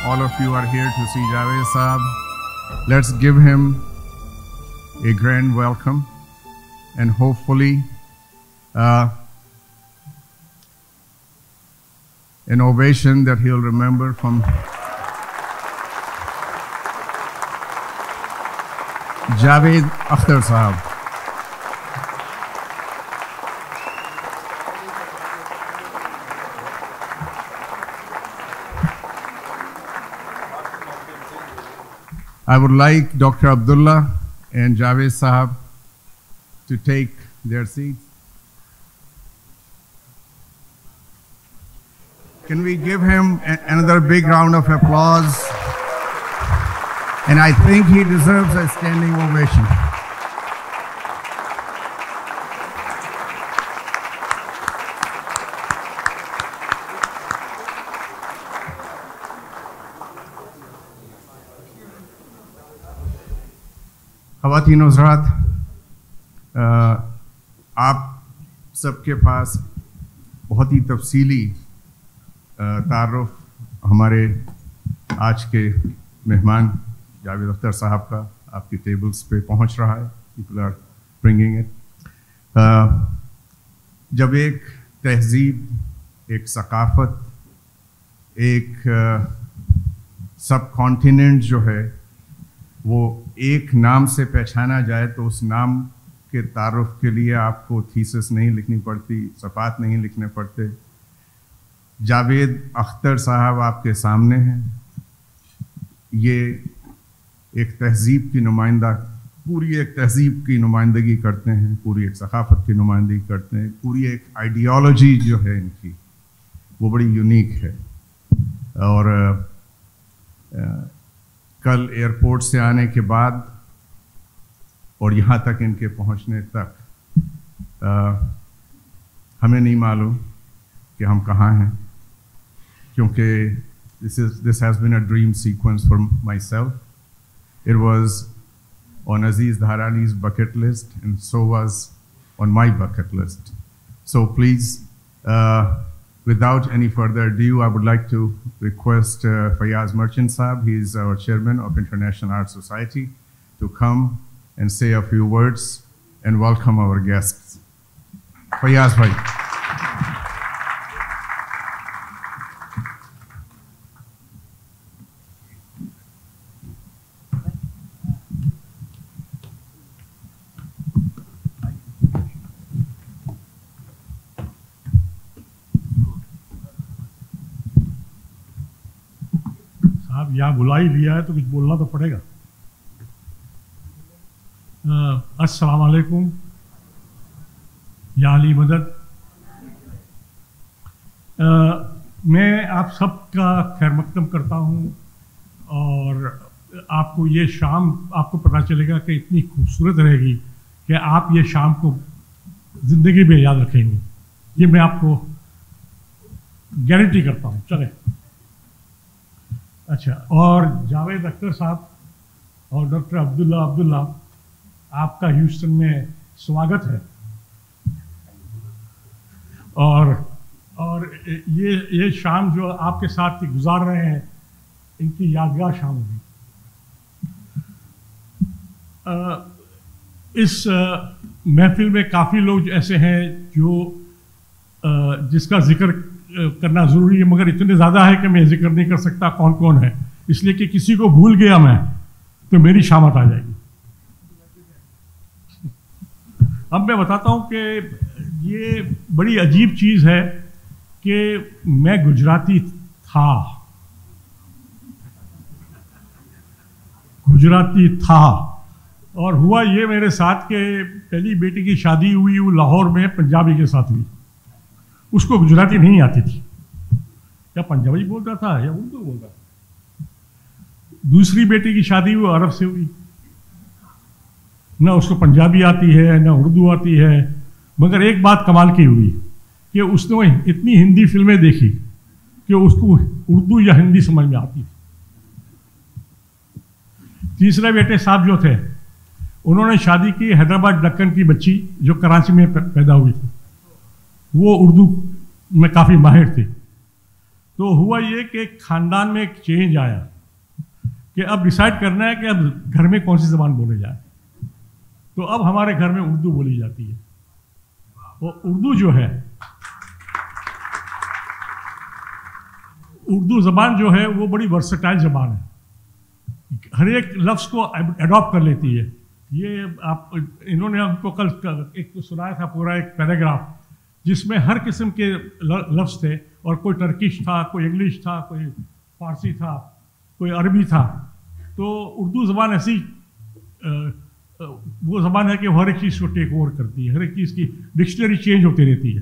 all of you are here to see Javed Saab. Let's give him a grand welcome and hopefully an ovation that he'll remember from Javed Akhtar Sahab. I would like Dr. Abdullah and Javed Sahab to take their seats. Can we give him another big round of applause? And I think he deserves a standing ovation. ख़वातीन व हज़रात, आप सबके पास बहुत ही तफसीली तारुफ हमारे आज के मेहमान जावेद अख्तर साहब का आपकी टेबल्स पे पहुंच रहा है. People are bringing it. जब एक तहजीब, एक सकाफ़त, एक सब कॉन्टिनेंट जो है वो एक नाम से पहचाना जाए तो उस नाम के तारुफ के लिए आपको थीसिस नहीं लिखनी पड़ती, सफ़ात नहीं लिखने पड़ते. जावेद अख्तर साहब आपके सामने हैं. ये एक तहजीब की नुमाइंदा, पूरी एक तहजीब की नुमाइंदगी करते हैं, पूरी एक सकाफ़त की नुमाइंदगी करते हैं. पूरी एक आइडियोलॉजी जो है इनकी वो बड़ी यूनिक है. और कल एयरपोर्ट से आने के बाद और यहाँ तक इनके पहुँचने तक हमें नहीं मालूम कि हम कहाँ हैं, क्योंकि this has been a dream sequence for myself. It was on Aziz Dhaarani's bucket list and so was on my bucket list. So please, without any further ado, I would like to request Fayaz Merchant Saab, he is our chairman of International Art Society, to come and say a few words and welcome our guests. Fayaz bhai. यहाँ बुला ही लिया है तो कुछ बोलना तो पड़ेगा. अस्सलाम वालेकुम, या अली मदद. मैं आप सब का खैर मकदम करता हूँ और आपको ये शाम आपको पता चलेगा कि इतनी खूबसूरत रहेगी कि आप ये शाम को ज़िंदगी में याद रखेंगे. ये मैं आपको गारंटी करता हूँ. चले. अच्छा, और जावेद अख्तर साहब और डॉक्टर अब्दुल्ला, आपका ह्यूस्टन में स्वागत है. और ये शाम जो आपके साथ गुजार रहे हैं, इनकी यादगार शाम होगी. इस महफिल में काफ़ी लोग ऐसे हैं जो जिसका जिक्र करना ज़रूरी है, मगर इतने ज़्यादा है कि मैं जिक्र नहीं कर सकता कौन कौन है, इसलिए कि किसी को भूल गया मैं तो मेरी शामत आ जाएगी. अब मैं बताता हूँ कि ये बड़ी अजीब चीज़ है कि मैं गुजराती था और हुआ ये मेरे साथ कि पहली बेटी की शादी हुई वो लाहौर में पंजाबी के साथ हुई. उसको गुजराती नहीं आती थी, या पंजाबी बोलता था या उर्दू बोलता था. दूसरी बेटी की शादी वो अरब से हुई, ना उसको पंजाबी आती है ना उर्दू आती है. मगर एक बात कमाल की हुई कि उसने इतनी हिंदी फिल्में देखी कि उसको उर्दू या हिंदी समझ में आती थी. तीसरे बेटे साहब जो थे उन्होंने शादी की हैदराबाद दक्कन की बच्ची जो कराची में पैदा हुई थी, वो उर्दू में काफ़ी माहिर थी. तो हुआ ये कि खानदान में एक चेंज आया कि अब डिसाइड करना है कि अब घर में कौन सी ज़बान बोले जाए। तो अब हमारे घर में उर्दू बोली जाती है। और उर्दू जो है, उर्दू ज़बान जो है वो बड़ी वर्सेटाइल ज़बान है, हर एक लफ्ज़ को अडॉप्ट कर लेती है। ये आप इन्होंने हमको कल एक तो सुनाया था पूरा एक पैराग्राफ जिसमें हर किस्म के लफ्ज़ थे, और कोई टर्किश था, कोई इंग्लिश था, कोई फारसी था, कोई अरबी था। तो उर्दू ज़बान ऐसी वो ज़बान है कि हर एक चीज़ को टेक ओवर करती है, हर एक चीज़ की डिक्शनरी चेंज होती रहती है।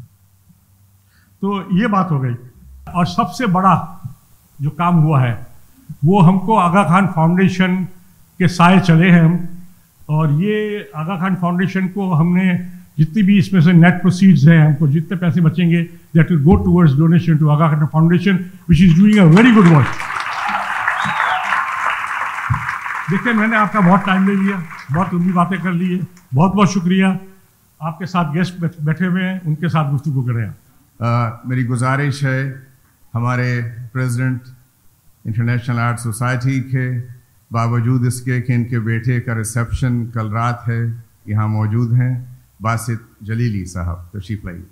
तो ये बात हो गई। और सबसे बड़ा जो काम हुआ है वो हमको आगा खान फाउंडेशन के साए चले हैं हम, और ये आगा खान फाउंडेशन को हमने जितनी भी इसमें से नेट प्रोसीड्स हैं, हमको जितने पैसे बचेंगे that will go towards donation to Aga Khan Foundation which is doing a very good work. देखिए, मैंने आपका बहुत टाइम ले लिया, बहुत लंबी बातें कर ली है, बहुत बहुत शुक्रिया। आपके साथ गेस्ट बैठे हुए हैं, उनके साथ गुफ्तगू करें। मेरी गुजारिश है हमारे प्रेसिडेंट इंटरनेशनल आर्ट सोसाइटी के, बावजूद इसके कि इनके बेटे का रिसेप्शन कल रात है, यहाँ मौजूद हैं बासित जलीली साहब, तशरीफ लाइए।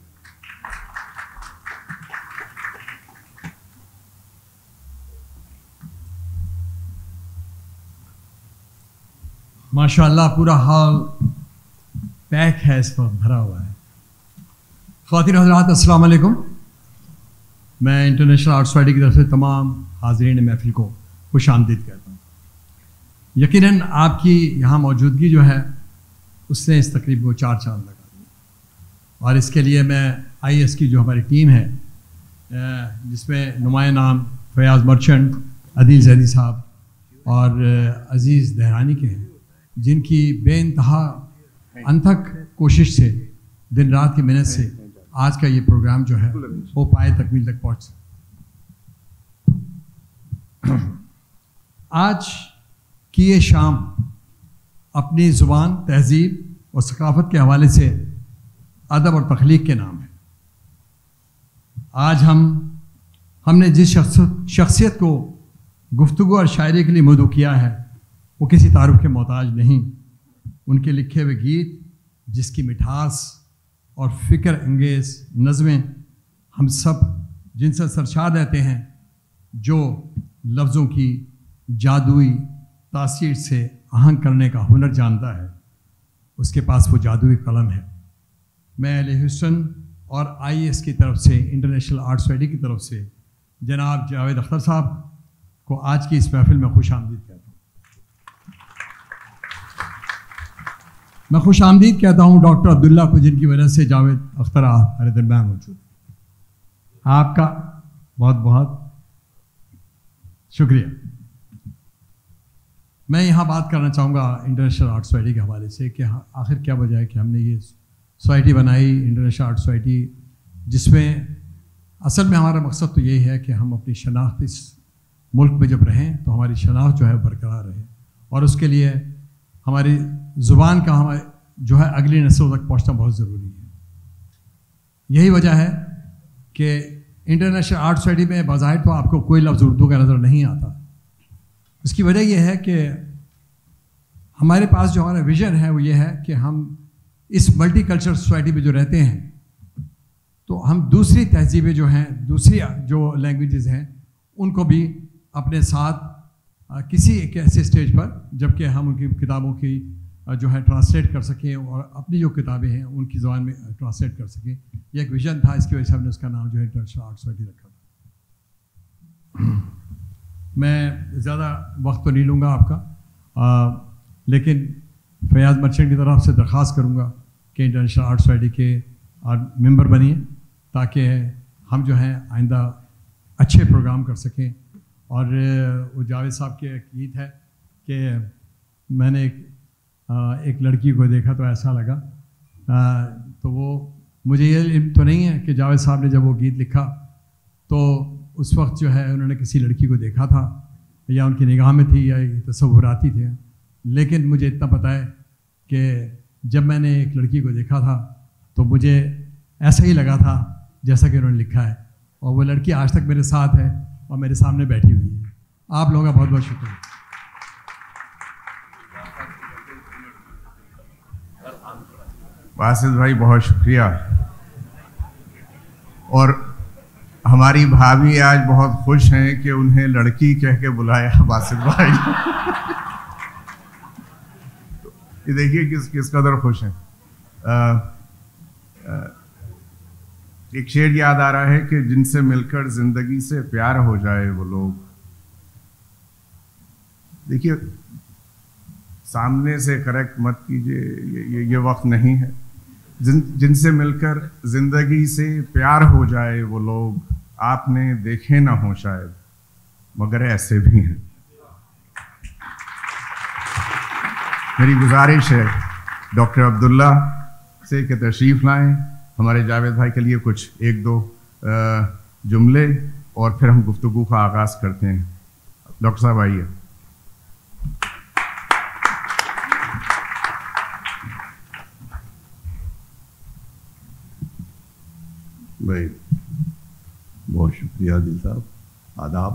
माशाअल्लाह पूरा हॉल पैक है, इस वक्त भरा हुआ है। ख़वातीन हज़रात अस्सलाम वालेकुम। मैं इंटरनेशनल आर्ट सोसाइटी की तरफ से तमाम हाज़रीन महफिल को खुश आमदीद कहता हूँ। यकीनन आपकी यहाँ मौजूदगी जो है उसने इस तकरीब को 4 चांद लगा दिया, और इसके लिए मैं IAS की जो हमारी टीम है, जिसमें नुमाया नाम फयाज़ मर्चेंट, अदील जैदी साहब और अज़ीज़ दहरानी के हैं, जिनकी बेइंतहा अनथक कोशिश से, दिन रात की मेहनत से आज का ये प्रोग्राम जो है वो पाए तकमील तक पहुँच सके। आज की ये शाम अपनी ज़ुबान, तहज़ीब और सकाफ़त के हवाले से अदब और तख्लीक के नाम है। आज हमने जिस शख्सियत को गुफ्तगू और शायरी के लिए मदऊ किया है वो किसी तारुफ के मोहताज नहीं। उनके लिखे हुए गीत, जिसकी मिठास और फ़िक्र अंगेज़ नज़में हम सब जिनसे सरशार रहते हैं, जो लफ्ज़ों की जादुई तासीर से आहंग करने का हुनर जानता है, उसके पास वो जादुई कलम है। मैं अहले ह्यूस्टन और IAS की तरफ से, इंटरनेशनल आर्ट सोसाइटी की तरफ से जनाब जावेद अख्तर साहब को आज की इस महफिल में खुश आमदीद कहता हूँ। मैं खुश आमदीद कहता हूँ डॉक्टर अब्दुल्ला को, जिनकी वजह से जावेद अख्तर हमारे दरम्यान मौजूद। आपका बहुत बहुत शुक्रिया। मैं यहाँ बात करना चाहूँगा इंटरनेशनल आर्ट सोसाइटी के हवाले से कि आखिर क्या वजह है कि हमने ये सोसाइटी बनाई, इंटरनेशनल आर्ट सोसाइटी, जिसमें असल में हमारा मकसद तो यही है कि हम अपनी शनाख्त इस मुल्क में जब रहें तो हमारी शनाख्त जो है बरकरार रहे, और उसके लिए हमारी ज़ुबान का हमारे जो है अगली नस्लों तक पहुँचना बहुत ज़रूरी है। यही वजह है कि इंटरनेशनल आर्ट सोसाइटी में बाज़ाहिर तो आपको कोई लफ्ज़ उर्दू का नज़र नहीं आता। इसकी वजह यह है कि हमारे पास जो हमारा विज़न है वो ये है कि हम इस मल्टी कल्चरल सोसाइटी में जो रहते हैं, तो हम दूसरी तहजीबें जो हैं, दूसरी जो लैंग्वेजेस हैं, उनको भी अपने साथ किसी एक ऐसे स्टेज पर, जबकि हम उनकी किताबों की जो है ट्रांसलेट कर सकें और अपनी जो किताबें हैं उनकी ज़बान में ट्रांसलेट कर सकें। ये एक विज़न था, इसकी वजह से हमने उसका नाम जो है इंटरनेशनल आर्ट सोसाइटी रखा था। मैं ज़्यादा वक्त तो नहीं लूँगा आपका, लेकिन फयाज़ मर्चेंट की तरफ से दरख्वास्त करूँगा कि इंटरनेशनल आर्ट सोसाइटी के मेंबर बनिए, ताकि हम जो हैं आइंदा अच्छे प्रोग्राम कर सकें। और वो जावेद साहब के एक गीत है कि मैंने एक लड़की को देखा तो ऐसा लगा, तो वो मुझे ये इल्म तो नहीं है कि जावेद साहब ने जब वो गीत लिखा तो उस वक्त जो है उन्होंने किसी लड़की को देखा था, या उनकी निगाह में थी, या तसव्वुराती थे। लेकिन मुझे इतना पता है कि जब मैंने एक लड़की को देखा था तो मुझे ऐसा ही लगा था जैसा कि उन्होंने लिखा है اور وہ لڑکی آج تک میرے ساتھ ہے اور میرے سامنے بیٹھی ہوئی ہے. آپ لوگوں کا بہت بہت شکریہ. باسط بھائی بہت شکریہ. اور ہماری بھابھی آج بہت خوش ہیں کہ انہیں لڑکی کہہ کے بلایا باسط بھائی. یہ دیکھیے کس قدر خوش ہیں. ایک شعر یاد آ رہا ہے کہ جن سے مل کر زندگی سے پیار ہو جائے وہ لوگ. دیکھیے سامنے سے کریکٹ مت کیجیے, یہ وقت نہیں ہے. جن سے مل کر زندگی سے پیار ہو جائے وہ لوگ آپ نے دیکھے نہ ہوں شاید, مگر ایسے بھی ہیں. میری گزارش ہے ڈاکٹر عبداللہ سے کہ تشریف لائیں, ہمارے جاوید بھائی کے لیے کچھ ایک دو جملے, اور پھر ہم گفتگو کا آغاز کرتے ہیں. ڈاکٹر صاحب آئیے. بھائی بہت شکریہ دل صاحب. آداب.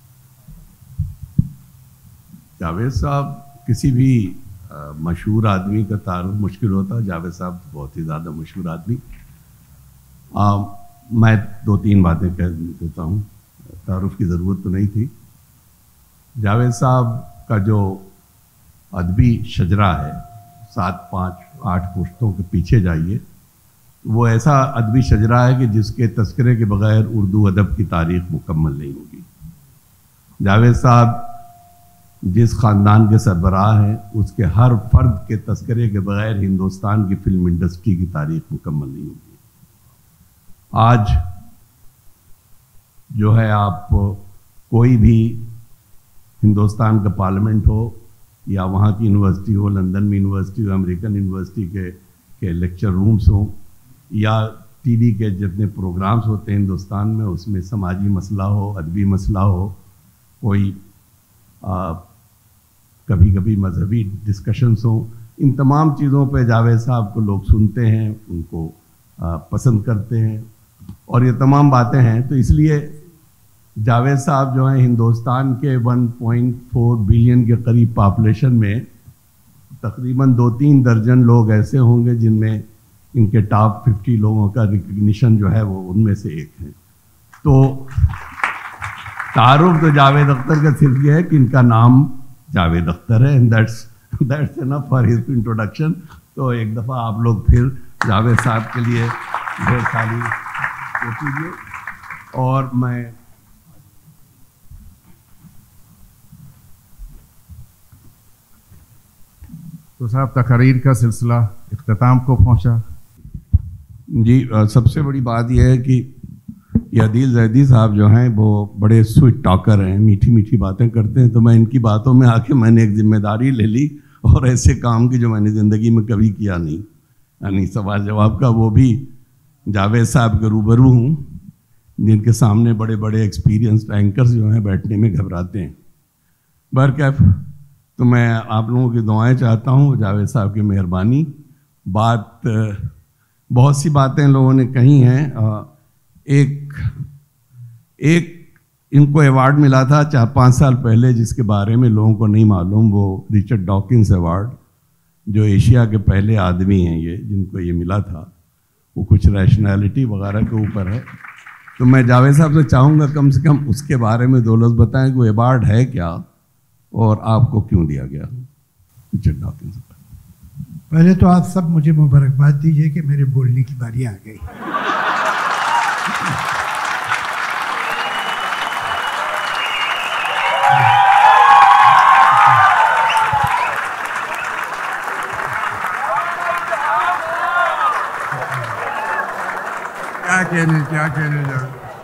جاوید صاحب کسی بھی مشہور آدمی کا تعارف مشکل ہوتا. جاوید صاحب بہت ہی زیادہ مشہور آدمی. میں 2-3 باتیں کہہ دیتا ہوں, تعارف کی ضرورت تو نہیں تھی. جاوید صاحب کا جو ادبی شجرہ ہے 7-5-8 پشتوں کے پیچھے جائیے, وہ ایسا ادبی شجرہ ہے کہ جس کے تذکرے کے بغیر اردو ادب کی تاریخ مکمل نہیں ہوگی. جاوید صاحب جس خاندان کے سربراہ ہیں اس کے ہر فرد کے تذکرے کے بغیر ہندوستان کی فلم انڈسٹری کی تاریخ مکمل نہیں ہوگی. آج جو ہے آپ کوئی بھی ہندوستان کا پارلیمنٹ ہو یا وہاں کی یونیورسٹی ہو, لندن میں یونیورسٹی ہو, امریکن یونیورسٹی کے لیکچر رومز ہوں, یا ٹی وی کے جتنے پروگرامز ہوتے ہیں ہندوستان میں, اس میں سماجی مسئلہ ہو, ادبی مسئلہ ہو, کوئی کبھی کبھی مذہبی ڈسکشنز ہوں, ان تمام چیزوں پہ جاوید صاحب کو لوگ سنتے ہیں, ان کو پسند کرتے ہیں, اور یہ تمام باتیں ہیں. تو اس لیے جاوید صاحب جو ہیں ہندوستان کے 1.4 بلین کے قریب پاپولیشن میں تقریباً 2-3 درجن لوگ ایسے ہوں گے جن میں ان کے ٹاپ 50 لوگوں کا ریکگنیشن جو ہے وہ ان میں سے ایک ہے. تو تعارف تو جاوید اختر کا صرف یہ ہے کہ ان کا نام جاوید اختر ہے, and that's enough for his introduction. تو ایک دفعہ آپ لوگ پھر جاوید صاحب کے لیے ڈھیر ساری وہ کیجیے. اور میں تو صاحب تقریر کا سلسلہ اختتام کو پہنچا. جی, سب سے بڑی بات یہ ہے کہ یہ عدیل زیدی صاحب جو ہیں وہ بڑے سویٹ ٹاکر ہیں, میٹھی میٹھی باتیں کرتے ہیں. تو میں ان کی باتوں میں آ کے میں نے ایک ذمہ داری لے لی, اور ایسے کام کی جو میں نے زندگی میں کبھی کیا نہیں, یعنی سوال جواب کا, وہ بھی جاوید صاحب کے روبرو ہوں جن کے سامنے بڑے بڑے ایکسپیرینسڈ اینکرز جو ہیں بیٹھنے میں گھبراتے ہیں. برکیف تو میں آپ لوگوں کی دعائیں چاہتا ہوں, جاوید صاحب کی مہربانی. بہت سی باتیں لوگوں نے کہی ہیں. ایک ان کو ایوارڈ ملا تھا 4-5 سال پہلے جس کے بارے میں لوگوں کو نہیں معلوم, وہ رچرڈ ڈاکنز ایوارڈ, جو ایشیا کے پہلے آدمی ہیں یہ جن کو یہ ملا تھا. وہ کچھ ریشنالٹی وغیرہ کے اوپر ہے. تو میں جاوید صاحب سے چاہوں گا کم سے کم اس کے بارے میں 2 لفظ بتائیں کہ وہ ایوارڈ ہے کیا اور آپ کو کیوں دیا گیا. Richard Dawkins. پہلے تو آپ سب مجھے مبارکباد دیجیے کہ میرے بولنے کی باری آ گئی. کیا کہنے جا.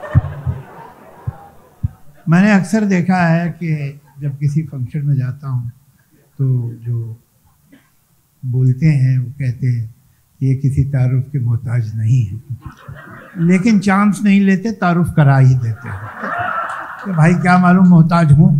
میں نے اکثر دیکھا ہے کہ جب کسی فنکشن میں جاتا ہوں تو جو بولتے ہیں وہ کہتے ہیں کہ یہ کسی تعارف کے محتاج نہیں ہے, لیکن چانس نہیں لیتے, تعارف کرا ہی دیتے ہیں کہ بھائی کیا معلوم محتاج ہوں.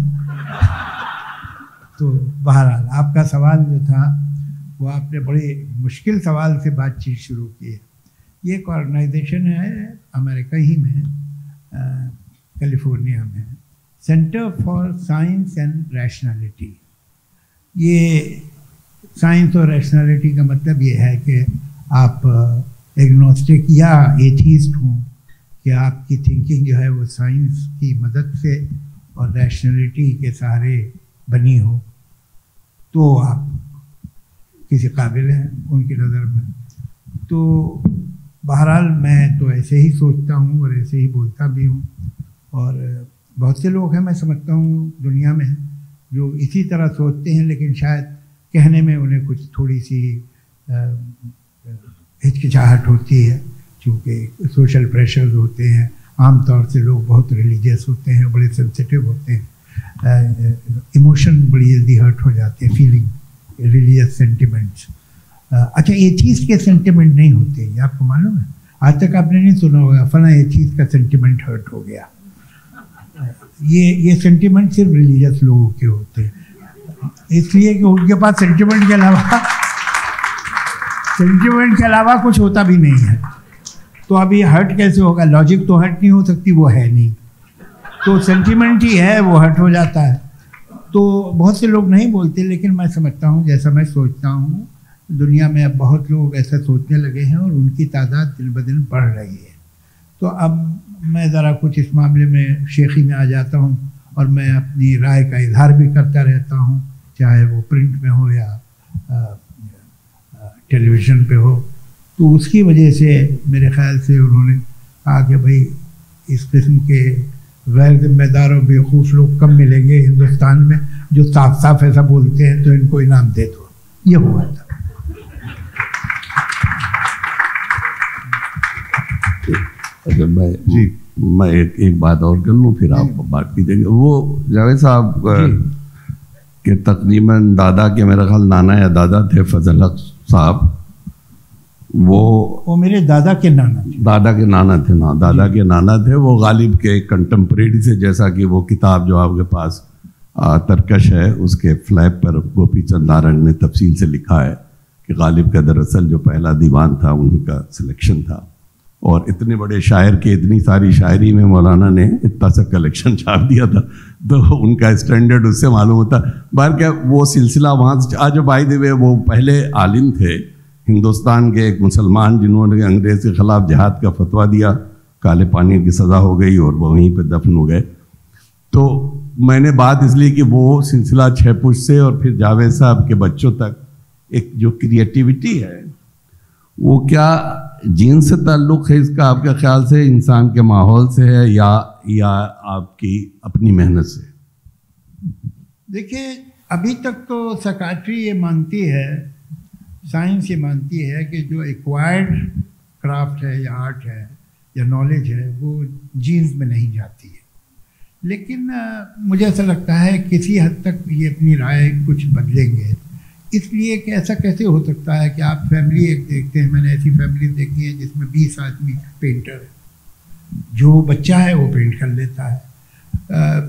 تو بہرحال آپ کا سوال جو تھا وہ آپ نے بڑے مشکل سوال سے بات چیت شروع کی ہے. یہ ایک آرگنائزیشن ہے امریکہ ہی میں कैलिफोर्निया में, Center for Science and Rationality. ये साइंस और रैशनैलिटी का मतलब ये है कि आप एग्नोस्टिक या एथीस्ट हों, कि आपकी थिंकिंग जो है वो साइंस की मदद से और रैशनैलिटी के सहारे बनी हो, तो आप किसी काबिल हैं उनकी नज़र में। तो बहरहाल मैं तो ऐसे ही सोचता हूँ और ऐसे ही बोलता भी हूँ, और बहुत से लोग हैं मैं समझता हूँ दुनिया में जो इसी तरह सोचते हैं, लेकिन शायद कहने में उन्हें कुछ थोड़ी सी हिचकिचाहट होती है, क्योंकि सोशल प्रेशर्स होते हैं। आम तौर से लोग बहुत रिलीजियस होते हैं, बड़े सेंसिटिव होते हैं, इमोशन बड़ी जल्दी हर्ट हो जाते हैं, फीलिंग, रिलीजियस सेंटिमेंट्स। अच्छा, एथीस्ट के सेंटिमेंट नहीं होते, ये आपको मालूम है? आज तक आपने नहीं सुना होगा फला एथीस्ट का सेंटिमेंट हर्ट हो गया। ये सेंटिमेंट सिर्फ रिलीजियस लोगों के होते हैं, इसलिए कि उनके पास सेंटिमेंट के अलावा कुछ होता भी नहीं है। तो अभी हर्ट कैसे होगा? लॉजिक तो हर्ट नहीं हो सकती, वो है नहीं, तो सेंटिमेंट ही है, वो हर्ट हो जाता है। तो बहुत से लोग नहीं बोलते, लेकिन मैं समझता हूँ, जैसा मैं सोचता हूँ, दुनिया में अब बहुत लोग ऐसा सोचने लगे हैं और उनकी तादाद दिन ब दिन बढ़ रही है। तो अब मैं ज़रा कुछ इस मामले में शेखी में आ जाता हूँ और मैं अपनी राय का इजहार भी करता रहता हूँ, चाहे वो प्रिंट में हो या टेलीविज़न पे हो। तो उसकी वजह से मेरे ख्याल से उन्होंने कहा कि भाई इस किस्म के गैर जिम्मेदार और बेवकूफ़ लोग कम मिलेंगे हिंदुस्तान में जो साफ साफ ऐसा बोलते हैं, तो इनको इनाम दे दो। ये हुआ था। अगर मैं एक बात और कर लूँ, फिर आप बात कीजिएगा। वो जावेद साहब के तकरीबन दादा के, मेरा ख्याल नाना या दादा थे फजल हक साहब, वो मेरे दादा के नाना थे ना, दादा के नाना थे। वो गालिब के कंटेम्प्रेरी से, जैसा कि वो किताब जो आपके पास तरकश है उसके फ्लैप पर गोपी चंद नारंग ने तफसील से लिखा है कि गालिब का दरअसल जो पहला दीवान था उन्हीं का सिलेक्शन था, और इतने बड़े शायर के इतनी सारी शायरी में मौलाना ने इतना सा कलेक्शन छाप दिया था, तो उनका स्टैंडर्ड उससे मालूम होता। बाहर क्या वो सिलसिला वहाँ से आज बाय द वे, वो पहले आलिम थे हिंदुस्तान के, एक मुसलमान जिन्होंने अंग्रेज़ के ख़िलाफ़ जिहाद का फतवा दिया, काले पानी की सज़ा हो गई और वो वहीं पे दफन हो गए। तो मैंने बात इसलिए कि वो सिलसिला 6 पुश से और फिर जावेद साहब के बच्चों तक एक जो क्रिएटिविटी है, वो क्या जीन से ताल्लुक़ है इसका आपके ख्याल से, इंसान के माहौल से है या आपकी अपनी मेहनत से? देखिए, अभी तक तो साइकियाट्री ये मानती है, साइंस ये मानती है कि जो एक्वायर्ड क्राफ्ट है या आर्ट है या नॉलेज है वो जीन्स में नहीं जाती है। लेकिन मुझे ऐसा लगता है किसी हद तक ये अपनी राय कुछ बदलेंगे, इसलिए कि ऐसा कैसे हो सकता है कि आप फैमिली एक देखते हैं, मैंने ऐसी फैमिली देखी है जिसमें 20 आदमी पेंटर है, जो बच्चा है वो पेंट कर लेता है।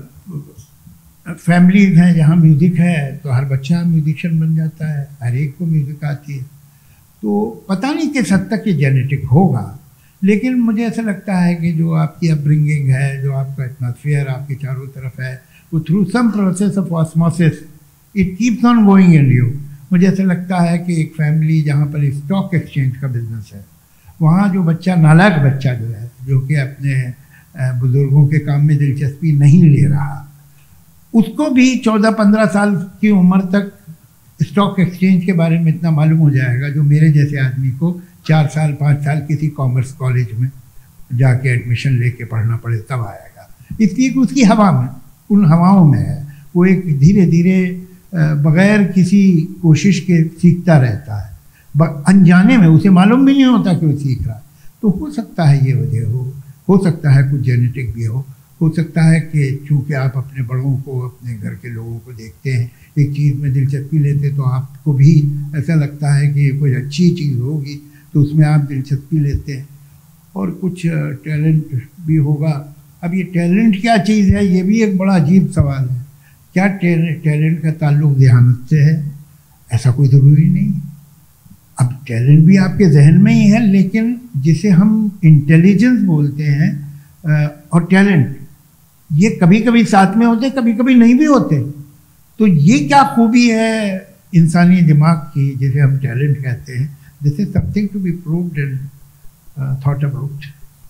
फैमिलीज हैं जहाँ म्यूज़िक है तो हर बच्चा म्यूजिशियन बन जाता है, हर एक को म्यूज़िक आती है। तो पता नहीं किस हद तक ये जेनेटिक होगा, लेकिन मुझे ऐसा लगता है कि जो आपकी अपब्रिंगिंग है, जो आपका एटमॉस्फेयर आपके चारों तरफ है, वो through some process of osmosis it keeps on going in you. मुझे ऐसा लगता है कि एक फैमिली जहाँ पर स्टॉक एक्सचेंज का बिजनेस है, वहाँ जो बच्चा, नालायक बच्चा जो है, जो कि अपने बुज़ुर्गों के काम में दिलचस्पी नहीं ले रहा, उसको भी 14-15 साल की उम्र तक स्टॉक एक्सचेंज के बारे में इतना मालूम हो जाएगा जो मेरे जैसे आदमी को 4 साल 5 साल किसी कॉमर्स कॉलेज में जाके एडमिशन लेके पढ़ना पड़े तब आएगा। इसलिए कि उसकी हवा में, उन हवाओं में है, वो एक धीरे धीरे बग़ैर किसी कोशिश के सीखता रहता है, अनजाने में उसे मालूम भी नहीं होता कि वो सीख रहा। तो हो सकता है ये वजह हो सकता है कुछ जेनेटिक भी हो सकता है कि चूँकि आप अपने बड़ों को, अपने घर के लोगों को देखते हैं, एक चीज़ में दिलचस्पी लेते, तो आपको भी ऐसा लगता है कि कोई अच्छी चीज़ होगी तो उसमें आप दिलचस्पी लेते हैं, और कुछ टैलेंट भी होगा। अब ये टैलेंट क्या चीज़ है, ये भी एक बड़ा अजीब सवाल है। क्या टैलेंट का ताल्लुक़ ज़हानत से है? ऐसा कोई ज़रूरी नहीं। अब टैलेंट भी आपके जहन में ही है, लेकिन जिसे हम इंटेलिजेंस बोलते हैं, اور ٹیلنٹ یہ کبھی کبھی ساتھ میں ہوتے, کبھی کبھی نہیں بھی ہوتے. تو یہ کیا خوبی ہے انسانی دماغ کی جسے ہم ٹیلنٹ کہتے ہیں. This is something to be proved and thought about.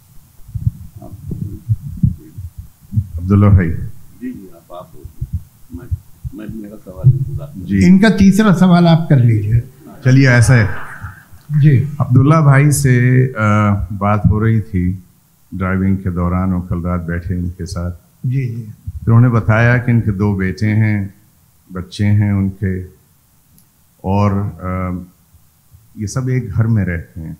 Abdullah بھائی. جی آپ میں میرا سوال جی ان کا تیسرا سوال آپ کر لیجیے. چلیے ایسا ہے جی عبداللہ بھائی سے بات ہو رہی تھی ڈرائیونگ کے دوران, اور کل رات بیٹھے ان کے ساتھ. جی جی پھر انہوں نے بتایا کہ ان کے 2 بیٹے ہیں, بچے ہیں ان کے, اور یہ سب ایک گھر میں رہتے ہیں.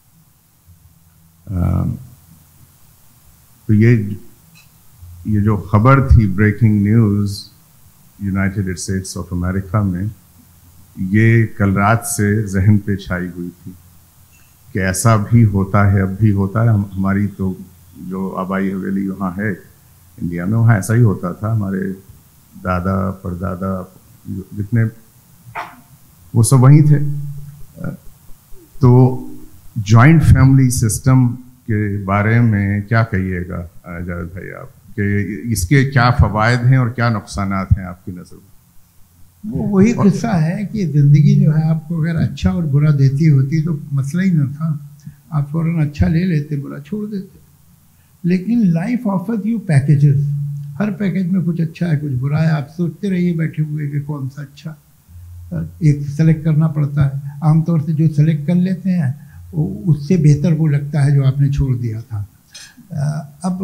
تو یہ جو خبر تھی breaking news United States of America میں, یہ کل رات سے ذہن پہ چھائی ہوئی تھی کہ ایسا بھی ہوتا ہے, اب بھی ہوتا ہے. ہماری تو جو آبائی حویلی وہاں ہے انڈیا میں, وہاں ایسا ہی ہوتا تھا. ہمارے دادا پردادا جتنے وہ سب وہیں تھے. تو جوائنٹ فیملی سسٹم کے بارے میں کیا کہیے گا جاوید بھائی آپ, کہ اس کے کیا فوائد ہیں اور کیا نقصانات ہیں آپ کی نظر میں؟ وہی قصہ ہے کہ زندگی جو ہے آپ کو اگر اچھا اور برا دیتی ہوتی تو مسئلہ ہی نہ تھا. آپ فوراً اچھا لے لیتے, برا چھوڑ دیتے. لیکن لائف آفرز یو پیکیجز, ہر پیکیج میں کچھ اچھا ہے کچھ برا ہے. آپ سوچتے رہیے بیٹھے ہوئے کہ کون سا اچھا, ایک سلیکٹ کرنا پڑتا ہے. عام طور سے جو سلیکٹ کر لیتے ہیں اس سے بہتر وہ لگتا ہے جو آپ نے چھوڑ دیا تھا. اب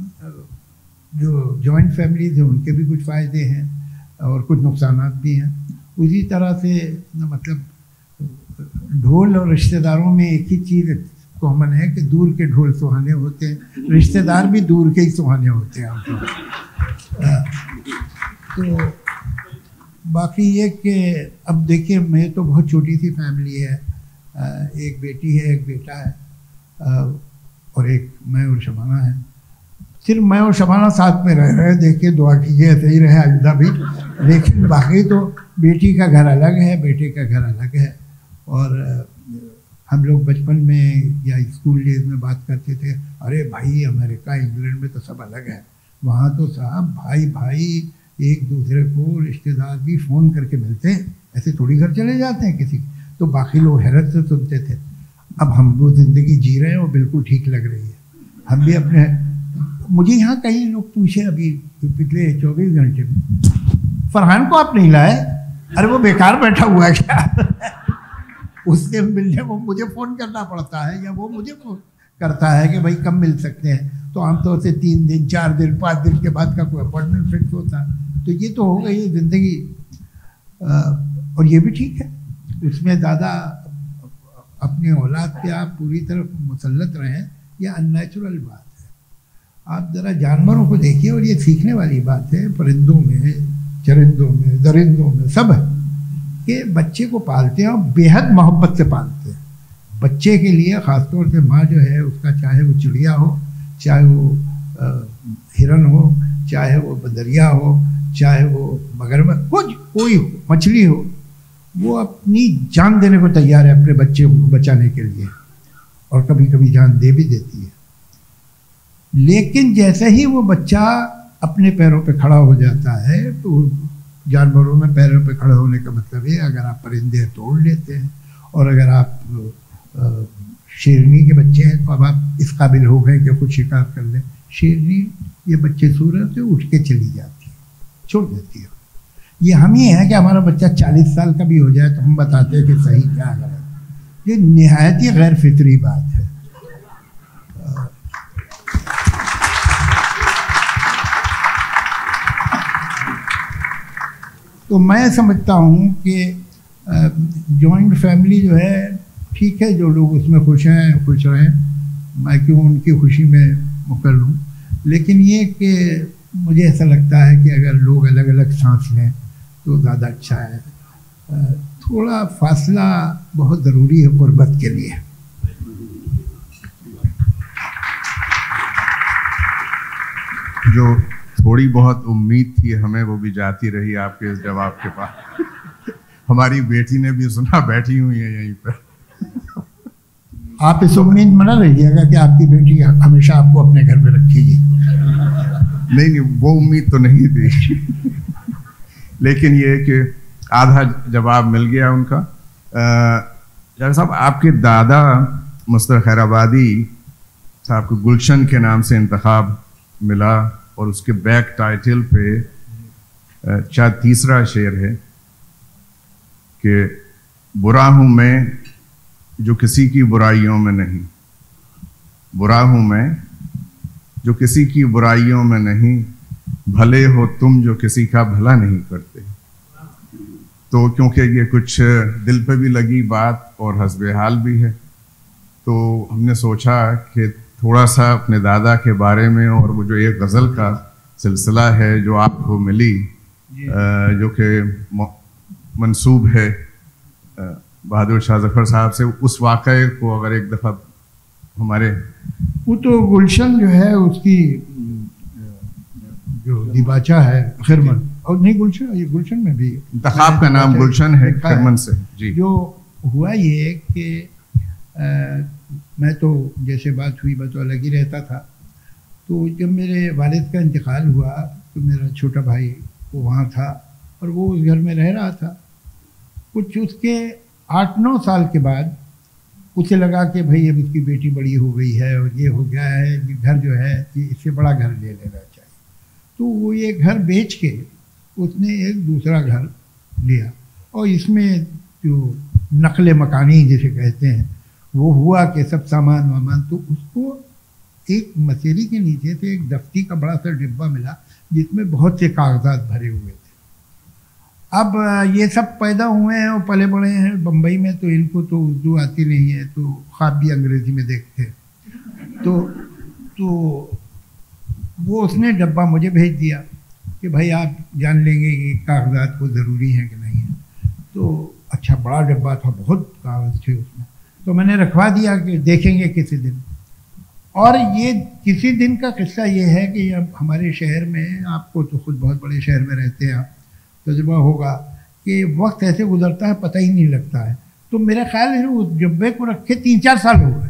جو جوائنٹ فیملیز ہیں ان کے بھی کچھ فائدے ہیں اور کچھ نقصانات بھی ہیں. اسی طرح سے مطلب ڈھول اور رشتہ داروں میں ایک ہی چیز کامن ہے کہ دور کے ڈھول سہانے ہوتے ہیں, رشتہ دار بھی دور کے ہی سہانے ہوتے ہیں. تو باقی یہ کہ اب دیکھیے میں تو بہت چھوٹی سی فیملی ہے, ایک بیٹی ہے ایک بیٹا ہے اور ایک میں اور شبانہ ہے. صرف میں اور شبانہ ساتھ میں رہ رہے, دیکھیے دعا کیجیے ایسے ہی رہے آئندہ بھی. لیکن باقی تو بیٹی کا گھر الگ ہے, بیٹے کا گھر الگ ہے. اور ہم لوگ بچپن میں یا اسکول ڈیز میں بات کرتے تھے, ارے بھائی امریکہ انگلینڈ میں تو سب الگ ہے, وہاں تو صاحب بھائی ایک دوسرے کو رشتہ دار بھی فون کر کے ملتے ہیں, ایسے تھوڑی گھر چلے جاتے ہیں کسی. تو باقی لوگ حیرت سے سنتے تھے. اب ہم وہ زندگی جی رہے ہیں وہ بالکل ٹھیک لگ رہی ہے. ہم بھی اپنے, مجھے یہاں کئی لوگ پوچھے ابھی پچھلے 24 گھنٹے میں, فرحان کو آپ نہیں لائے؟ ارے وہ بیکار بیٹھا ہوا ہے کیا؟ اس سے ملنے وہ مجھے فون کرنا پڑتا ہے یا وہ مجھے فون کرتا ہے کہ بھائی کب مل سکتے ہیں. تو عام طور سے 3 دن 4 دن 5 دن کے بعد کا کوئی اپوائنٹمنٹ فکس ہوتا ہے. تو یہ تو ہو گئی زندگی, اور یہ بھی ٹھیک ہے. اس میں زیادہ اپنی اولاد پہ آپ پوری طرح مسلط رہیں, یہ ان نیچرل بات ہے. آپ ذرا جانوروں کو دیکھیے, اور یہ سیکھنے والی بات ہے, پرندوں میں چرندوں میں درندوں میں سب ہے کہ بچے کو پالتے ہیں اور بے حد محبت سے پالتے ہیں. بچے کے لیے خاص طور سے ماں جو ہے اس کا, چاہے وہ چڑیا ہو, چاہے وہ ہرن ہو, چاہے وہ بندریا ہو, چاہے وہ مگرمچھ, کچھ کوئی ہو, مچھلی ہو, وہ اپنی جان دینے کو تیار ہے اپنے بچے کو بچانے کے لیے, اور کبھی کبھی جان دے بھی دیتی ہے. لیکن جیسے ہی وہ بچہ اپنے پیروں پہ کھڑا ہو جاتا ہے, تو جانوروں میں پیروں پہ کھڑا ہونے کا مطلب ہے اگر آپ پرندے توڑ لیتے ہیں, اور اگر آپ شیرنی کے بچے ہیں تو اب آپ اس قابل ہو گئے کہ خود شکار کر لیں. شیرنی یہ بچے صورت سے اٹھ کے چلی جاتی ہے, چھوڑ دیتی ہے. یہ ہم ہی ہیں کہ ہمارا بچہ 40 سال کا بھی ہو جائے تو ہم بتاتے ہیں کہ صحیح کیا ہے. یہ نہایت ہی غیر فطری بات ہے. تو میں سمجھتا ہوں کہ جوائنٹ فیملی جو ہے ٹھیک ہے, جو لوگ اس میں خوش ہیں خوش رہیں, میں کیوں ان کی خوشی میں مکر لوں. لیکن یہ کہ مجھے ایسا لگتا ہے کہ اگر لوگ الگ الگ سانس لیں تو زیادہ اچھا ہے. تھوڑا فاصلہ بہت ضروری ہے قربت کے لیے. جو تھوڑی بہت امید تھی ہمیں وہ بھی جاتی رہی آپ کے اس جواب کے پاس. ہماری بیٹی نے بھی سنا, بیٹھی ہوئی ہے یہیں پر. آپ اس امید میں نہ رہیے گا کہ آپ کی بیٹی ہمیشہ آپ کو اپنے گھر میں رکھے گی. نہیں وہ امید تو نہیں تھی لیکن یہ کہ آدھا جواب مل گیا ان کا. ڈاکٹر صاحب آپ کے دادا مستر خیر آبادی صاحب کو گلشن کے نام سے انتخاب ملا اور اس کے بیک ٹائٹل پہ شاید تیسرا شعر ہے کہ برا ہوں میں جو کسی کی برائیوں میں نہیں, برا ہوں میں جو کسی کی برائیوں میں نہیں, بھلے ہو تم جو کسی کا بھلا نہیں کرتے. تو کیونکہ یہ کچھ دل پہ بھی لگی بات اور حسب حال بھی ہے تو ہم نے سوچا کہ تھوڑا سا اپنے دادا کے بارے میں, اور وہ جو ایک غزل کا سلسلہ ہے جو آپ کو ملی جو کہ منسوب ہے بہادر شاہ ظفر صاحب سے, اس واقعے کو اگر ایک دفعہ ہمارے. وہ تو گلشن جو ہے اس کی جو دیباچہ ہے خرمن, اور نہیں گلشن, یہ گلشن میں بھی انتخاب کا نام گلشن ہے خرمن سے. جی جو ہوا یہ کہ میں تو جیسے بات ہوئی میں تو الگ ہی رہتا تھا, تو جب میرے والد کا انتقال ہوا تو میرا چھوٹا بھائی وہ وہاں تھا اور وہ اس گھر میں رہ رہا تھا. کچھ اس کے 8-9 سال کے بعد اسے لگا کہ بھائی اب اس کی بیٹی بڑی ہو گئی ہے اور یہ ہو گیا ہے کہ گھر جو ہے کہ اس سے بڑا گھر لے لینا چاہیے. تو وہ یہ گھر بیچ کے اس نے ایک دوسرا گھر لیا, اور اس میں جو نقل مکانی جسے کہتے ہیں وہ ہوا کہ سب سامان وامان, تو اس کو ایک مسیری کے نیچے سے ایک دفتی کا بڑا سا ڈبہ ملا جس میں بہت سے کاغذات بھرے ہوئے تھے. اب یہ سب پیدا ہوئے ہیں اور پلے بڑے ہیں بمبئی میں, تو ان کو تو اردو آتی نہیں ہے تو خواب بھی انگریزی میں دیکھتے ہیں. تو وہ اس نے ڈبہ مجھے بھیج دیا کہ بھائی آپ جان لیں گے کہ کاغذات کو ضروری ہیں کہ نہیں ہیں. تو اچھا بڑا ڈبہ تھا, بہت کاغذ تھے اس میں, تو میں نے رکھوا دیا کہ دیکھیں گے کسی دن. اور یہ کسی دن کا قصہ یہ ہے کہ اب ہمارے شہر میں, آپ کو تو خود بہت بڑے شہر میں رہتے ہیں, آپ تجربہ ہوگا کہ وقت ایسے گزرتا ہے پتہ ہی نہیں لگتا ہے. تو میرا خیال ہے اس ڈبے کو رکھے 3-4 سال ہو گئے.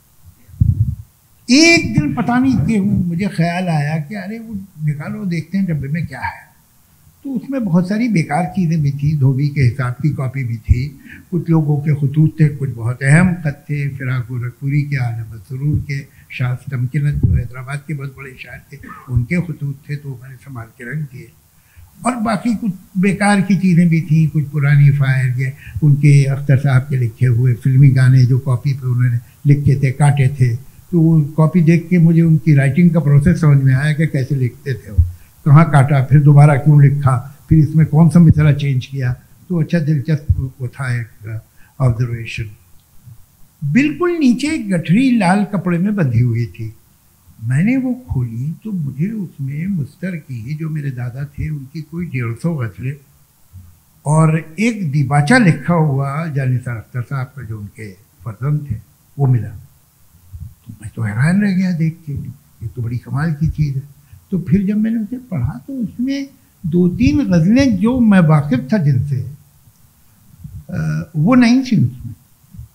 ایک دن پتہ نہیں کہ مجھے خیال آیا کہ ارے وہ نکالو دیکھتے ہیں ڈبے میں کیا ہے. تو اس میں بہت ساری بیکار چیزیں بھی تھیں, دھوبی کے حساب کی کاپی بھی تھی, کچھ لوگوں کے خطوط تھے, کچھ بہت اہم خط تھے, فراق گورکھپوری کے, عالم سرور کے, شاہ تمکنت جو حیدرآباد کے بہت بڑے شاعر تھے ان کے خطوط تھے, تو میں نے سنبھال کے رکھ دیے. اور باقی کچھ بیکار کی چیزیں بھی تھیں, کچھ پرانی فائل کے, ان کے اختر صاحب کے لکھے ہوئے فلمی گانے جو کاپی پہ انہوں نے لکھے تھے, کاٹے تھے. تو وہ کاپی دیکھ کے مجھے ان کی رائٹنگ کا پروسیس سمجھ میں آیا کہ کیسے لکھتے تھے, وہ کہاں کاٹا, پھر دوبارہ کیوں لکھا, پھر اس میں کون سا مصرع چینج کیا. تو اچھا دلچسپ وہ تھا ایک آبزرویشن. بالکل نیچے ایک گٹھری لال کپڑے میں بندھی ہوئی تھی. میں نے وہ کھولی تو مجھے اس میں مستر کی, جو میرے دادا تھے ان کی کوئی 150 غزلیں اور ایک دیباچہ لکھا ہوا جانثار اختر صاحب کا جو ان کے فرزند تھے وہ ملا. تو میں تو حیران رہ گیا دیکھ کے, یہ تو بڑی کمال کی چیز ہے. تو پھر جب میں نے اسے پڑھا تو اس میں 2-3 غزلیں جو میں واقف تھا جن سے وہ نہیں تھیں اس میں.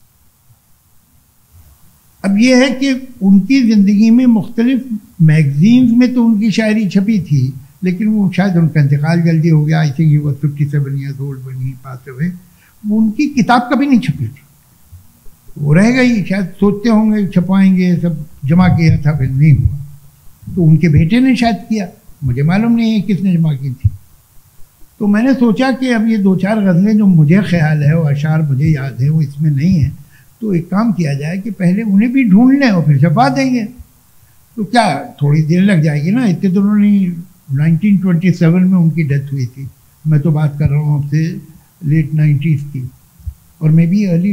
اب یہ ہے کہ ان کی زندگی میں مختلف میگزینز میں تو ان کی شاعری چھپی تھی, لیکن وہ شاید ان کا انتقال جلدی ہو گیا. I think he was 57 years old when he passed away. وہ ان کی کتاب کبھی نہیں چھپی تھی, وہ رہ گئی. شاید سوچتے ہوں گے چھپائیں گے, سب جمع کیا تھا, پھر نہیں ہوا. تو ان کے بیٹے نے شاید کیا, مجھے معلوم نہیں ہے کس نے جمع کی تھی. تو میں نے سوچا کہ اب یہ 2-4 غزلیں جو مجھے خیال ہے اور اشعار مجھے یاد ہے وہ اس میں نہیں ہیں, تو ایک کام کیا جائے کہ پہلے انہیں بھی ڈھونڈ لیں اور پھر چھپا دیں گے. تو کیا تھوڑی دیر لگ جائے گی نا, اتنے تو انہوں نے 1927 میں ان کی ڈیتھ ہوئی تھی. میں تو بات کر رہا ہوں اب سے لیٹ 90s کی, اور میں بھی ارلی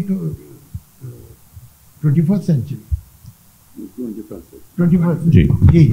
21st century 21st جی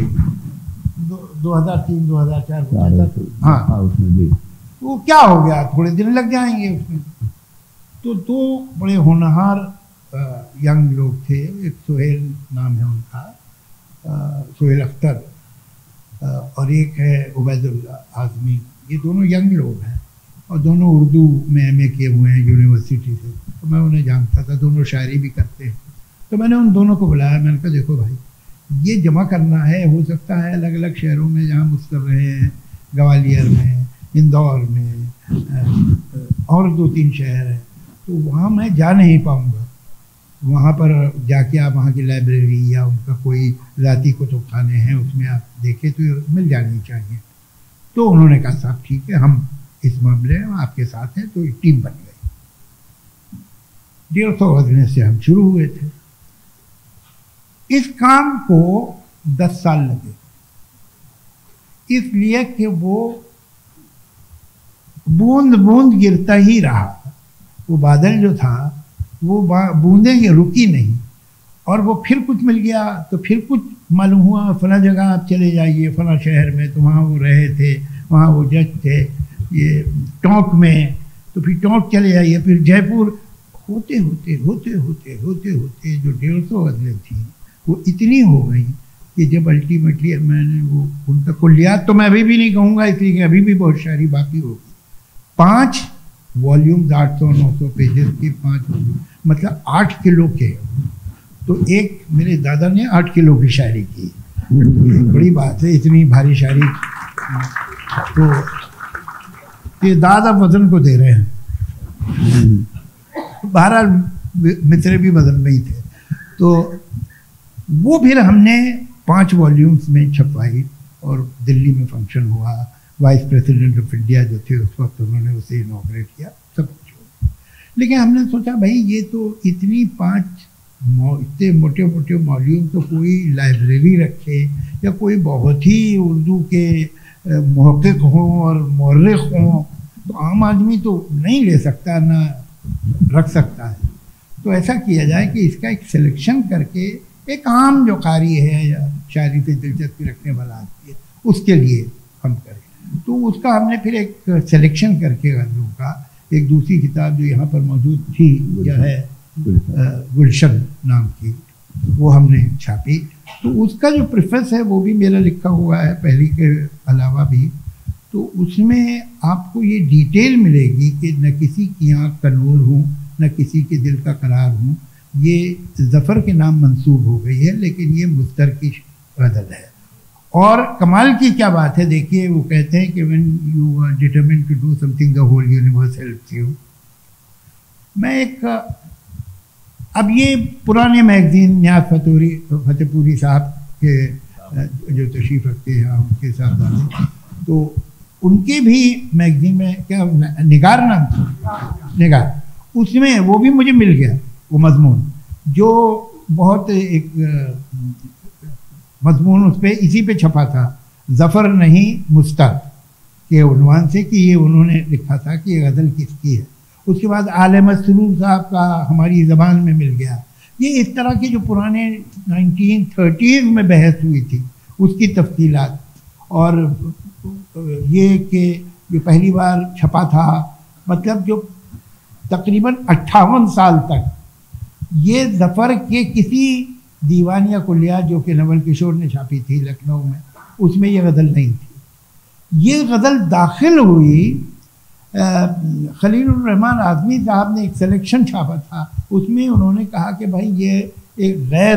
2003-2004. ہاں تو کیا ہو گیا, تھوڑے دن لگ جائیں گے اس میں. تو 2 بڑے ہونہار ینگ لوگ تھے, ایک سہیل نام ہے ان کا, سہیل اختر, اور ایک ہے عبید اللہ اعظمی. یہ دونوں ینگ لوگ ہیں اور دونوں اردو میں ایم اے کیے ہوئے ہیں یونیورسٹی سے. تو میں انہیں جانتا تھا, دونوں شاعری بھی کرتے ہیں. تو میں نے ان دونوں کو بلایا, میں نے کہا دیکھو بھائی یہ جمع کرنا ہے, ہو سکتا ہے الگ الگ شہروں میں جہاں مستر رہے ہیں, گوالیر میں, اندور میں, اور 2-3 شہر ہیں, تو وہاں میں جا نہیں پاؤں گا, وہاں پر جا کے آپ وہاں کی لائبریری یا ان کا کوئی ذاتی کتب خانے ہیں اس میں آپ دیکھیں تو مل جانی چاہیے. تو انہوں نے کہا صاحب ٹھیک ہے, ہم اس معاملے میں آپ کے ساتھ ہیں. تو ایک ٹیم بن گئی. 150 غزلیں سے ہم شروع ہوئے تھے. اس کام کو 10 سال لگے, اس لیے کہ وہ بوند بوند گرتا ہی رہا. وہ بادل جو تھا وہ بوندیں رکی نہیں, اور وہ پھر کچھ مل گیا تو پھر کچھ معلوم ہوا فلاں جگہ آپ چلے جائیے, فلاں شہر میں, تو وہاں وہ رہے تھے, وہاں وہ جج تھے, یہ ٹونک میں, تو پھر ٹونک چلے جائیے, پھر جے پور. ہوتے ہوتے ہوتے ہوتے ہوتے ہوتے جو 150 غزلیں تھیں وہ اتنی ہو گئی کہ جب الٹیمیٹلی میں نے وہ ان کا کلیات تو میں ابھی بھی نہیں کہوں گا, اس لیے کہ ابھی بھی بہت شاعری باقی ہوگی. 5 والیومز 800-900 پیجز کے, 5 مطلب 8 کلو کے. تو ایک میرے دادا نے 8 کلو کی شاعری کی, بڑی بات ہے اتنی بھاری شاعری. تو یہ دادا وزن کو دے رہے ہیں, بہرحال مصرے بھی وزن میں ہی تھے. تو وہ پھر ہم نے 5 والیومز میں چھپوائی اور دلی میں فنکشن ہوا. وائس پریزیڈنٹ آف انڈیا جو تھے اس وقت انہوں نے اسے انوگریٹ کیا, سب کچھ ہو. لیکن ہم نے سوچا بھائی یہ تو اتنی 5 اتنے موٹے موٹے والیوم تو کوئی لائبریری رکھے یا کوئی بہت ہی اردو کے محقق ہوں اور مورخ ہوں, تو عام آدمی تو نہیں لے سکتا, نہ رکھ سکتا ہے. تو ایسا کیا جائے کہ اس کا ایک سلیکشن کر کے ایک عام جو قاری ہے یا شاعری سے دلچسپی رکھنے والا آدمی ہے اس کے لیے ہم کریں. تو اس کا ہم نے پھر ایک سلیکشن کر کے غزلوں کا ایک دوسری کتاب جو یہاں پر موجود تھی جو ہے گلشن نام کی, وہ ہم نے چھاپی. تو اس کا جو پریفیس ہے وہ بھی میرا لکھا ہوا ہے پہلی کے علاوہ بھی. تو اس میں آپ کو یہ ڈیٹیل ملے گی کہ نہ کسی کی آنکھ کا نور ہوں, نہ کسی کے دل کا قرار ہوں. یہ ظفر کے نام منسوب ہو گئی ہے لیکن یہ مستر کی غزل ہے. اور کمال کی کیا بات ہے, دیکھیے وہ کہتے ہیں کہ when you are determined to do something the whole universe helps you. میں ایک اب یہ پرانے میگزین نیاز فتح پوری صاحب کے جو تشریف رکھتے ہیں ان کے صاحبزادے, تو ان کے بھی میگزین میں کیا نگار نام تھا, نگار, اس میں وہ بھی مجھے مل گیا وہ مضمون جو بہت ایک مضمون اس پہ اسی پہ چھپا تھا, ظفر نہیں مستر کے عنوان سے, کہ یہ انہوں نے لکھا تھا کہ یہ غزل کس کی ہے. اس کے بعد عالم سرور صاحب کا ہماری زبان میں مل گیا. یہ اس طرح کے جو پرانے 1930s میں بحث ہوئی تھی اس کی تفصیلات, اور یہ کہ یہ پہلی بار چھپا تھا, مطلب جو تقریباً 58 سال تک یہ ظفر کے کسی دیوان یا کلیات جو کہ نول کشور نے چھاپی تھی لکھنؤ میں, اس میں یہ غزل نہیں تھی. یہ غزل داخل ہوئی خلیل الرحمن اعظمی صاحب نے ایک سلیکشن چھاپا تھا, اس میں انہوں نے کہا کہ بھائی یہ ایک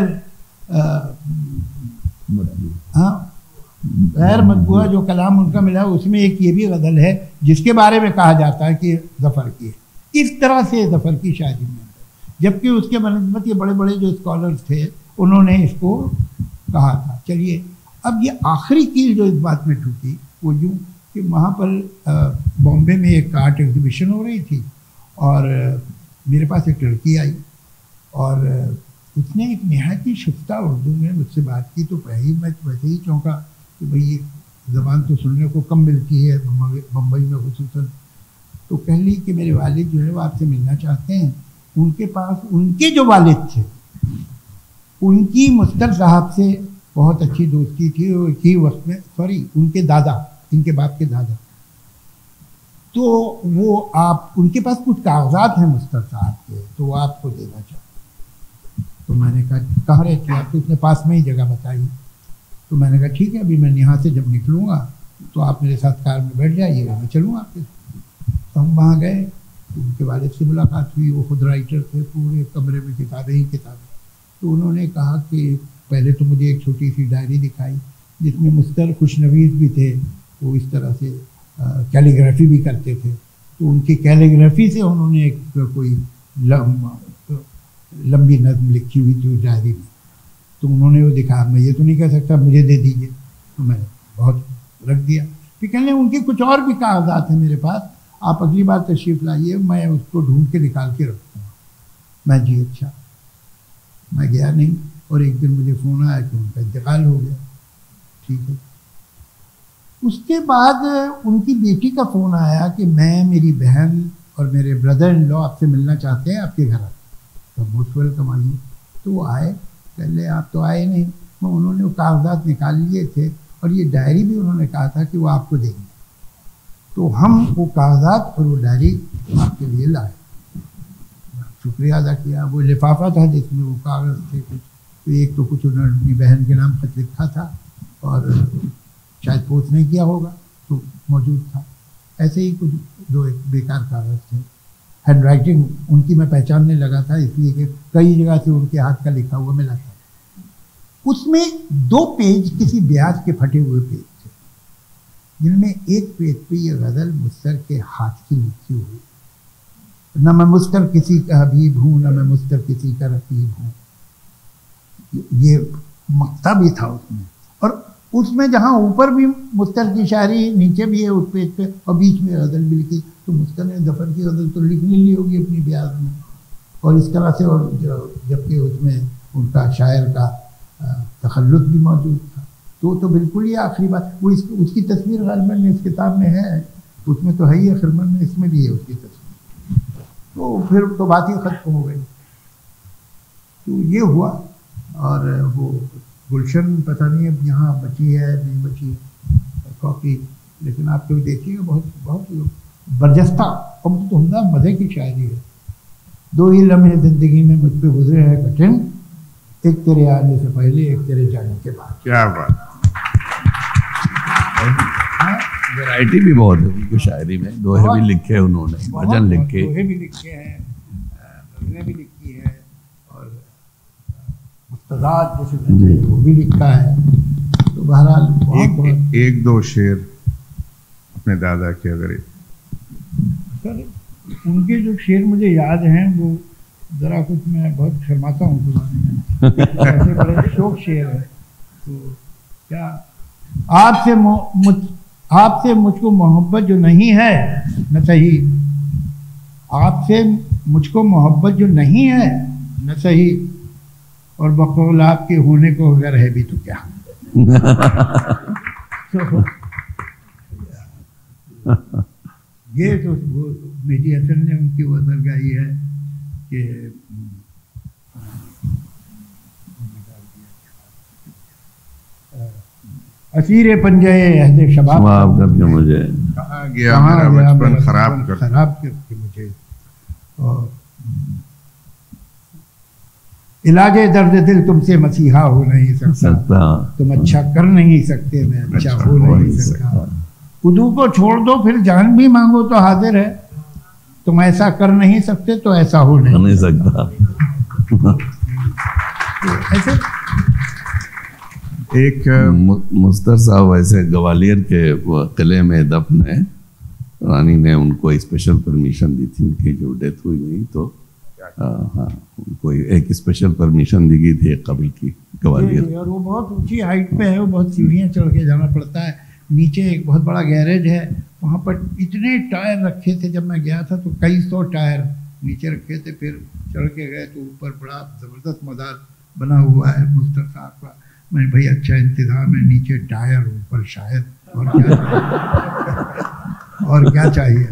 غیر مطبوعہ جو کلام ان کا ملا اس میں ایک یہ بھی غزل ہے جس کے بارے میں کہا جاتا ہے کہ ظفر کی ہے. اس طرح سے ظفر کی شاعری میں, جبکہ اس کے بنسبت یہ بڑے بڑے جو اسکالرز تھے انہوں نے اس کو کہا تھا. چلیے اب یہ آخری کیل جو اس بات میں ٹوٹی وہ یوں کہ وہاں پر بامبے میں ایک آرٹ ایگزیبیشن ہو رہی تھی, اور میرے پاس ایک لڑکی آئی اور اس نے ایک نہایت ہی شفتہ اردو میں مجھ سے بات کی. تو میں ویسے ہی چونکا کہ بھئی یہ زبان تو سننے کو کم ملتی ہے بمبئی میں خصوصاً. تو کہہ لی کہ میرے والد جو ہے وہ آپ سے ملنا چاہتے ہیں. ان کے پاس ان کے جو والد تھے ان کی مستر صاحب سے بہت اچھی دوستی تھی, اور ایک ہی وقت میں ان کے دادا, ان کے باپ کے دادا, تو وہ آپ ان کے پاس کچھ کاغذات ہیں مستر صاحب کے, تو وہ آپ کو دینا چاہتے. تو میں نے کہا کہاں رہتی آپ تو اتنے پاس میں ہی جگہ بتائی. تو میں نے کہا ٹھیک ہے, ابھی میں یہاں سے جب نکلوں گا تو آپ میرے ساتھ کار میں بیٹھ جائیے گا, میں چلوں آپ کے. تو ہم وہاں گئے, ان کے والد سے ملاقات ہوئی. وہ خود رائٹر تھے, پورے کمرے میں کتابیں ہی کتابیں. تو انہوں نے کہا کہ پہلے تو مجھے ایک چھوٹی سی ڈائری دکھائی جس میں مستر خوشنویس بھی تھے، وہ اس طرح سے کیلیگرافی بھی کرتے تھے، تو ان کی کیلیگرافی سے انہوں نے ایک کوئی لمبی نظم لکھی ہوئی تھی ڈائری میں، تو انہوں نے وہ دکھا، میں یہ تو نہیں کہہ سکتا مجھے دے دیجیے، تو میں نے بہت رکھ دیا. پھر کہنے ان کے کچھ اور بھی کاغذات ہیں میرے پاس، آپ اگلی بار تشریف لائیے، میں اس کو ڈھونڈ کے نکال کے رکھوں گا. میں جی اچھا. میں گیا نہیں، اور ایک دن مجھے فون آیا کہ ان کا انتقال ہو گیا. ٹھیک ہے. اس کے بعد ان کی بیٹی کا فون آیا کہ میں، میری بہن اور میرے بردر ان لو آپ سے ملنا چاہتے ہیں، آپ کے گھر. تو موسٹ ویلکم آئیے. تو وہ آئے. پہلے آپ تو آئے نہیں، انہوں نے وہ کاغذات نکال لیے تھے اور یہ ڈائری بھی انہوں نے کہا تھا کہ وہ آپ کو دیں گے. تو ہم وہ کاغذات اور وہ ڈائری آپ کے لیے لائے. شکریہ ادا کیا. وہ لفافہ تھا جس میں وہ کاغذ تھے کچھ، تو ایک تو کچھ انہوں نے اپنی بہن کے نام خط لکھا تھا اور شاید پوسٹ نہیں کیا ہوگا تو موجود تھا. ایسے ہی کچھ دو ایک بیکار کاغذ تھے. ہینڈ رائٹنگ ان کی میں پہچاننے لگا تھا اس لیے کہ کئی جگہ سے ان کے ہاتھ کا لکھا ہوا ملا تھا. اس میں 2 پیج کسی بیاج کے پھٹے ہوئے پیج تھے، جن میں ایک پیج پہ یہ غزل مستر کے ہاتھ کی لکھی ہوئی، نہ میں مستر کسی کا حبیب ہوں، نہ میں مستر کسی کا رقیب ہوں. یہ مقطع بھی تھا اس میں، اور اس میں جہاں اوپر بھی مستر کی شاعری، نیچے بھی ہے اس پیج پہ، اور بیچ میں غزل بھی لکھی. تو مستر نے ظفر کی غزل تو لکھ لی ہوگی اپنی بیاض میں، اور اس طرح سے، اور جبکہ اس میں ان کا شاعر کا تخلص بھی موجود تھا. تو بالکل یہ آخری بات. وہ اس کی تصویر غالباً اس کتاب میں ہے، اس میں تو ہے ہی ہے، خرمن میں اس میں بھی ہے اس کی تصویر. تو پھر تو بات ہی ختم ہو گئی. تو یہ ہوا. اور وہ گلشن پتہ نہیں اب یہاں بچی ہے نہیں بچی کاپی، لیکن آپ تو دیکھیے گا بہت برجستہ اور بہت عمدہ مزے کی شاعری ہے. 2 ہی لمحے زندگی میں مجھ پہ گزرے ہیں کٹھن، ایک تیرے آنے سے پہلے، ایک تیرے جانے کے بعد. کیا بات. ویرائٹی بھی بہت ہے ان کی شاعری میں. دوہے بھی لکھے انہوں نے، بھجن لکھے، دوہے بھی لکھے ہیں، غزلیں بھی لکھی ہے، اور مستضاد جیسے وہ بھی لکھا ہے. تو بہرحال ایک 2 شعر اپنے دادا کے اگر سر ان کے جو شعر مجھے یاد ہیں وہ ذرا کچھ میں بہت شرماتا ہوں سنانے میں، ایسے بڑے شوق شعر ہے. تو کیا آپ سے مجھ کو محبت جو نہیں ہے نہ صحیح، آپ سے مجھ کو محبت جو نہیں ہے نہ صحیح، اور بقول آپ کے ہونے کو اگر ہے بھی تو کیا. یہ تو وہ مہدی حسن نے ان کی وہ اثر گائی ہے کہ اسیر پنجے عہد شباب کر کے مجھے کہاں گیا میرا بچپن خراب کر کے مجھے، اور علاج درد دل تم سے مسیحا ہو نہیں سکتا، تم اچھا کر نہیں سکتے، میں اچھا ہو نہیں سکتا. خودو کو چھوڑ دو پھر جان بھی مانگو تو حاضر ہے، تم ایسا کر نہیں سکتے تو ایسا ہو نہیں سکتا. ایسے ایک مستر صاحب ایسے گوالیر کے قلعے میں دفن ہے، رانی نے ان کو اسپیشل پرمیشن دی تھی، ان کی جو ڈیتھ ہوئی گئی تو ہاں ان کو ایک اسپیشل پرمیشن دی گئی تھی ایک قبر کی گوالیر. اور وہ بہت اونچی ہائٹ پہ ہے، وہ بہت سیڑھیاں چڑھ کے جانا پڑتا ہے. نیچے ایک بہت بڑا گیریج ہے، وہاں پر اتنے ٹائر رکھے تھے. جب میں گیا تھا تو کئی 100 ٹائر نیچے رکھے تھے. پھر چڑھ کے گئے تو اوپر بڑا زبردست مزار بنا ہوا ہے مستر صاحب کا. میں بھائی اچھا انتظام ہے، نیچے ٹائر اوپر شاید، اور کیا چاہیے.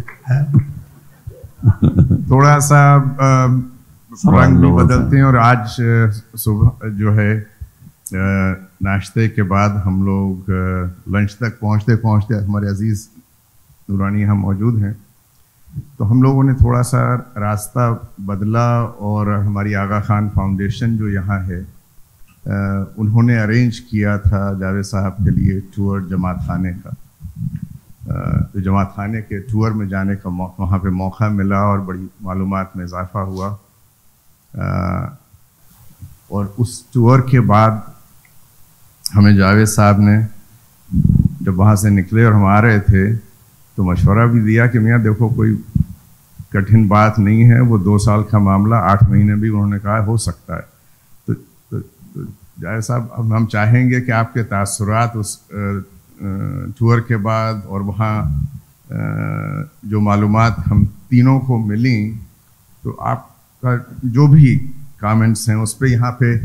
تھوڑا سا رنگ بھی بدلتے ہیں. اور آج صبح جو ہے ناشتے کے بعد ہم لوگ لنچ تک پہنچتے پہنچتے ہمارے عزیز نورانی یہاں موجود ہیں، تو ہم لوگوں نے تھوڑا سا راستہ بدلا. اور ہماری آغا خان فاؤنڈیشن جو یہاں ہے، انہوں نے ارینج کیا تھا جاوید صاحب کے لیے ٹور جماعت خانے کا. تو جماعت خانے کے ٹور میں جانے کا وہاں پہ موقع ملا اور بڑی معلومات میں اضافہ ہوا. اور اس ٹور کے بعد ہمیں جاوید صاحب نے جب وہاں سے نکلے اور ہم آ رہے تھے تو مشورہ بھی دیا کہ میاں دیکھو کوئی کٹھن بات نہیں ہے، وہ 2 سال کا معاملہ 8 مہینے بھی انہوں نے کہا ہو سکتا ہے. تو جاوید صاحب اب ہم چاہیں گے کہ آپ کے تاثرات اس ٹور کے بعد اور وہاں جو معلومات ہم تینوں کو ملیں تو آپ کا جو بھی کامنٹس ہیں اس پہ یہاں پہ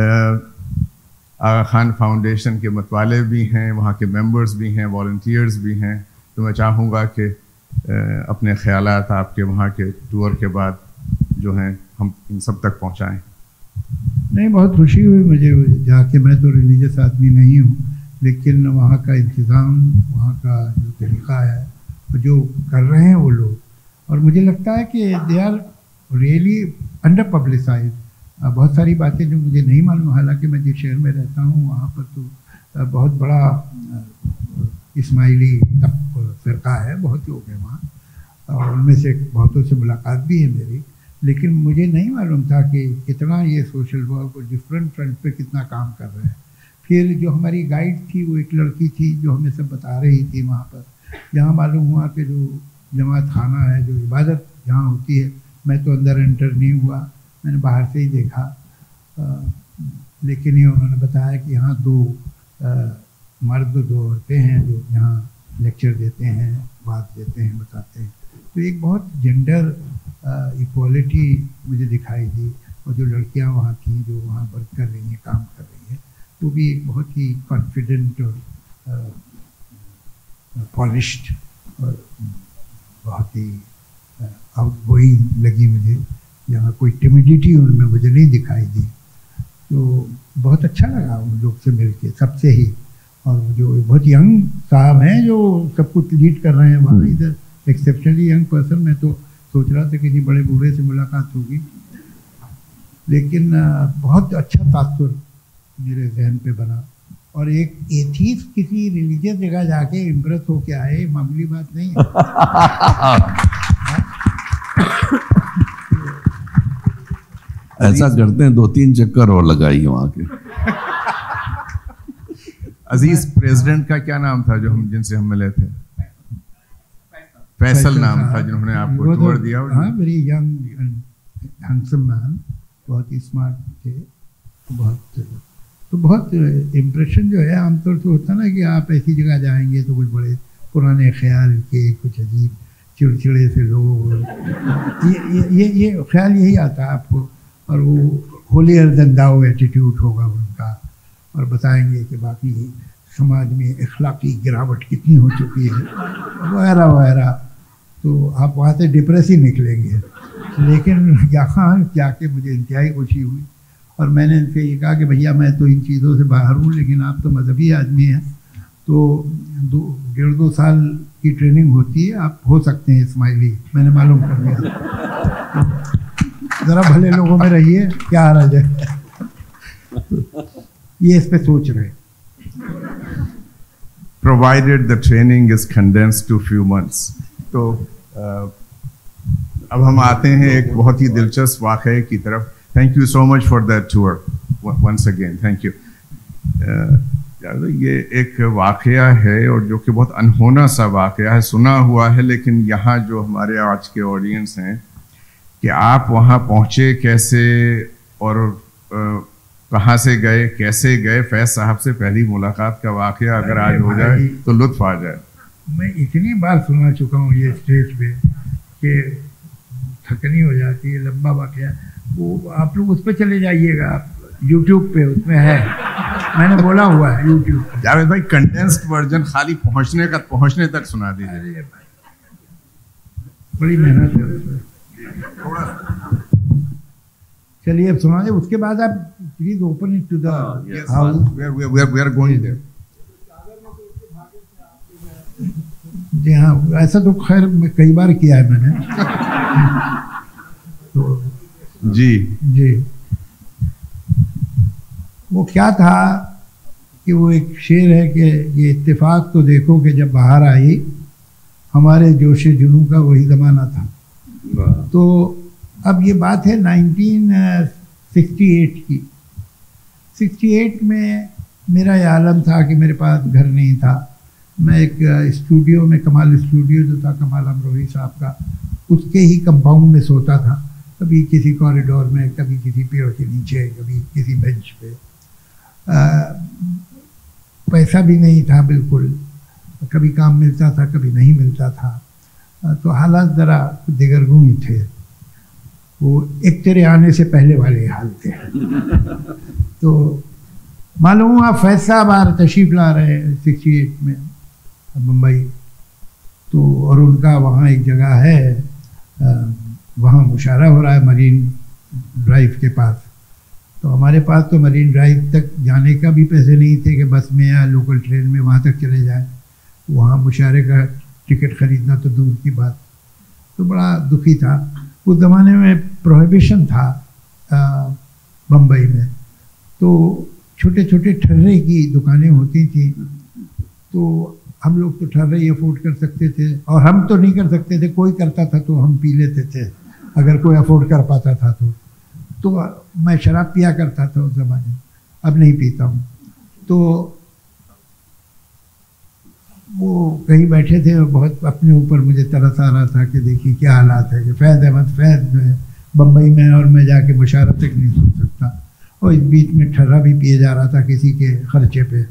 آغا خان فاؤنڈیشن کے متوالے بھی ہیں، وہاں کے ممبرز بھی ہیں، والنٹیئرز بھی ہیں، تو میں چاہوں گا کہ اپنے خیالات آپ کے وہاں کے ٹور کے بعد جو ہیں ہم ان سب تک پہنچائیں. نہیں، بہت خوشی ہوئی مجھے جا کے. میں تو ریلیجس آدمی نہیں ہوں، لیکن وہاں کا انتظام، وہاں کا جو طریقہ ہے، جو کر رہے ہیں وہ لوگ، اور مجھے لگتا ہے کہ they are really under publicise. بہت ساری باتیں جو مجھے نہیں معلوم، حالانکہ میں جس شہر میں رہتا ہوں وہاں پر تو بہت بڑا اسماعیلی فرقہ ہے، بہت لوگ ہیں وہاں، اور ان میں سے بہتوں سے ملاقات بھی ہے میری، لیکن مجھے نہیں معلوم تھا کہ کتنا یہ سوشل ورک اور ڈفرینٹ فرنٹ پہ کتنا کام کر رہے ہیں. پھر جو ہماری گائیڈ تھی وہ ایک لڑکی تھی جو ہمیں سب بتا رہی تھی وہاں پر، جہاں معلوم ہوا کہ جو جماعت خانہ ہے، جو عبادت جہاں ہوتی ہے، میں تو اندر انٹر نہیں ہوا، میں نے باہر سے ہی دیکھا، لیکن یہ انہوں نے بتایا کہ یہاں 2 مرد 2 عورتیں ہیں جو یہاں لیکچر دیتے ہیں، بات دیتے ہیں، بتاتے ہیں. تو ایک بہت جینڈر ایکوالٹی مجھے دکھائی دی، اور جو لڑکیاں وہاں تھیں جو وہاں ورک کر رہی ہیں، کام کر رہی ہیں، وہ بھی ایک بہت ہی کانفیڈنٹ اور پالشڈ اور بہت ہی آؤٹ گوئنگ لگی مجھے. یہاں کوئی ٹیمیڈیٹی ان میں مجھے نہیں دکھائی دی. تو بہت اچھا لگا ان لوگ سے مل کے، سب سے ہی. اور جو بہت ینگ صاحب ہیں جو سب کچھ لیڈ کر رہے ہیں وہاں، ادھر ایکسیپشنلی ینگ پرسن. میں تو سوچ رہا تھا کہ کسی بڑے بوڑھے سے ملاقات ہوگی، لیکن بہت اچھا تاثر میرے ذہن پہ بنا. اور ایک ایتھیسٹ کسی ریلیجیس جگہ جا کے امپریس ہو کے آئے، معمولی بات نہیں ہے. ایسا کرتے ہیں 2-3 چکر اور لگائیے وہاں کے. عزیز پریزیڈنٹ کا کیا نام تھا جو جن سے ہم ملے تھے؟ فیصل نام تھا جنہوں نے آپ کو ٹور دیا. ہاں، ویری ینگ ہینڈسم مین، بہت اسمارٹ تھے. بہت امپریشن جو ہے عام طور سے ہوتا نا کہ آپ ایسی جگہ جائیں گے تو کچھ بڑے پرانے خیال کے، کچھ عجیب چڑچڑے سے لوگ، یہ خیال یہی آتا ہے آپ کو. اور وہ ہولیئر دین داؤ ایٹیٹیوڈ ہوگا ان کا، اور بتائیں گے کہ باقی سماج میں اخلاقی گراوٹ کتنی ہو چکی ہے وغیرہ وغیرہ. تو آپ وہاں سے ڈپریس ہی نکلیں گے. لیکن یہاں جا کے مجھے انتہائی خوشی ہوئی، اور میں نے ان سے یہ کہا کہ بھیا میں تو ان چیزوں سے باہر ہوں، لیکن آپ تو مذہبی آدمی ہیں، تو 1.5-2 سال کی ٹریننگ ہوتی ہے، آپ ہو سکتے ہیں اسماعیلی. میں نے معلوم کر لیا. ذرا بھلے لوگوں میں رہیے، کیا حرج ہے. یہ اس پہ سوچ رہے. Provided the training is condensed to few months. تو اب ہم آتے ہیں ایک بہت ہی دلچسپ واقعے کی طرف. Thank you so much for that tour. Once again, thank you. یہ ایک واقعہ ہے اور جو کہ بہت انہونا سا واقعہ ہے، سنا ہوا ہے، لیکن یہاں جو ہمارے آج کے آڈینس ہیں کہ آپ وہاں پہنچے کیسے اور کہاں سے گئے، کیسے گئے. فیض صاحب سے پہلی ملاقات کا واقعہ اگر آج ہو جائے تو لطف آ جائے. میں اتنی بار سنا چکا ہوں یہ اسٹیج پہ کہ تھکنی ہو جاتی ہے. لمبا واقعہ وہ آپ لوگ اس پہ چلے جائیے گا، یوٹیوب پہ اس میں ہے، میں نے بولا ہوا ہے یوٹیوب پہ. جاوید بھائی کنڈینسڈ ورژن خالی پہنچنے تک سنا دیجیے. بڑی محنت ہے اس میں. چلیے اب سنا دیں، اس کے بعد آپ please open it to the house. We are going there. جی ہاں، ایسا تو خیر میں کئی بار کیا ہے میں نے. جی وہ کیا تھا کہ وہ ایک شعر ہے کہ یہ اتفاق تو دیکھو کہ جب باہر آئی ہمارے جوش جنوں کا وہی زمانہ تھا. تو اب یہ بات ہے 1968 کی. 68 में मेरा ये आलम था कि मेरे पास घर नहीं था। मैं एक स्टूडियो में, कमाल स्टूडियो जो था कमाल अमरोही साहब का, उसके ही कंपाउंड में सोता था। कभी किसी कॉरिडोर में, कभी किसी पेड़ के नीचे, कभी किसी बेंच पे। पैसा भी नहीं था बिल्कुल, कभी काम मिलता था कभी नहीं मिलता था। तो हालात ज़रा दिगरगुं ही थे। वो एक तेरे आने से पहले वाले हाल थे। तो मालूम हुआ फैज साहब आ तशरीफ़ ला रहे हैं 68 में मुंबई। तो और उनका वहाँ एक जगह है, वहाँ मुशारा हो रहा है मरीन ड्राइव के पास। तो हमारे पास तो मरीन ड्राइव तक जाने का भी पैसे नहीं थे कि बस में या लोकल ट्रेन में वहाँ तक चले जाएं। वहाँ मुशारे का टिकट ख़रीदना तो दूर की बात। तो बड़ा दुखी था। उस ज़माने में प्रोहिबिशन था बम्बई में, तो छोटे छोटे ठर्रे की दुकानें होती थी। तो हम लोग तो ठर्रे ही अफोर्ड कर सकते थे, और हम तो नहीं कर सकते थे, कोई करता था तो हम पी लेते थे अगर कोई अफोर्ड कर पाता था तो मैं शराब पिया करता था उस ज़माने में, अब नहीं पीता हूँ। तो वो कहीं बैठे थे और बहुत अपने ऊपर मुझे तरस आ रहा था कि देखिए क्या हालात है कि फैज़ अहमद फैज़ जो है बम्बई में, और मैं जाके मुशारा तक नहीं सुन सकता। और इस बीच में ठर्रा भी पिए जा रहा था किसी के खर्चे पे।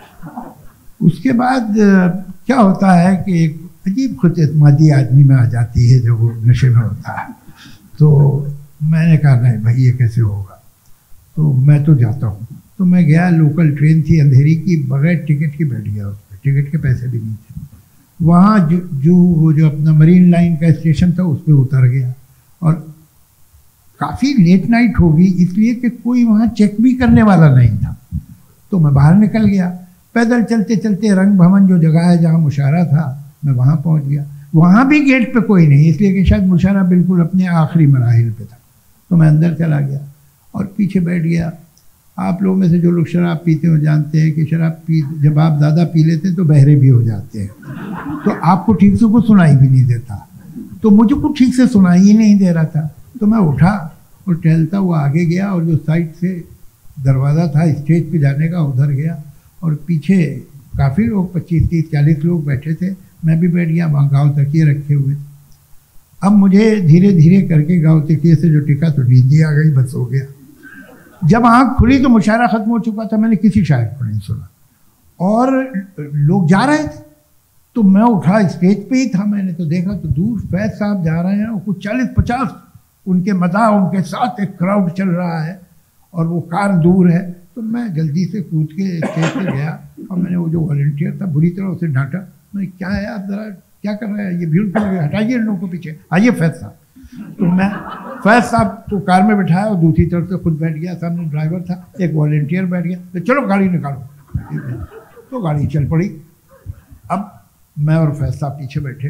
उसके बाद क्या होता है कि एक अजीब खुदएतमादी आदमी में आ जाती है जब वो नशे में होता है। तो मैंने कहा नहीं भाई ये कैसे होगा, तो मैं तो जाता हूँ। तो मैं गया, लोकल ट्रेन थी अंधेरी की, बगैर टिकट के बैठ गया उस पर, टिकट के पैसे भी नहीं थे। वहाँ जो अपना मरीन लाइन का स्टेशन था उस पर उतर गया, और काफ़ी लेट नाइट होगी इसलिए कि कोई वहाँ चेक भी करने वाला नहीं था। तो मैं बाहर निकल गया, पैदल चलते चलते रंग भवन जो जगह है जहाँ मुशारा था, मैं वहाँ पहुँच गया। वहाँ भी गेट पे कोई नहीं, इसलिए कि शायद मुशारा बिल्कुल अपने आखिरी मराहिल पे था। तो मैं अंदर चला गया और पीछे बैठ गया। आप लोगों में से जो लोग शराब पीते हो जानते हैं कि जब आप ज़्यादा पी लेते हैं तो बहरे भी हो जाते हैं, तो आपको ठीक से कुछ सुनाई भी नहीं देता। तो मुझे कुछ ठीक से सुनाई ही नहीं दे रहा था। तो मैं उठा और टहलता हुआ आगे गया, और जो साइड से दरवाज़ा था स्टेज पे जाने का उधर गया, और पीछे काफ़ी लोग 25, 30, 40 लोग बैठे थे। मैं भी बैठ गया, वहाँ गाँव तकिए रखे हुए। अब मुझे धीरे धीरे करके गाँव तकिए से जो टिका तो नींद ही आ गई, बस हो गया। जब आँख खुली तो मुशायरा ख़त्म हो चुका था, मैंने किसी शायर को नहीं सुना, और लोग जा रहे थे। तो मैं उठा, स्टेज पे ही था, मैंने तो देखा तो दूर फैज़ साहब जा रहे हैं, और कुछ 40-50 उनके मदा उनके साथ एक क्राउड चल रहा है, और वो कार दूर है। तो मैं जल्दी से कूद के स्टेज पे गया, और मैंने वो जो वॉलंटियर था बुरी तरह उसे डांटा। मैं क्या है आप ज़रा क्या कर रहे हैं, ये भीड़ क्यों लगे, हटाइए इन लोगों को पीछे, आइए फैज़ साहब। तो मैं फैज़ साहब को कार में बिठाया और दूसरी तरफ से खुद बैठ गया, सामने ड्राइवर था, एक वॉलंटियर बैठ गया। तो चलो गाड़ी निकालो, तो गाड़ी चल पड़ी। अब मैं और फैज़ साहब पीछे बैठे।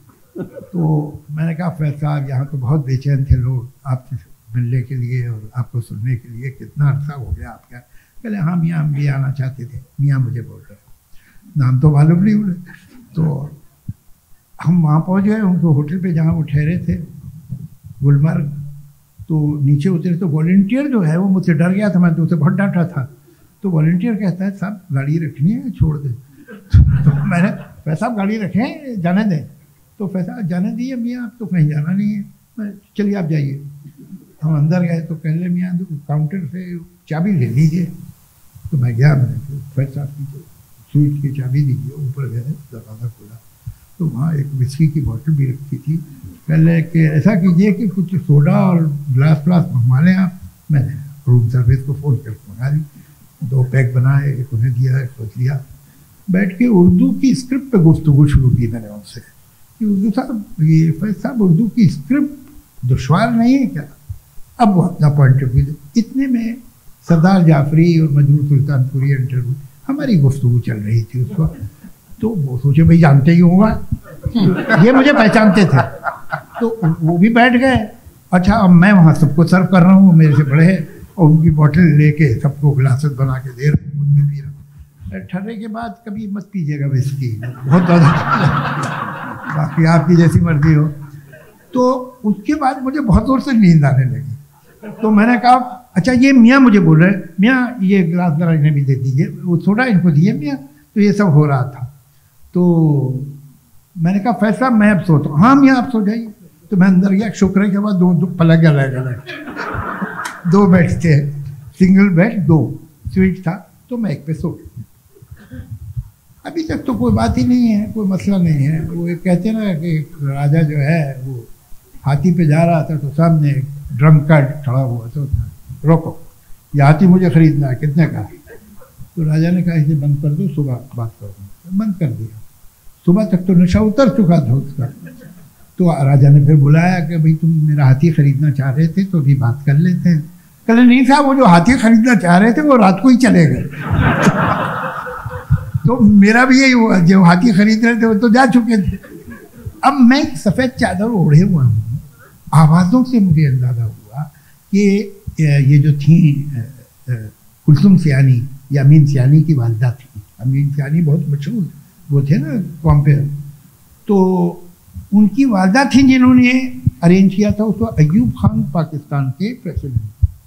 तो मैंने कहा फैज़ साहब यहाँ तो बहुत बेचैन थे लोग आपसे मिलने के लिए और आपको सुनने के लिए, कितना अर्सा हो गया आपका। कहले हाँ मियाँ, हम भी आना चाहते थे। मियाँ मुझे बोल रहे, नाम तो मालूम नहीं उन्हें। तो हम वहाँ पहुँच गए उनको होटल पे जहाँ वो ठहरे थे, गुलमर्ग। तो नीचे उतरे तो वॉलंटियर जो है वो मुझसे डर गया था, मैं तो उसे बहुत डांटा था। तो वॉलंटियर कहता है साहब गाड़ी रखनी है, छोड़ दे। तो मैंने पैसा गाड़ी रखें, जाने दें। तो पैसा जाने दिए मियाँ, आप तो कहीं जाना नहीं है। मैं चलिए आप जाइए। हम अंदर गए तो कह ले मियाँ काउंटर से चाबी ले लीजिए। तो मैं गया, मैंने पैसा की स्वीट की चाबी दीजिए, ऊपर गए, दरवाज़ा खोला तो वहाँ एक विस्की की बोतल भी रखी थी। कह ले कि ऐसा कीजिए कि कुछ सोडा और ग्लास मंगवा लें आप। मैंने रूम सर्विस को फ़ोन करके मंगा ली, 2 पैक बनाए, एक उन्हें दिया, एक सोच लिया। बैठ के उर्दू की स्क्रिप्ट पे गुफ्तगू शुरू की मैंने उनसे कि उर्दू साहब, ये फैज़ साहब उर्दू की स्क्रिप्ट दुश्वार नहीं है क्या? अब वो अपना पॉइंट ऑफ व्यू। इतने में सरदार जाफरी और मजरूर सुल्तानपुरी इंटरव्यू, हमारी गुफ्तगू चल रही थी उस वक्त। तो वो सोचे भाई जानते ही होगा, ये मुझे पहचानते थे। तो वो भी बैठ गए। अच्छा, अब मैं वहाँ सबको सर्व कर रहा हूँ, मेरे से बड़े हैं, और उनकी बोतल लेके सबको गिलासेस बना के दे रहे, खुद भी पी रहा। ठर्रे के बाद कभी मत पीजिएगा विस्की, बहुत ज़्यादा, बाकी आपकी जैसी मर्जी हो। तो उसके बाद मुझे बहुत जोर से नींद आने लगी। तो मैंने कहा अच्छा ये मियाँ मुझे बोल रहे मियाँ ये गिलास जरा इन्हें भी दे दीजिए, वो सोडा इनको दिए मियाँ। तो ये सब हो रहा था। तो मैंने कहा फैसला मैं अब सोता हूँ। हाँ मियाँ आप सो जाइए। तो मैं अंदर गया, शुक्र है के बाद दो पलक अलग अलग 2 बेड थे, सिंगल बेड 2 स्वीट था, तो मैं एक पे सो गया। अभी तक तो कोई बात ही नहीं है, कोई मसला नहीं है। वो एक कहते हैं ना कि राजा जो है वो हाथी पे जा रहा था, तो सामने एक ड्रंक कार्ड खड़ा हुआ तो रोको, ये हाथी मुझे खरीदना है, कितने का? तो राजा ने कहा इसे बंद कर दो, सुबह बात करूँगा। बंद कर दिया। सुबह तक तो नशा उतर चुका था उसका। तो राजा ने फिर बुलाया कि भाई तुम मेरा हाथी खरीदना चाह रहे थे तो अभी बात कर लेते हैं। कहले नहीं साहब, वो जो हाथी खरीदना चाह रहे थे वो रात को ही चले गए। तो मेरा भी यही हुआ, जो हाथी खरीद रहे थे वो तो जा चुके थे। अब मैं सफ़ेद चादर ओढ़े हुआ हूँ। आवाज़ों से मुझे अंदाज़ा हुआ कि ये जो थी कुलसुम सियानी या अमीन सियानी की वालदा थी। अमीन सियानी बहुत मशहूर वो थे ना कॉम्पेयर, तो उनकी वालदा थी जिन्होंने अरेंज किया था उसको। अयूब खान पाकिस्तान के प्रेसिडेंट।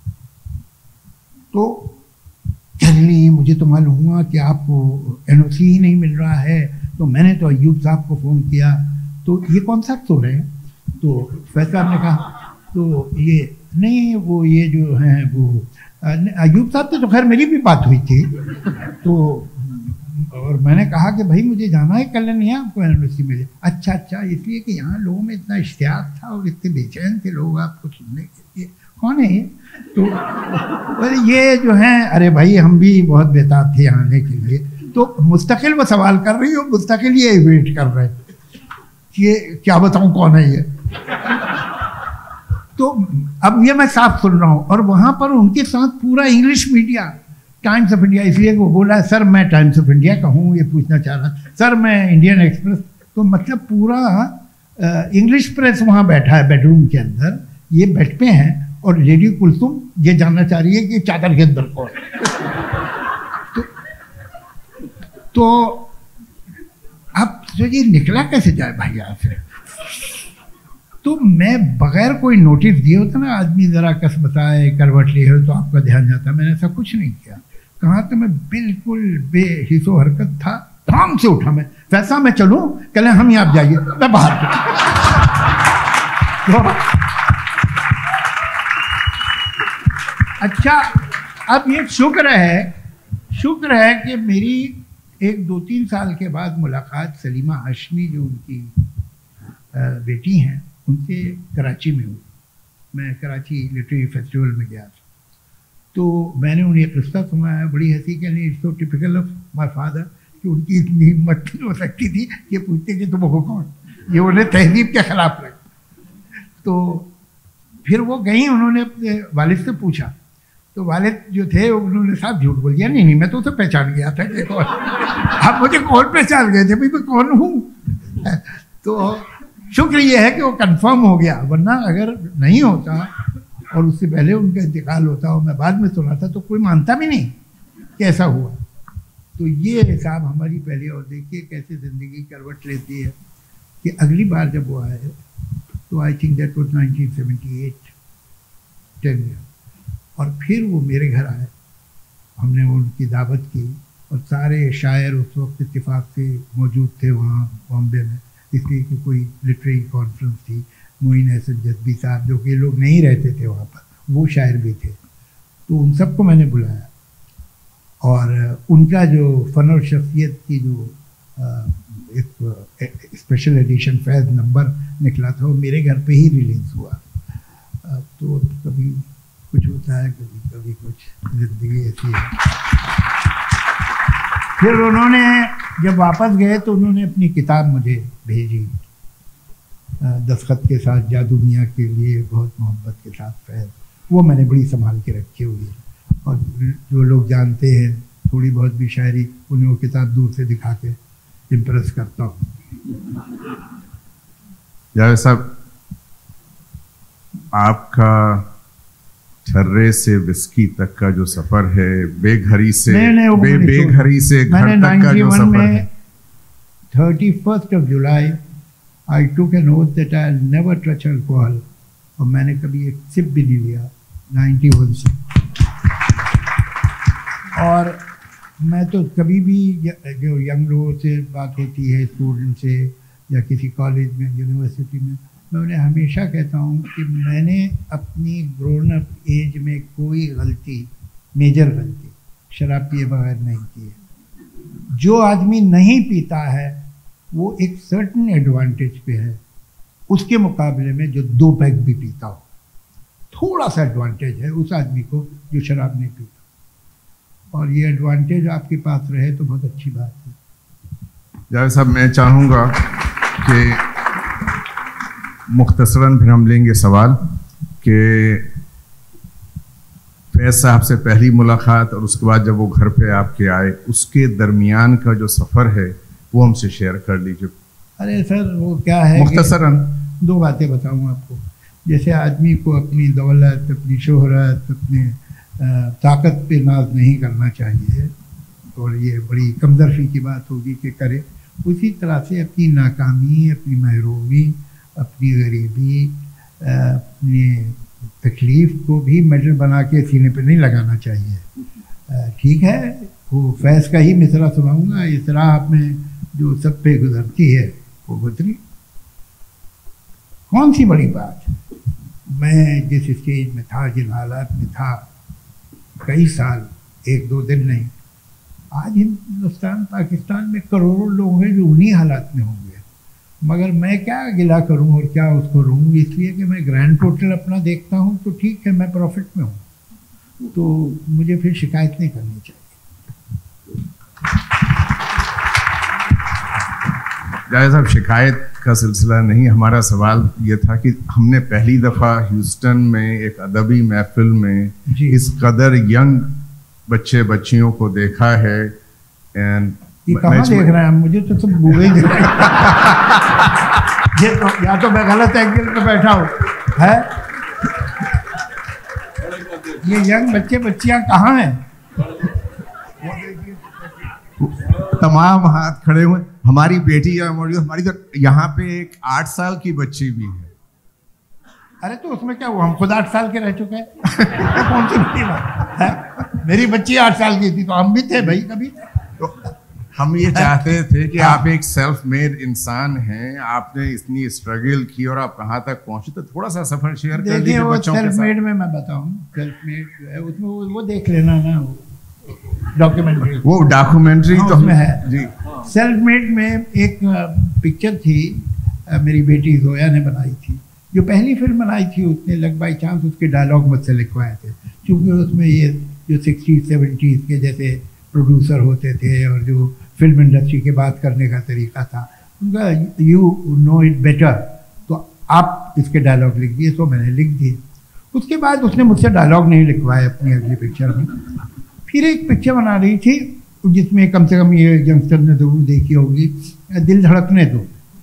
तो कहने मुझे तो मालूम हुआ कि आपको NOC ही नहीं मिल रहा है, तो मैंने तो अयूब साहब को फ़ोन किया, तो ये कौन सा तो रहे? तो फैज़ साहब ने कहा तो ये नहीं, वो ये जो हैं वो अयूब साहब से तो खैर मेरी भी बात हुई थी। तो और मैंने कहा कि भाई मुझे जाना है कल, नहीं आपको NOC मिले? अच्छा इसलिए कि यहाँ लोगों में इतना इश्तियाक था और इतने बेचैन थे लोग आपको सुनने के लिए। कौन है ये? तो ये जो हैं, अरे भाई हम भी बहुत बेताब थे यहाँ आने के लिए। तो मुस्तकिल वो सवाल कर रही हो, मुस्तकिल ये वेट कर रहे कि क्या बताऊँ कौन है ये। तो अब ये मैं साफ सुन रहा हूँ, और वहाँ पर उनके साथ पूरा English media, Times of India, इसलिए वो बोला सर मैं टाइम्स ऑफ इंडिया का हूँ, ये पूछना चाह रहा, सर मैं इंडियन एक्सप्रेस। तो मतलब पूरा इंग्लिश प्रेस वहाँ बैठा है बेडरूम के अंदर, ये बेड पे हैं, और लेडी कुलसुम ये जानना चाह रही है कि चादर के अंदर कौन। तो अब ये निकला कैसे जाए भाई यहाँ से? तो मैं बगैर कोई नोटिस दिए होता ना, आदमी ज़रा कस बताए करवट लिए हो तो आपका ध्यान जाता। मैंने ऐसा कुछ नहीं किया। कहाँ तो मैं बिल्कुल बेहिसो हरकत था, धाम से उठा मैं, वैसा मैं चलूँ? कहले हम ही आप जाइए, मैं बाहर। तो अच्छा, अब ये शुक्र है कि मेरी 1-2-3 साल के बाद मुलाकात सलीमा हाशमी जो उनकी बेटी हैं उनसे कराची में हुई। मैं कराची लिटरेरी फेस्टिवल में गया था, तो मैंने उन्हें किस्सा सुनाया, बड़ी हंसी के लिए it's so typical of my father कि उनकी इतनी हिम्मत नहीं हो सकती थी कि पूछते कि तुम हो कौन, ये उन्हें तहजीब के खिलाफ लगा। तो फिर वो गई, उन्होंने अपने वालिद से पूछा, तो वालिद जो थे उन्होंने साफ झूठ बोल दिया, नहीं मैं तो उसे पहचान गया था कि कौन। आप मुझे कौन पहचान गए थे? भाई मैं कौन हूँ? तो शुक्र ये है कि वो कंफर्म हो गया, वरना अगर नहीं होता और उससे पहले उनका इंतकाल होता और मैं बाद में सुना था तो कोई मानता भी नहीं कि ऐसा हुआ। तो ये हिसाब हमारी पहले, और देखिए कैसे ज़िंदगी करवट लेती है कि अगली बार जब वो आए तो I think that was 1978, 10 year, और फिर वो मेरे घर आए, हमने उनकी दावत की और सारे शायर उस वक्त इत्तेफाक से मौजूद थे वहाँ बॉम्बे में, इसलिए कि कोई लिटरेरी कॉन्फ्रेंस थी। मोइन हसन जज्बी साहब जो कि लोग नहीं रहते थे वहाँ पर, वो शायर भी थे, तो उन सबको मैंने बुलाया और उनका जो फ़न और शख्सियत की जो एक स्पेशल एडिशन फैज़ नंबर निकला था वो मेरे घर पे ही रिलीज़ हुआ। तो कभी कुछ होता है, कभी कभी कुछ, ज़िंदगी ऐसी है। फिर उन्होंने जब वापस गए तो उन्होंने अपनी किताब मुझे भेजी दस्तखत के साथ, जादू मियाँ के लिए बहुत मोहब्बत के साथ फैज़, वो मैंने बड़ी संभाल के रखी हुई है। और जो लोग जानते हैं थोड़ी बहुत भी शायरी, उन्हें वो किताब दूर से दिखा के इम्प्रेस करता हूँ। जावेद साहब, आपका छर्रे से विस्की तक का जो सफर है, बेघरी से बेघरी से घर तक का जो सफर है, 31st of July I took an oath that I'll never touch alcohol, और मैंने कभी एक सिप भी नहीं लिया 91 से। اور میں تو کبھی بھی جو ینگ لوگوں سے بات ہوتی ہے، اسٹوڈنٹ سے یا کسی کالج میں، یونیورسٹی میں انہیں ہمیشہ کہتا ہوں کہ میں نے اپنی گرون اپ ایج میں کوئی غلطی، میجر غلطی شراب پیے بغیر نہیں کی ہے۔ جو آدمی نہیں پیتا ہے وہ ایک سرٹن ایڈوانٹیج پہ ہے اس کے مقابلے میں جو 2 پیگ بھی پیتا ہو، تھوڑا سا ایڈوانٹیج ہے اس آدمی کو جو شراب نہیں پیتا، اور یہ ایڈوانٹیج آپ کے پاس رہے تو بہت اچھی بات ہے۔ جاوید صاحب میں چاہوں گا کہ مختصراً پھر ہم لیں گے سوال کہ فیض صاحب سے پہلی ملاقات اور اس کے بعد جب وہ گھر پہ آپ کے آئے اس کے درمیان کا جو سفر ہے وہ ہم سے شیئر کر لیجیے۔ ارے سر وہ کیا ہے، مختصراً 2 باتیں بتاؤں آپ کو۔ جیسے آدمی کو اپنی دولت، اپنی شہرت، اپنے طاقت پہ ناز نہیں کرنا چاہیے، اور یہ بڑی کمزرفی کی بات ہوگی کہ کرے، اسی طرح سے اپنی ناکامی، اپنی محرومی، اپنی غریبی، اپنی تکلیف کو بھی میڈل بنا کے سینے پہ نہیں لگانا چاہیے۔ ٹھیک ہے، وہ فیض کا ہی مصرع سناؤں گا، اس طرح آپ میں جو سب پہ گزرتی ہے وہ گزری، کون سی بڑی بات۔ میں جس اسٹیج میں تھا، جن حالات میں تھا، کئی سال، 1-2 دن نہیں، آج ہندوستان پاکستان میں کروڑوں لوگ ہیں جو انہی حالات میں ہوں گے، مگر میں کیا گلہ کروں اور کیا اس کو روں، اس لیے کہ میں گرینڈ ٹوٹل اپنا دیکھتا ہوں تو ٹھیک ہے، میں پروفٹ میں ہوں، تو مجھے پھر شکایت نہیں کرنی چاہیے۔ جاوید صاحب شکایت کا سلسلہ نہیں، ہمارا سوال یہ تھا کہ ہم نے پہلی دفعہ ہیوسٹن میں ایک ادبی محفل میں اس قدر ینگ بچے بچیوں کو دیکھا ہے، یہ کہاں دیکھ رہے ہیں؟ مجھے تو سب بوڑھے ہی دیکھ رہے ہیں، یا تو میں غلط اینگل پہ بیٹھا ہوں ہے۔ یہ ینگ بچے بچیاں کہاں ہیں؟ تمام ہاتھ کھڑے ہوئے، ہماری بیٹی ہماری تو یہاں پہ ایک 8 سال کی بچی بھی ہے۔ ارے تو اس میں کیا ہوا، ہم خود 8 سال کے رہ چکے ہیں، کون سی بڑی بات ہے؟ میری بچی 8 سال کی تھی تو ہم بھی تھے بھائی کبھی۔ ہم یہ چاہتے تھے کہ آپ ایک سیلف میڈ انسان ہیں، آپ نے اتنی اسٹرگل کی اور آپ کہاں تک پہنچے، تو تھوڑا سا سفر شیئر کر دیجیے بچوں کے ساتھ۔ سیلف میڈ میں بتاؤں، سیلف میڈ جو ہے اس میں وہ دیکھ لینا نا، ڈاکیومنٹری، وہ ڈاکومنٹری تو میں ہے جی۔ سیلف میڈ میں ایک پکچر تھی، میری بیٹی زویا نے بنائی تھی، جو پہلی فلم بنائی تھی اس نے لگ بائی چانس اس کے ڈائلاگ مجھ سے لکھوائے تھے، کیونکہ اس میں یہ جو 60s-70s کے جیسے پروڈیوسر ہوتے تھے اور جو فلم انڈسٹری کے بات کرنے کا طریقہ تھا، ان کا یو نو اٹ بیٹر، تو آپ اس کے ڈائلاگ لکھ دیے، تو میں نے لکھ دیے۔ اس کے بعد اس نے مجھ سے ڈائلاگ نہیں لکھوائے اپنی اگلی پکچر میں۔ پھر ایک پکچر بنا رہی تھی جس میں کم سے کم یہ ینگسٹر نے ضرور دیکھی ہوگی، دل دھڑکنے دو۔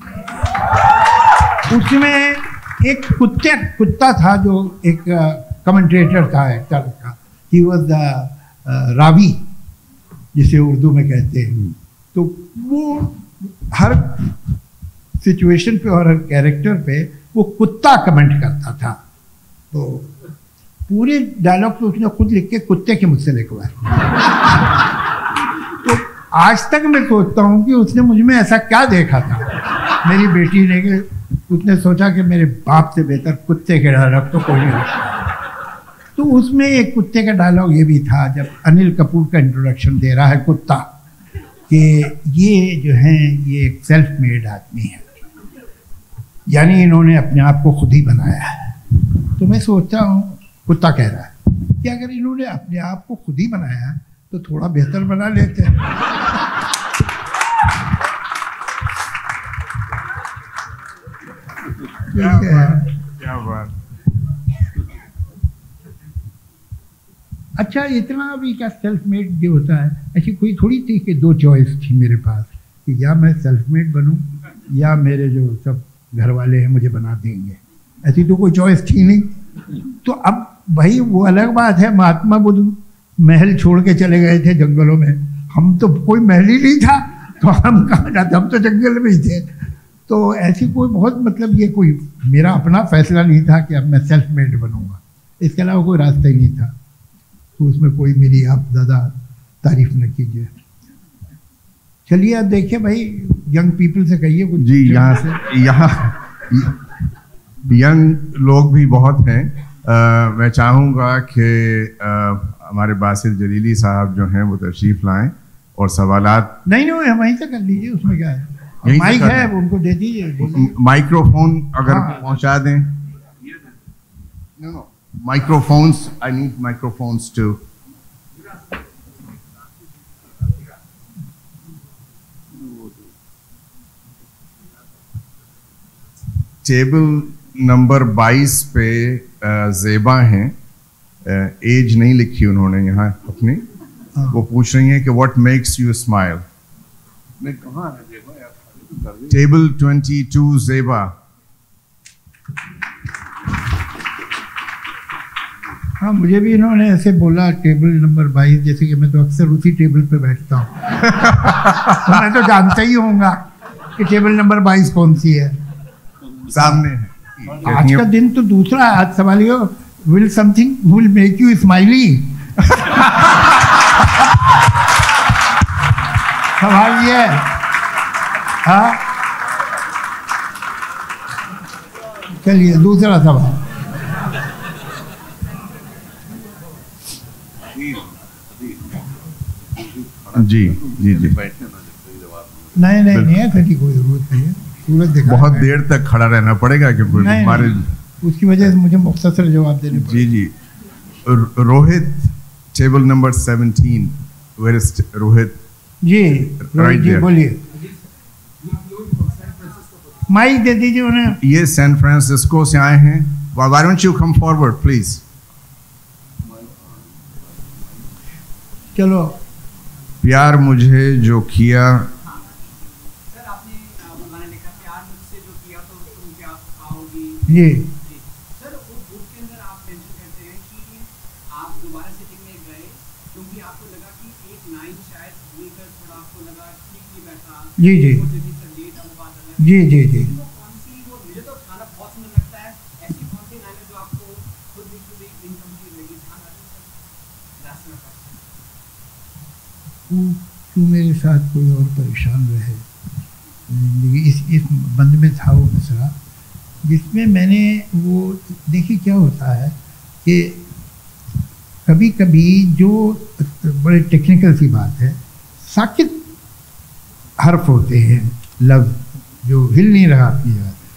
اس میں ایک کتا تھا جو ایک کمنٹریٹر تھا ایکٹر کا، ہی واز دا راوی جسے اردو میں کہتے ہیں، تو وہ ہر سچویشن پہ اور ہر کیریکٹر پہ وہ کتا کمنٹ کرتا تھا، تو پورے ڈائلاگ تو اس نے خود لکھ کے کتے کے مجھ سے لکھوائے۔ تو آج تک میں سوچتا ہوں کہ اس نے مجھ میں ایسا کیا دیکھا تھا میری بیٹی نے کہ اس نے سوچا کہ میرے باپ سے بہتر کتے کے ڈائلاگ تو کوئی نہیں۔ تو اس میں ایک کتے کا ڈائلاگ یہ بھی تھا جب انل کپور کا انٹروڈکشن دے رہا ہے کتا، کہ یہ جو ہیں یہ ایک سیلف میڈ آدمی ہے، یعنی انہوں نے اپنے آپ کو خود ہی بنایا ہے۔ تو میں سوچتا ہوں، کتا کہہ رہا ہے کہ اگر انہوں نے اپنے آپ کو خود ہی بنایا ہے تو تھوڑا بہتر بنا لیتے ہیں۔ کیا بات۔ اچھا اتنا بھی کیا سیلف میڈ جو ہوتا ہے، ایسی کوئی تھوڑی تھی کہ 2 چوائس تھی میرے پاس کہ یا میں سیلف میڈ بنوں یا میرے جو سب گھر والے ہیں مجھے بنا دیں گے، ایسی تو کوئی چوائس تھی نہیں۔ تو اب بھائی وہ الگ بات ہے، مہاتما بدھ محل چھوڑ کے چلے گئے تھے جنگلوں میں، ہم تو کوئی محل ہی نہیں تھا تو ہم کہاں جاتے، ہم تو جنگل میں ہی تھے۔ تو ایسی کوئی بہت مطلب یہ کوئی میرا اپنا فیصلہ نہیں تھا کہ اب میں سیلف میڈ بنوں گا، اس کے علاوہ کوئی راستہ ہی نہیں تھا۔ تو اس میں کوئی میری آپ زیادہ तारीफ न कीजिए। चलिए अब देखिए भाई, यंग पीपल से कहिए कुछ। जी, यहाँ यंग लोग भी बहुत हैं। मैं चाहूँगा कि हमारे बासिर जलीली साहब जो हैं वो तशरीफ़ लाएं और सवालात। नहीं वहीं से कर लीजिए, उसमें क्या है, यहीं से माइक कर है लें। उनको दे दीजिए। माइक्रोफोन अगर हाँ। पहुंचा दें। Microphones, I need microphones too. Table number 22 पे ज़ेबा हैं, एज नहीं लिखी उन्होंने यहाँ अपनी। हाँ। वो पूछ रही हैं कि what makes you smile. Table 22 Zeba. हाँ, मुझे भी इन्होंने ऐसे बोला टेबल नंबर 22, जैसे कि मैं तो अक्सर उसी टेबल पे बैठता हूँ। तो मैं तो जानता ही होऊंगा कि टेबल नंबर 22 कौन सी है। सामने है। आज का दिन तो दूसरा है। आज सवाल ये, will something will make you smiley. सवाल ये है। हाँ, चलिए दूसरा सवाल। जी जी जी। नहीं ऐसा की कोई जरूरत नहीं है। सूरज दिखा बहुत है। देर तक खड़ा रहना पड़ेगा क्योंकि नहीं, हमारे। उसकी वजह से मुझे मुख्तसर जवाब देने पड़े। जी जी। Rohit, table number 17। Where is Rohit? जी Right जी there. बोलिए। माइक दे दीजिए उन्हें। ये सैन फ्रांसिस्को से आए हैं। Why don't you come forward, please? चलो। प्यार मुझे जो किया। सर आपने गाना लिखा प्यार मुझसे जो किया तो तुम क्या पाओगी। जी सर वो बुक के अंदर आप मेंशन करते हैं कि आप दोबारा सिटिंग में गए क्योंकि आपको लगा कि एक लाइन शायद लेकर थोड़ा आपको लगा ठीक नहीं बैठा। जी जी वो जल्दी से लेट अब बात अलग है। जी जी जी। वो कौन सी, वो मुझे तो गाना बहुत सुंदर लगता है। ऐसी कौन सी लाइन है जो आपको खुद बिल्कुल इनकम्प्लीट लगी? ध्यान आ रही है तू मेरे साथ कोई और परेशान रहे जिंदगी, इस बंद में था वो मसला जिसमें मैंने वो देखिए क्या होता है कि कभी कभी जो बड़े टेक्निकल सी बात है, साकित हर्फ होते हैं, लफ्ज़ जो हिल नहीं रहा आपकी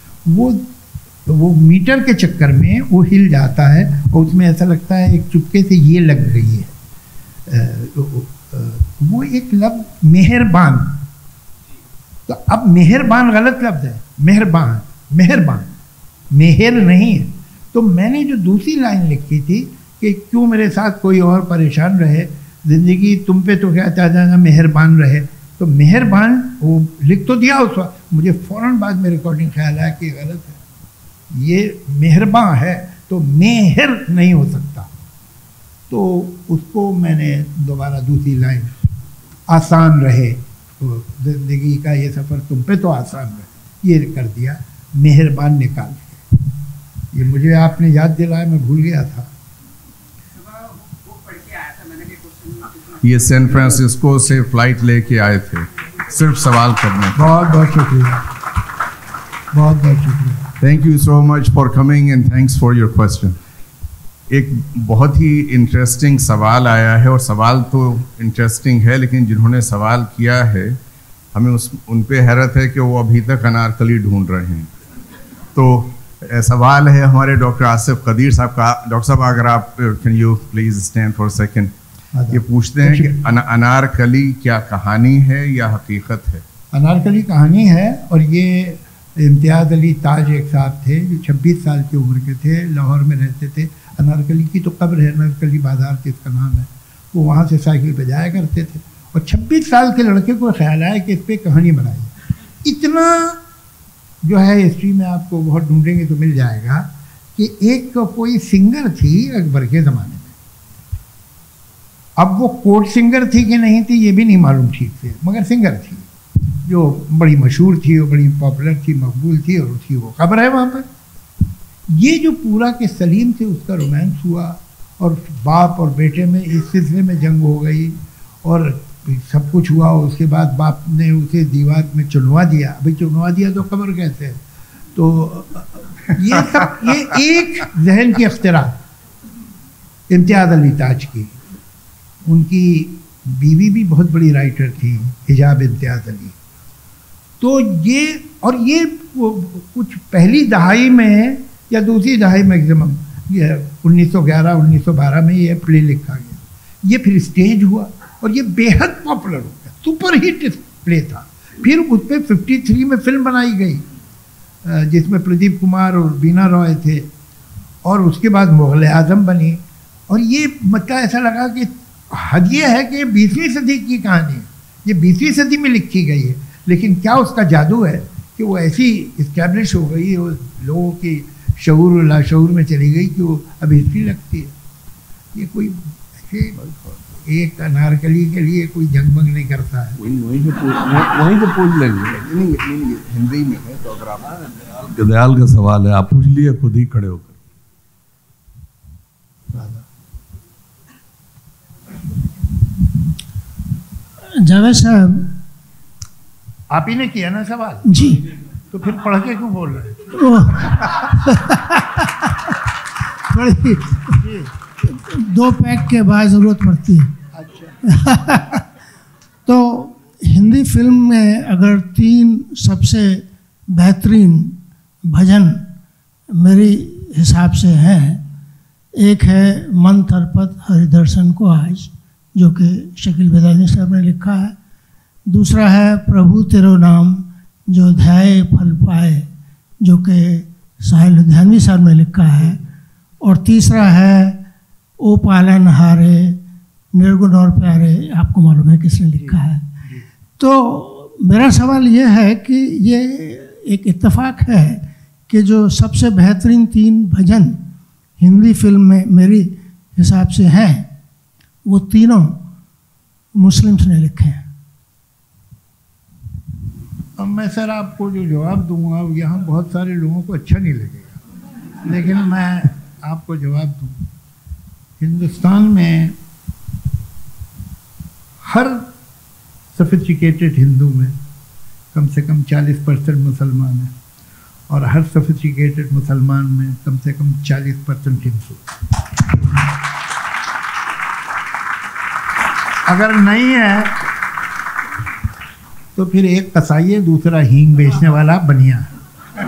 जगह, वो मीटर के चक्कर में वो हिल जाता है और उसमें ऐसा लगता है एक चुपके से ये लग रही है। वो एक लफ्ज़ मेहरबान, तो अब मेहरबान गलत लफ्ज़ है। मेहरबान मेहर नहीं है। तो मैंने जो दूसरी लाइन लिखी थी कि क्यों मेरे साथ कोई और परेशान रहे ज़िंदगी तुम पे तो क्या चाहता मेहरबान रहे, तो मेहरबान वो लिख तो दिया उस वक्त, मुझे फ़ौरन बाद में रिकॉर्डिंग ख्याल आया कि गलत है, ये मेहरबान है तो मेहर नहीं हो सकता। तो उसको मैंने दोबारा दूसरी लाइन आसान रहे तो ज़िंदगी का ये सफ़र तुम पे तो आसान रहे, ये कर दिया, मेहरबान निकाल के। ये मुझे आपने याद दिलाया, मैं भूल गया था। वो पढ़ के आया था मैंने कि क्वेश्चन। ये सैन फ्रांसिस्को से फ्लाइट लेके आए थे सिर्फ सवाल करने। बहुत बहुत शुक्रिया, बहुत बहुत शुक्रिया। Thank you so much for coming and thanks for your question. एक बहुत ही इंटरेस्टिंग सवाल आया है, और सवाल तो इंटरेस्टिंग है लेकिन जिन्होंने सवाल किया है हमें उन पे हैरत है कि वो अभी तक अनारकली ढूंढ रहे हैं। तो सवाल है हमारे डॉक्टर आसिफ कदीर साहब का। डॉक्टर साहब अगर आप can you please stand for second. ये पूछते हैं कि अनारकली क्या कहानी है या हकीकत है? अनारकली कहानी है, और ये इम्तियाज़ अली ताज एक साहब थे जो 26 साल की उम्र के थे, लाहौर में रहते थे। अनारकली की तो कब्र है, अनारकली बाज़ार जिसका नाम है, वो वहाँ से साइकिल पे जाया करते थे। और 26 साल के लड़के को ख्याल आया कि इस पर कहानी बनाई। इतना जो है हिस्ट्री में आपको बहुत ढूंढेंगे तो मिल जाएगा कि एक कोई सिंगर थी अकबर के ज़माने में। अब वो कोर्ट सिंगर थी कि नहीं थी ये भी नहीं मालूम ठीक से, मगर सिंगर थी जो बड़ी मशहूर थी और बड़ी पॉपुलर थी, मकबूल थी, और उसकी वो खबर है वहाँ पर। ये जो पूरा के सलीम से उसका रोमांस हुआ और बाप और बेटे में इस सिलसिले में जंग हो गई, और सब कुछ हुआ, उसके बाद बाप ने उसे दीवार में चुनवा दिया। अभी चुनवा दिया तो कब्र कहते हैं। तो ये सब ये एक जहन की अख्तरा इम्तियाज़ अली ताज की। उनकी बीवी भी बहुत बड़ी राइटर थी, हिजाब इम्तियाज़ अली। तो ये और ये कुछ पहली दहाई में या दूसरी दहाई मैक्सिमम 1911-1912 में ये प्ले लिखा गया। ये फिर स्टेज हुआ और ये बेहद पॉपुलर हो गया, सुपर हिट प्ले था। फिर उस पर 53 में फिल्म बनाई गई जिसमें प्रदीप कुमार और बीना रॉय थे, और उसके बाद मुग़ल आज़म बनी। और ये मतलब ऐसा लगा कि हद ये है कि 20वीं सदी की कहानी है, ये 20वीं सदी में लिखी गई है, लेकिन क्या उसका जादू है कि वो ऐसी इस्टेब्लिश हो गई, वो लोगों की शऊर और लाशऊर में चली गई कि वो अब हिस्ट्री लगती है। ये कोई ऐसे एक अनारकली के लिए कोई जंग नहीं करता है। वहीं से पूछ लेंगे, हिंदी में है तो अगर आप गदयाल का सवाल है, आप पूछ लिए खुद ही खड़े होकर। जावेद साहब, आप ही ने किया ना सवाल जी, तो फिर पढ़ के क्यों बोल रहे हैं? बड़ी 2 पैक के बाद ज़रूरत पड़ती है। अच्छा। तो हिंदी फिल्म में अगर 3 सबसे बेहतरीन भजन मेरे हिसाब से हैं, एक है मन तरपत हरिदर्शन को आज, जो कि शकील बेदानी साहब ने लिखा है। दूसरा है प्रभु तेरो नाम जो ध्याय फल पाए, जो कि साहिल लुधियानवी साहब ने लिखा है। और तीसरा है ओ पालन हारे निर्गुण और प्यारे, आपको मालूम है किसने लिखा है। तो मेरा सवाल ये है कि ये एक इत्तेफाक है कि जो सबसे बेहतरीन 3 भजन हिंदी फिल्म में मेरी हिसाब से हैं, वो तीनों मुस्लिम्स ने लिखे हैं। अब मैं सर आपको जो जवाब दूंगा यहाँ बहुत सारे लोगों को अच्छा नहीं लगेगा, लेकिन मैं आपको जवाब दूँ। हिंदुस्तान में हर सोफिस्टिकेटेड हिंदू में कम से कम 40% मुसलमान हैं, और हर सोफिस्टिकेटेड मुसलमान में कम से कम 40% हिंदू। अगर नहीं है तो फिर एक कसाई है, दूसरा हींग बेचने वाला बनिया है।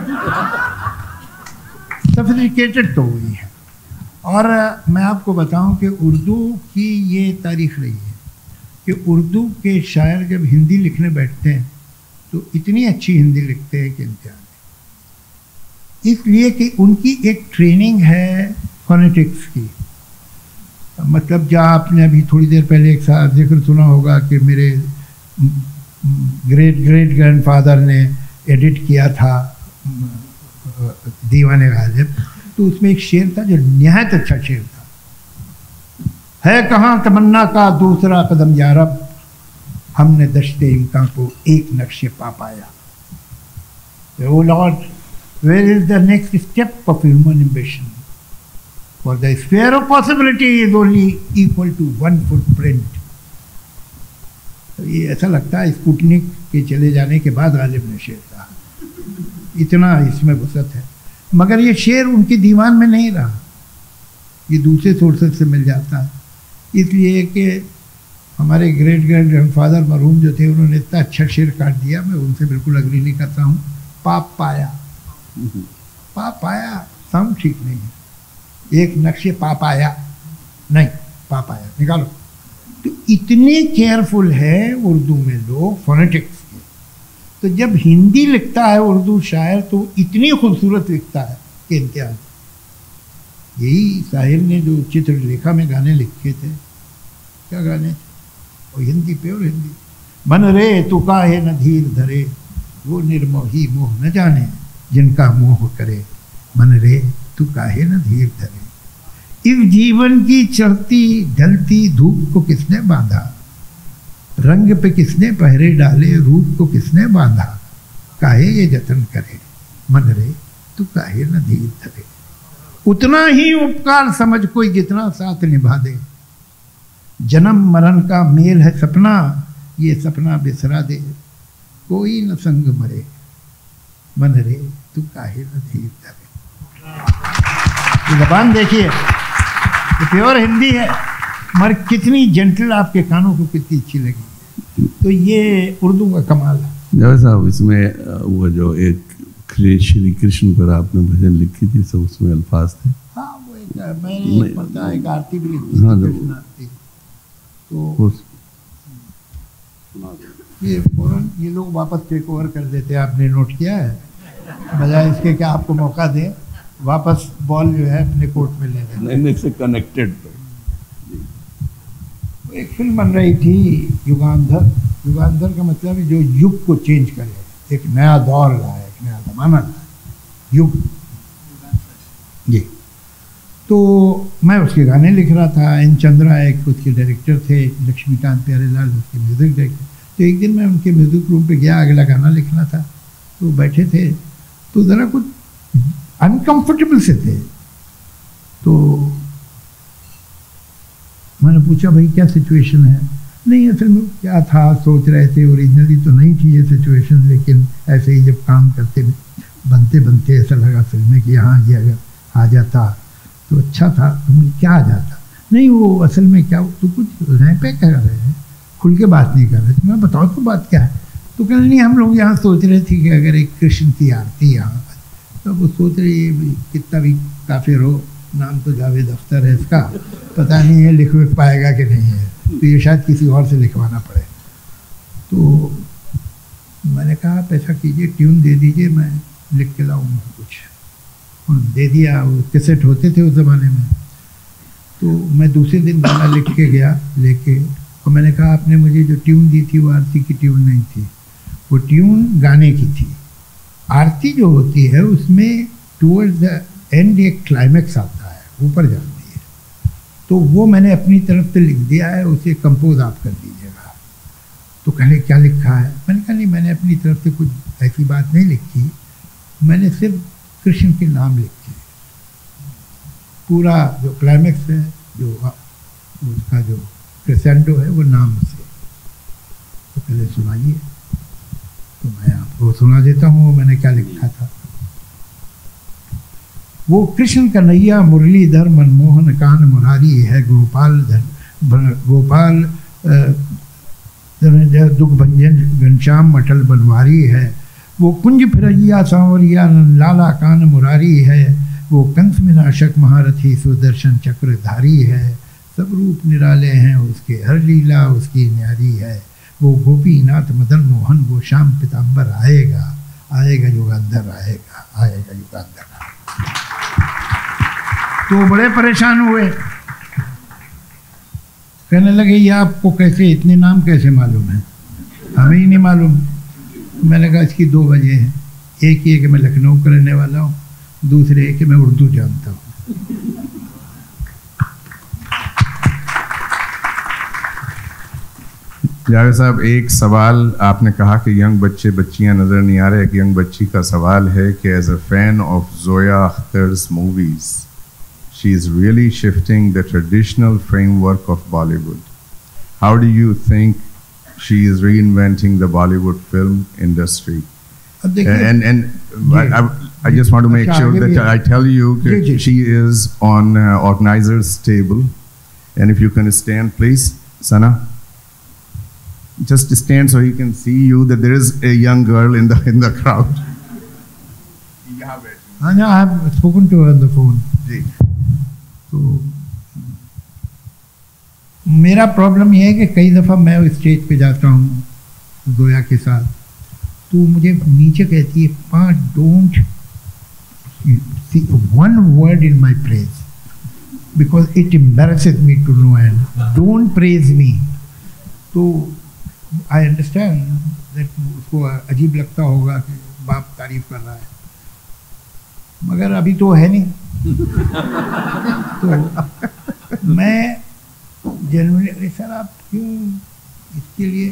सोफिस्टिकेटेड तो वही है। और मैं आपको बताऊं कि उर्दू की ये तारीख रही है कि उर्दू के शायर जब हिंदी लिखने बैठते हैं तो इतनी अच्छी हिंदी लिखते हैं कि इंतहा नहीं। इसलिए कि उनकी एक ट्रेनिंग है फोनेटिक्स की। मतलब जहाँ आपने अभी थोड़ी देर पहले एक साथ जिक्र सुना होगा कि मेरे ग्रेट ग्रैंडफादर ने एडिट किया था दीवाने गालिब, तो उसमें एक शेर था जो निहायत अच्छा शेर था। है कहाँ तमन्ना का दूसरा कदम यारब, हमने दश्ते इम्कान को एक नक्शे पा पाया। O Lord, where is the next step of human ambition, for the sphere of possibility is only equal to 1 footprint। तो ये ऐसा लगता है स्पुतनिक के चले जाने के बाद गालिब ने शेर कहा, इतना इसमें वसत है। मगर ये शेर उनके दीवान में नहीं रहा, ये दूसरे सोर्सेज से मिल जाता है। इसलिए कि हमारे ग्रेट ग्रैंडफादर मरहूम जो थे, उन्होंने इतना अच्छा शेर काट दिया, मैं उनसे बिल्कुल अग्री नहीं करता हूँ। पाप पाया साउंड ठीक नहीं है। एक नक्शे पा पाया नहीं, पा पाया निकालो। तो इतने केयरफुल है उर्दू में लोग फोनेटिक्स के। तो जब हिंदी लिखता है उर्दू शायर तो इतनी खूबसूरत लिखता है कि इम्तियाज। यही साहिल ने जो चित्रलेखा में गाने लिखे थे, क्या गाने थे, और हिंदी प्योर हिंदी। मन रे तू काहे न धीर धरे, वो निर्मोही मोह न जाने जिनका मोह करे। मन रे तू काहे न धीर धरे, इस जीवन की चढ़ती ढलती धूप को किसने बांधा, रंग पे किसने पहरे डाले, रूप को किसने बांधा, काहे ये जतन करे। मन रे तू काहे न धीर धरे, उतना ही उपकार समझ कोई जितना साथ निभा दे। जन्म मरण का मेल है सपना, ये सपना बिसरा दे, कोई न संग मरे मन रे तू काहे न धीर धरे। ये जबान देखिए, ये प्योर हिंदी है, मगर कितनी जेंटल, आपके कानों को कितनी अच्छी लगी। तो ये उर्दू का कमाल है। जावेद साहब, इसमें वो जो एक श्री कृष्ण पर आपने भजन लिखी थी, सब उसमें अल्फाज थे। हाँ, वो एक मैंने पढ़ता एक आरती भी लिखी थी, हाँ, कृष्ण आरती। तो ये फौरन ये लोग वापस टेक ओवर कर देते हैं, आपने नोट किया है, बजाय इसके कि आपको मौका दें, वापस बॉल जो है अपने कोर्ट में ले लें। नहीं, से कनेक्टेड। एक फिल्म बन रही थी युगांधर। युगांधर का मतलब है जो युग को चेंज करे, एक नया दौर लाए, एक नया जमाना लाए, युग। जी, तो मैं उसके गाने लिख रहा था। एन चंद्रा एक उसके डायरेक्टर थे, लक्ष्मीकांत प्यारेलाल उसके म्यूज़िक डायरेक्टर। तो एक दिन मैं उनके म्यूज़िक रूम पे गया, अगला गाना लिखना था। तो बैठे थे, तो ज़रा कुछ अनकंफर्टेबल से थे। तो मैंने पूछा, भाई क्या सिचुएशन है? नहीं, असल में क्या था, सोच रहे थे, ओरिजिनली तो नहीं थी ये सिचुएशन, लेकिन ऐसे ही जब काम करते बनते बनते ऐसा लगा फिल्म में कि हाँ ये अगर आ जाता तो अच्छा था। तुम क्या आ जाता? नहीं, वो असल में क्या, तो कुछ रैपे कर रहे हैं, खुल के बात नहीं कर रहे। तो मैं बताओ तो बात क्या है? तो कहने नहीं, हम लोग यहाँ सोच रहे थे कि अगर एक कृष्ण की आरती यहाँ, तो वो सोच रहे कितना भी काफिर हो, नाम तो जावेद अख्तर है इसका, पता नहीं है लिख विख पाएगा कि नहीं है, तो ये शायद किसी और से लिखवाना पड़े। तो मैंने कहा आप ऐसा कीजिए, ट्यून दे दीजिए, मैं लिख के लाऊंगा कुछ। और दे दिया, वो कैसेट होते थे उस ज़माने में। तो मैं दूसरे दिन गाना लिख के गया लेके, और मैंने कहा आपने मुझे जो ट्यून दी थी वो आरती की ट्यून नहीं थी, वो ट्यून गाने की थी। आरती जो होती है उसमें टूवर्ड्स द एंड एक क्लाइमैक्स आता है, ऊपर जाती है, तो वो मैंने अपनी तरफ से लिख दिया है, उसे कंपोज आप कर दीजिएगा। तो कहले क्या लिखा है? मैंने कहा नहीं, मैंने अपनी तरफ से कुछ ऐसी बात नहीं लिखी, मैंने सिर्फ कृष्ण के नाम लिखे। पूरा जो क्लाइमैक्स है, जो उसका जो क्रेसेंडो है, वो नाम से। तो पहले सुनाइए, तो मैं आपको सुना देता हूँ मैंने क्या लिखा था। वो कृष्ण कन्हैया मुरलीधर मनमोहन कान मुरारी है, गोपाल गोपाल दुख भंजन घनश्याम मटल बनवारी है। वो कुंज फिरैया सांवरिया लाला कान मुरारी है, वो कंस विनाशक महारथी सुदर्शन चक्रधारी है। सब रूप निराले हैं उसके, हर लीला उसकी न्यारी है। वो गोपीनाथ मदन मोहन, वो श्याम पीताम्बर आएगा, आएगा युगांधर आएगा, आएगा युगांधर। तो बड़े परेशान हुए, कहने लगे ये आपको कैसे, इतने नाम कैसे मालूम है? हमें ही नहीं मालूम। मैंने कहा इसकी दो वजह हैं, एक ये कि मैं लखनऊ का रहने वाला हूँ, दूसरे ये कि मैं उर्दू जानता हूँ। जावेद साहब, एक सवाल आपने कहा कि यंग बच्चे बच्चियां नज़र नहीं आ रहे। एक यंग बच्ची का सवाल है कि as a fan of Zoya Akhtar's movies, she is really shifting the traditional framework of Bollywood. How do you think she is reinventing the Bollywood film industry? And I just want to make sure that I tell you that she is on organizer's table, and if you can stand please, Sana, just stand so he can see you, that there is a young girl in the crowd. I have spoken to her on the phone. जी, तो मेरा problem ये है कि कई दफ़ा मैं stage पे जाता हूँ जोया के साथ, तो मुझे नीचे कहती है, "pa don't see one word in my praise because it embarrasses me to no end, don't praise me." तो आई अंडरस्टैंड दैट उसको अजीब लगता होगा कि बाप तारीफ कर रहा है, मगर अभी तो है नहीं। तो मैं जनरली, अरे सर आप क्यों इसके लिए,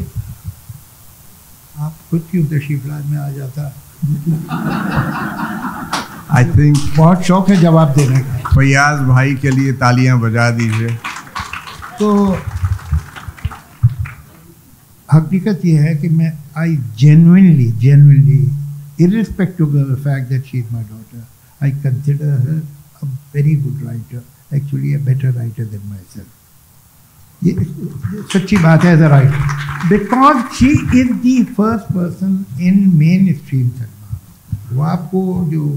आप खुद क्यों तशरीफ लाद में आ जाता। I think बहुत शौक है जवाब देने का। फैयाज भाई के लिए तालियां बजा दीजिए। तो حقیقت یہ ہے کہ میں آئی جینوینلی irrespective of the fact that she is my daughter, I consider her a very good writer, actually a better writer than myself. یہ سچی بات ہے ذرا because she is the first person in mainstream cinema. وہ آپ کو جو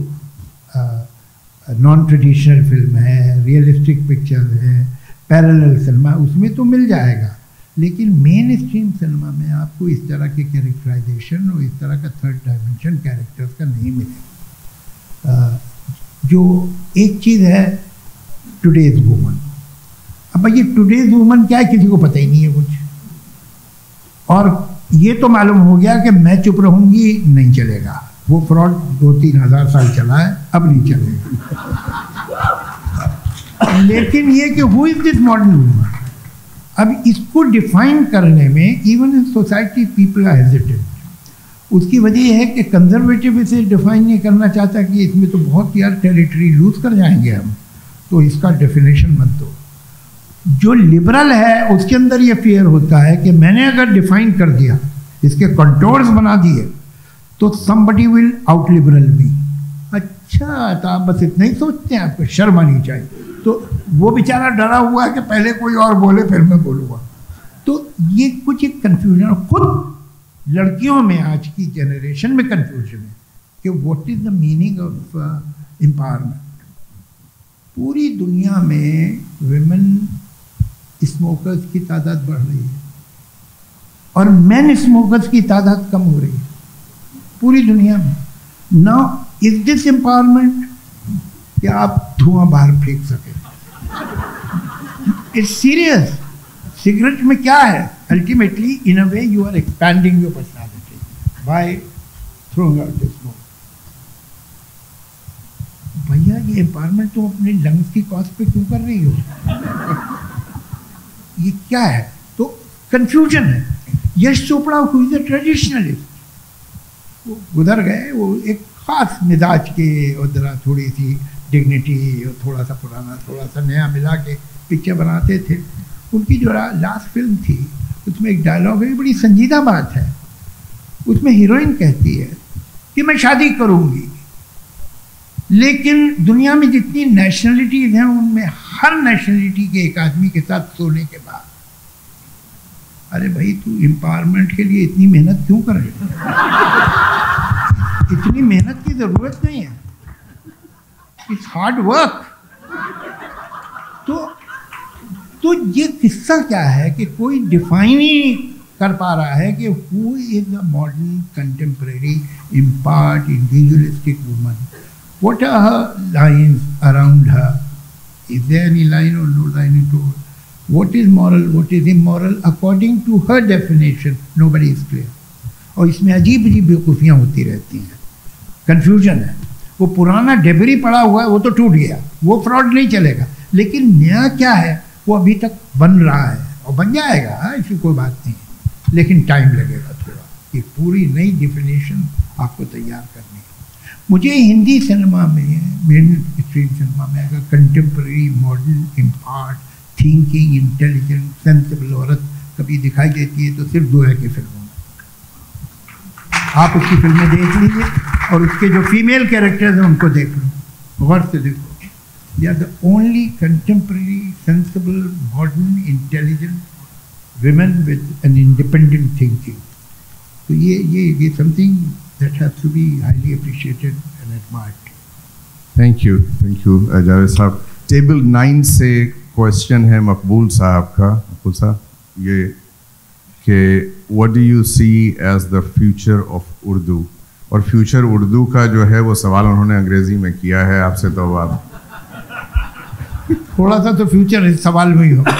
non traditional film ہے, ریئلسٹک پکچر ہے, پیرالل سنیما, اس میں تو مل جائے گا, لیکن مین اسٹریم سنیما میں آپ کو اس طرح کے کیریکٹرائزیشن اور اس طرح کا تھرڈ ڈائمنشن کیریکٹرز کا نہیں ملے گا. جو ایک چیز ہے ٹوڈیز وومن, اب یہ ٹوڈیز وومن کیا ہے کسی کو پتہ ہی نہیں ہے کچھ, اور یہ تو معلوم ہو گیا کہ میں چپ رہوں گی نہیں چلے گا, وہ فراڈ 2-3 ہزار سال چلا ہے, اب نہیں چلے گا. لیکن یہ کہ who is this modern women, اب اس کو ڈیفائن کرنے میں even in society people are hesitant. اس کی وجہ یہ ہے کہ کنزرویٹو اسے ڈیفائن نہیں کرنا چاہتا کہ اس میں تو بہت یار ٹیریٹری لوز کر جائیں گے ہم, تو اس کا ڈیفینیشن مت دو. جو لبرل ہے اس کے اندر یہ فیئر ہوتا ہے کہ میں نے اگر ڈیفائن کر دیا, اس کے کنٹورز بنا دیے, تو somebody will out liberal me. اچھا تو آپ بس اتنا ہی سوچتے ہیں, آپ کو شرم آنی چاہیے. تو وہ بیچارہ ڈرا ہوا ہے کہ پہلے کوئی اور بولے پھر میں بولوں گا. تو یہ کچھ ایک کنفیوژن, خود لڑکیوں میں آج کی جنریشن میں کنفیوژن ہے کہ what is the meaning of empowerment. پوری دنیا میں ویمن اسموکرز کی تعداد بڑھ رہی ہے اور مین اسموکرز کی تعداد کم ہو رہی ہے پوری دنیا میں. ناؤ از دس امپاورمنٹ کہ آپ دھواں باہر پھینک سکیں؟ It's serious. سگریٹ میں کیا ہے, ultimately in a way you are expanding your personality by throwing out this smoke. بھیا یہ امپاورمنٹ تم اپنے لنگس کی کاسٹ پہ کیوں کر رہی ہو؟ یہ کیا ہے؟ تو کنفیوژن ہے. یش چوپڑا ہو از اے ٹریڈیشنلسٹ, وہ گزر گئے, وہ ایک خاص مزاج کے, اور ذرا تھوڑی سی ڈگنیٹی اور تھوڑا سا پرانا تھوڑا سا نیا ملا کے پکچر بناتے تھے. ان کی جو لاسٹ فلم تھی اس میں ایک ڈائلاگ ہے, بڑی سنجیدہ بات ہے. اس میں ہیروئن کہتی ہے کہ میں شادی کروں گی, لیکن دنیا میں جتنی نیشنلٹیز ہیں ان میں ہر نیشنلٹی کے ایک آدمی کے ساتھ سونے کے بعد. ارے بھائی تو امپاورمنٹ کے لیے اتنی محنت کیوں کر رہے ہو؟ اتنی محنت کی ضرورت نہیں ہے, اٹس ہارڈ ورک. تو یہ قصہ کیا ہے کہ کوئی ڈیفائن ہی کر پا رہا ہے کہ who is a modern contemporary impart individualistic woman. What are her lines around her, is there any line or no line into her. What is moral, what is immoral according to her definition, nobody is clear. اور اس میں عجیب عجیب بیوقوفیاں ہوتی رہتی ہیں, confusion ہے. وہ پرانا ڈیبری پڑا ہوا ہے وہ تو ٹوٹ گیا, وہ فراڈ نہیں چلے گا, لیکن نیا کیا ہے وہ ابھی تک بن رہا ہے اور بن جائے گا, اس کی کوئی بات نہیں ہے, لیکن ٹائم لگے گا تھوڑا. یہ پوری نئی ڈیفینیشن آپ کو تیار کرنی ہے. مجھے ہندی سنیما میں, مین اسٹریم سنیما میں اگر contemporary modern impart thinking intelligent sensible عورت کبھی دکھائی دیتی ہے تو صرف دوہے کی فلموں میں. آپ اس کی فلمیں دیکھ لیجیے اور اس کے جو فیمیل کیریکٹرز ہیں ان کو دیکھ لو, غور سے دیکھو. They are the only contemporary sensible modern intelligent women with an independent thinking. تو یہ something that has to be highly appreciated and admired. Thank you Javed sahab. Table 9 سے کوشچن ہے مقبول صاحب کا. مقبول صاحب, یہ کہ what do you see as the future of Urdu, اور future Urdu کا جو ہے وہ سوال انہوں نے انگریزی میں کیا ہے آپ سے, تو بات تھوڑا سا تو فیوچر اس سوال میں ہی ہو.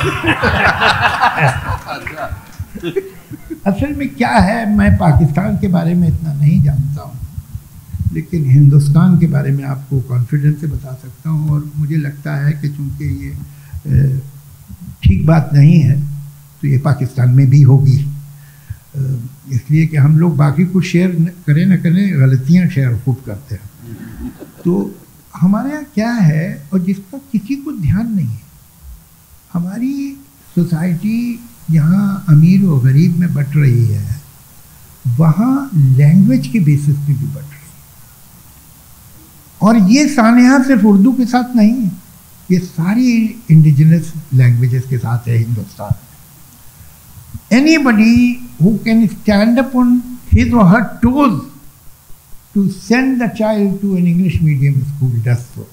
اصل میں کیا ہے, میں پاکستان کے بارے میں اتنا نہیں جانتا ہوں, لیکن ہندوستان کے بارے میں آپ کو کانفیڈنس سے بتا سکتا ہوں. اور مجھے لگتا ہے کہ چونکہ یہ ٹھیک بات نہیں ہے تو یہ پاکستان میں بھی ہوگی, اس لیے کہ ہم لوگ باقی کچھ شیئر کریں نہ کریں, غلطیاں شیئر خوب کرتے ہیں. تو ہمارے یہاں کیا ہے, اور جس کا کسی کو دھیان نہیں ہے, ہماری سوسائٹی یہاں امیر و غریب میں بٹ رہی ہے وہاں لینگویج کے بیسس پہ بھی بٹ رہی ہے. اور یہ سانحہ صرف اردو کے ساتھ نہیں ہے, یہ ساری انڈیجنس لینگویجز کے ساتھ ہے ہندوستان میں. Anybody who can stand upon his or her toes to send the child to an English medium school does so.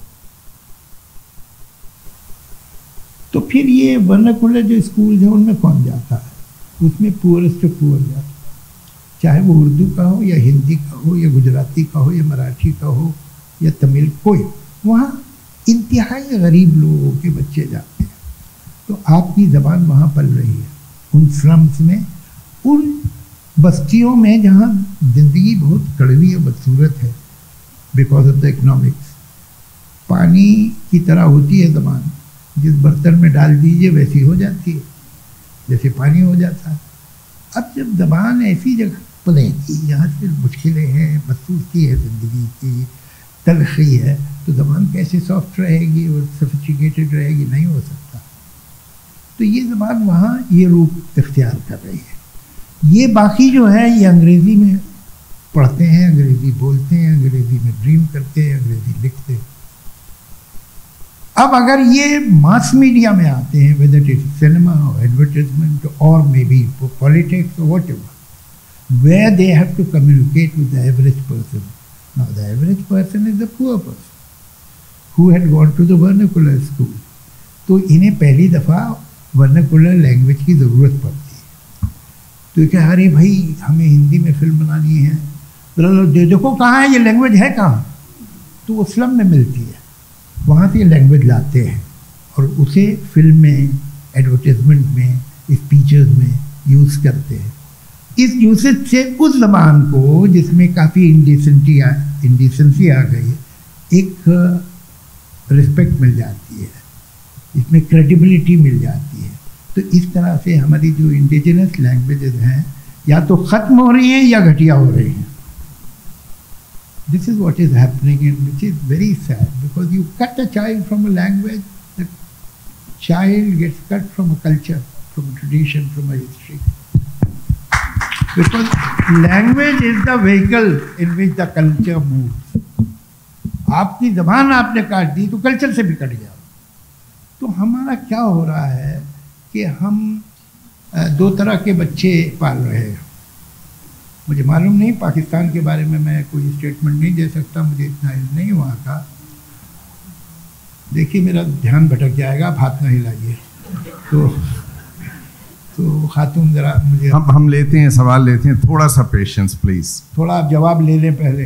تو پھر یہ ورنیکولر جو اسکولز ہیں ان میں کون جاتا ہے؟ اس میں پورسٹ پور جاتا ہے, چاہے وہ اردو کا ہو یا ہندی کا ہو یا گجراتی کا ہو یا مراٹھی کا ہو یا تمل, کوئی وہاں انتہائی غریب لوگوں کے بچے جاتے ہیں. تو آپ کی زبان وہاں پل رہی ہے ان سلمز میں, ان بستیوں میں جہاں زندگی بہت کڑوی اور بدصورت ہے بیکاز آف دا اکنامکس. پانی کی طرح ہوتی ہے زبان, جس برتن میں ڈال دیجیے ویسی ہو جاتی ہے جیسے پانی ہو جاتا ہے. اب جب زبان ایسی جگہ پلے گی جہاں سے مشکلیں ہیں, بدسورتی ہے زندگی کی, تلخی ہے, تو زبان کیسے سافٹ رہے گی اور سفسٹیکیٹڈ رہے گی؟ نہیں ہو سکتا. تو یہ زبان وہاں یہ روپ اختیار کر رہی ہے. یہ باقی جو ہے یہ انگریزی میں پڑھتے ہیں, انگریزی بولتے ہیں, انگریزی میں ڈریم کرتے ہیں, انگریزی لکھتے ہیں. اب اگر یہ ماس میڈیا میں آتے ہیں, whether it is cinema or advertisement or maybe politics or whatever, where they have to communicate with the average person. Now the average person is the poor person who had gone to the vernacular school. تو انہیں پہلی دفعہ vernacular language کی ضرورت پڑتی ہے. تو کہ ارے بھائی ہمیں ہندی میں فلم بنانی ہے, دیکھو کہاں ہے یہ لینگویج, ہے کہاں؟ تو وہ فلم میں ملتی ہے, وہاں سے یہ لینگویج لاتے ہیں اور اسے فلم میں, ایڈورٹیزمنٹ میں, اسپیچز میں یوز کرتے ہیں. اس یوسیج سے اس زبان کو جس میں کافی انڈیسنسی آ گئی ہے ایک رسپیکٹ مل جاتی ہے, اس میں کریڈیبلٹی مل جاتی ہے. تو اس طرح سے ہماری جو انڈیجنس لینگویجز ہیں یا تو ختم ہو رہی ہیں یا گھٹیا ہو رہی ہیں. This is what is happening, and which is very sad, because you cut a child from a language, the child gets cut from a culture, from a tradition, from a history. Because language is the vehicle in which the culture moves. آپ کی زبان آپ نے کاٹ دی تو culture سے بھی کٹ گیا. تو ہمارا کیا ہو رہا ہے کہ ہم دو طرح کے بچے پال رہے ہیں. مجھے معلوم نہیں, پاکستان کے بارے میں کوئی اسٹیٹمنٹ نہیں دے سکتا, مجھے اتنا علم نہیں وہاں کا. دیکھیے میرا دھیان بھٹک جائے گا, آپ ہاتھ نہ ہلائیے. تو خاتون ذرا مجھے, ہم لیتے ہیں, سوال لیتے ہیں, تھوڑا سا پیشنس پلیز, تھوڑا آپ جواب لے لیں پہلے.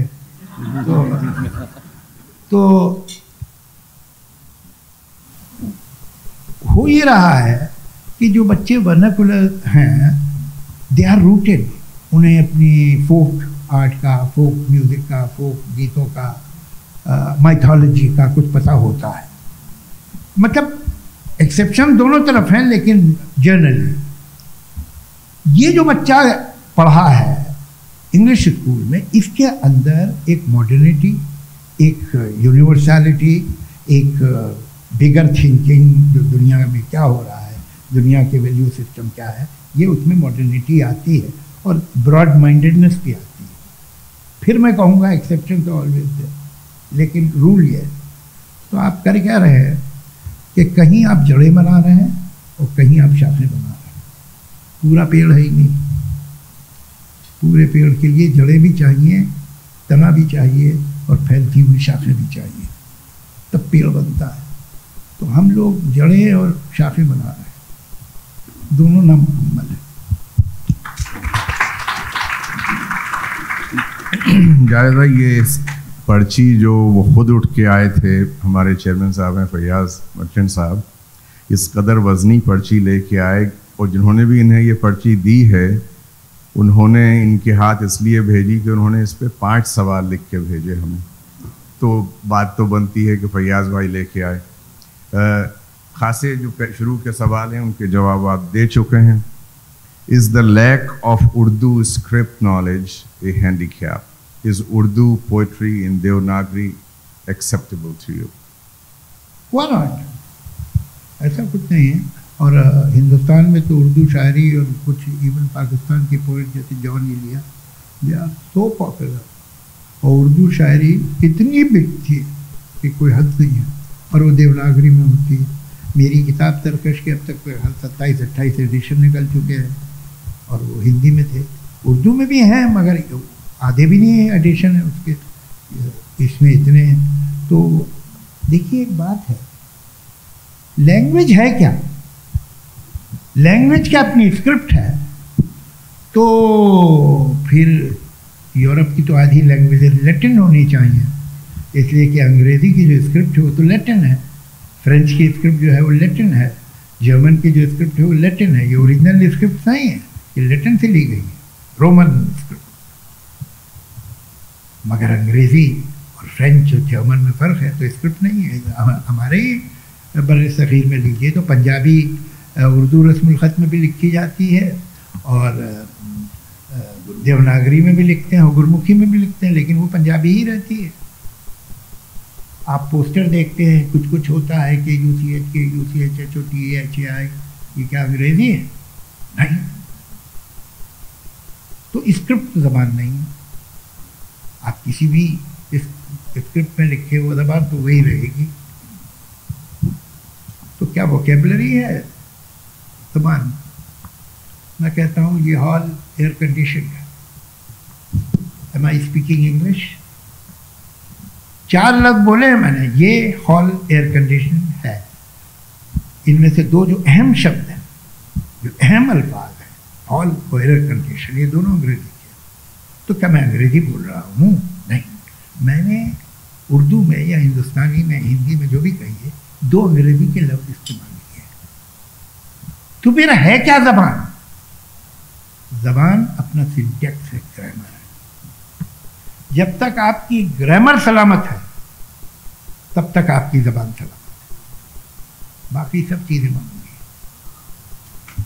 تو ہو یہ رہا ہے کہ جو بچے ورنیکولر ہیں دے آر روٹیڈ, انہیں اپنی فوک آرٹ کا, فوک میوزک کا, فوک گیتوں کا, مائتھالوجی کا کچھ پتہ ہوتا ہے. مطلب ایکسیپشن دونوں طرف ہیں, لیکن جنرلی یہ جو بچہ پڑھا ہے انگلش اسکول میں, اس کے اندر ایک ماڈرنٹی, ایک یونیورسلٹی, ایک بگر تھنکنگ, جو دنیا میں کیا ہو رہا ہے, دنیا کے ویلیو سسٹم کیا ہے, یہ اس میں ماڈرنٹی آتی ہے اور براڈ مائنڈیڈنس بھی آتی ہے. پھر میں کہوں گا ایکسیپشن تو آلویز ہے, لیکن رول یہ ہے. تو آپ کر کیا رہے ہیں کہ کہیں آپ جڑیں بنا رہے ہیں اور کہیں آپ شاخیں بنا رہے ہیں. پورا پیڑ ہے ہی نہیں. پورے پیڑ کے لیے جڑیں بھی چاہیے, تنا بھی چاہیے, اور پھیلتی ہوئی شاخیں بھی چاہیے, تب پیڑ بنتا ہے. تو ہم لوگ جڑیں اور شاخیں بنا رہے ہیں, دونوں نامکمل ہیں. جائزہ یہ پرچی جو وہ خود اٹھ کے آئے تھے, ہمارے چیئرمین صاحب ہیں فیاض مرچنٹ صاحب, اس قدر وزنی پرچی لے کے آئے, اور جنہوں نے بھی انہیں یہ پرچی دی ہے انہوں نے ان کے ہاتھ اس لیے بھیجی کہ انہوں نے اس پہ 5 سوال لکھ کے بھیجے ہمیں. تو بات تو بنتی ہے کہ فیاض بھائی لے کے آئے. خاصے جو شروع کے سوال ہیں ان کے جواب آپ دے چکے ہیں. Is the lack of Urdu script knowledge a handicap? Is Urdu poetry in Devanagari acceptable to you? Why not? ایسا کچھ نہیں ہے. اور ہندوستان میں تو اردو شاعری اور کچھ ایون پاکستان کے پوئٹ جیسے جان ایلیا دے آر سو پاپولر، اور اردو شاعری اتنی بک تھی کہ کوئی حد نہیں ہے، اور وہ دیوناگری میں ہوتی ہے. میری کتاب ترکش کے اب تک 27-28 ایڈیشن نکل چکے ہیں، اور وہ ہندی میں تھے، اردو میں بھی ہیں مگر آدھے بھی نہیں ہیں ایڈیشن ہے اس کے، اس میں اتنے ہیں. تو دیکھیے ایک بات ہے، لینگویج ہے کیا؟ لینگویج کیا اپنی اسکرپٹ ہے. تو پھر یورپ کی تو آدھی لینگویج لیٹن ہونی چاہیے، اس لیے کہ انگریزی کی جو اسکرپٹ ہے وہ تو لیٹن ہے، فرینچ کی اسکرپٹ جو ہے وہ لیٹن ہے، جرمن کی جو اسکرپٹ ہے وہ لیٹن ہے. یہ اوریجنل اسکرپٹ نہیں ہے، یہ لیٹن سے لی گئی ہے، رومن اسکرپٹ. مگر انگریزی اور فرینچ اور جرمن میں فرق ہے، تو اسکرپٹ نہیں ہے. ہمارے بر صغیر میں لیجیے تو پنجابی اردو رسم الخط میں بھی لکھی جاتی ہے، اور دیوناگری میں بھی لکھتے ہیں اور گرمکھی میں بھی لکھتے ہیں، لیکن وہ پنجابی ہی رہتی ہے. آپ پوسٹر دیکھتے ہیں کچھ کچھ ہوتا ہے کہ UCHHOTAHI، یہ کیا انگریزی ہے؟ نہیں. تو اسکرپٹ زبان نہیں ہے. آپ کسی بھی اسکرپٹ میں لکھے وہ زبان تو وہی رہے گی. تو کیا ووکیبلری ہے زبان؟ میں کہتا ہوں یہ ہال ایئر کنڈیشن ہے. Am I speaking English? 4 لفظ بولے ہیں میں نے، یہ ہال ایئر کنڈیشن ہے. ان میں سے 2 جو اہم شبد ہیں، جو اہم الفاظ ہیں، ہال اور ایئر کنڈیشن، یہ دونوں انگریزی کے. تو کیا میں انگریزی بول رہا ہوں؟ نہیں. میں نے اردو میں یا ہندوستانی میں، ہندی میں جو بھی کہیے، 2 انگریزی کے لفظ استعمال کیے. تو پھر ہے کیا زبان؟ زبان اپنا سنٹیکس ہے، گرامر ہے. جب تک آپ کی گرامر سلامت ہے تب تک آپ کی زبان سلامت ہے، باقی سب چیزیں معمولی ہیں.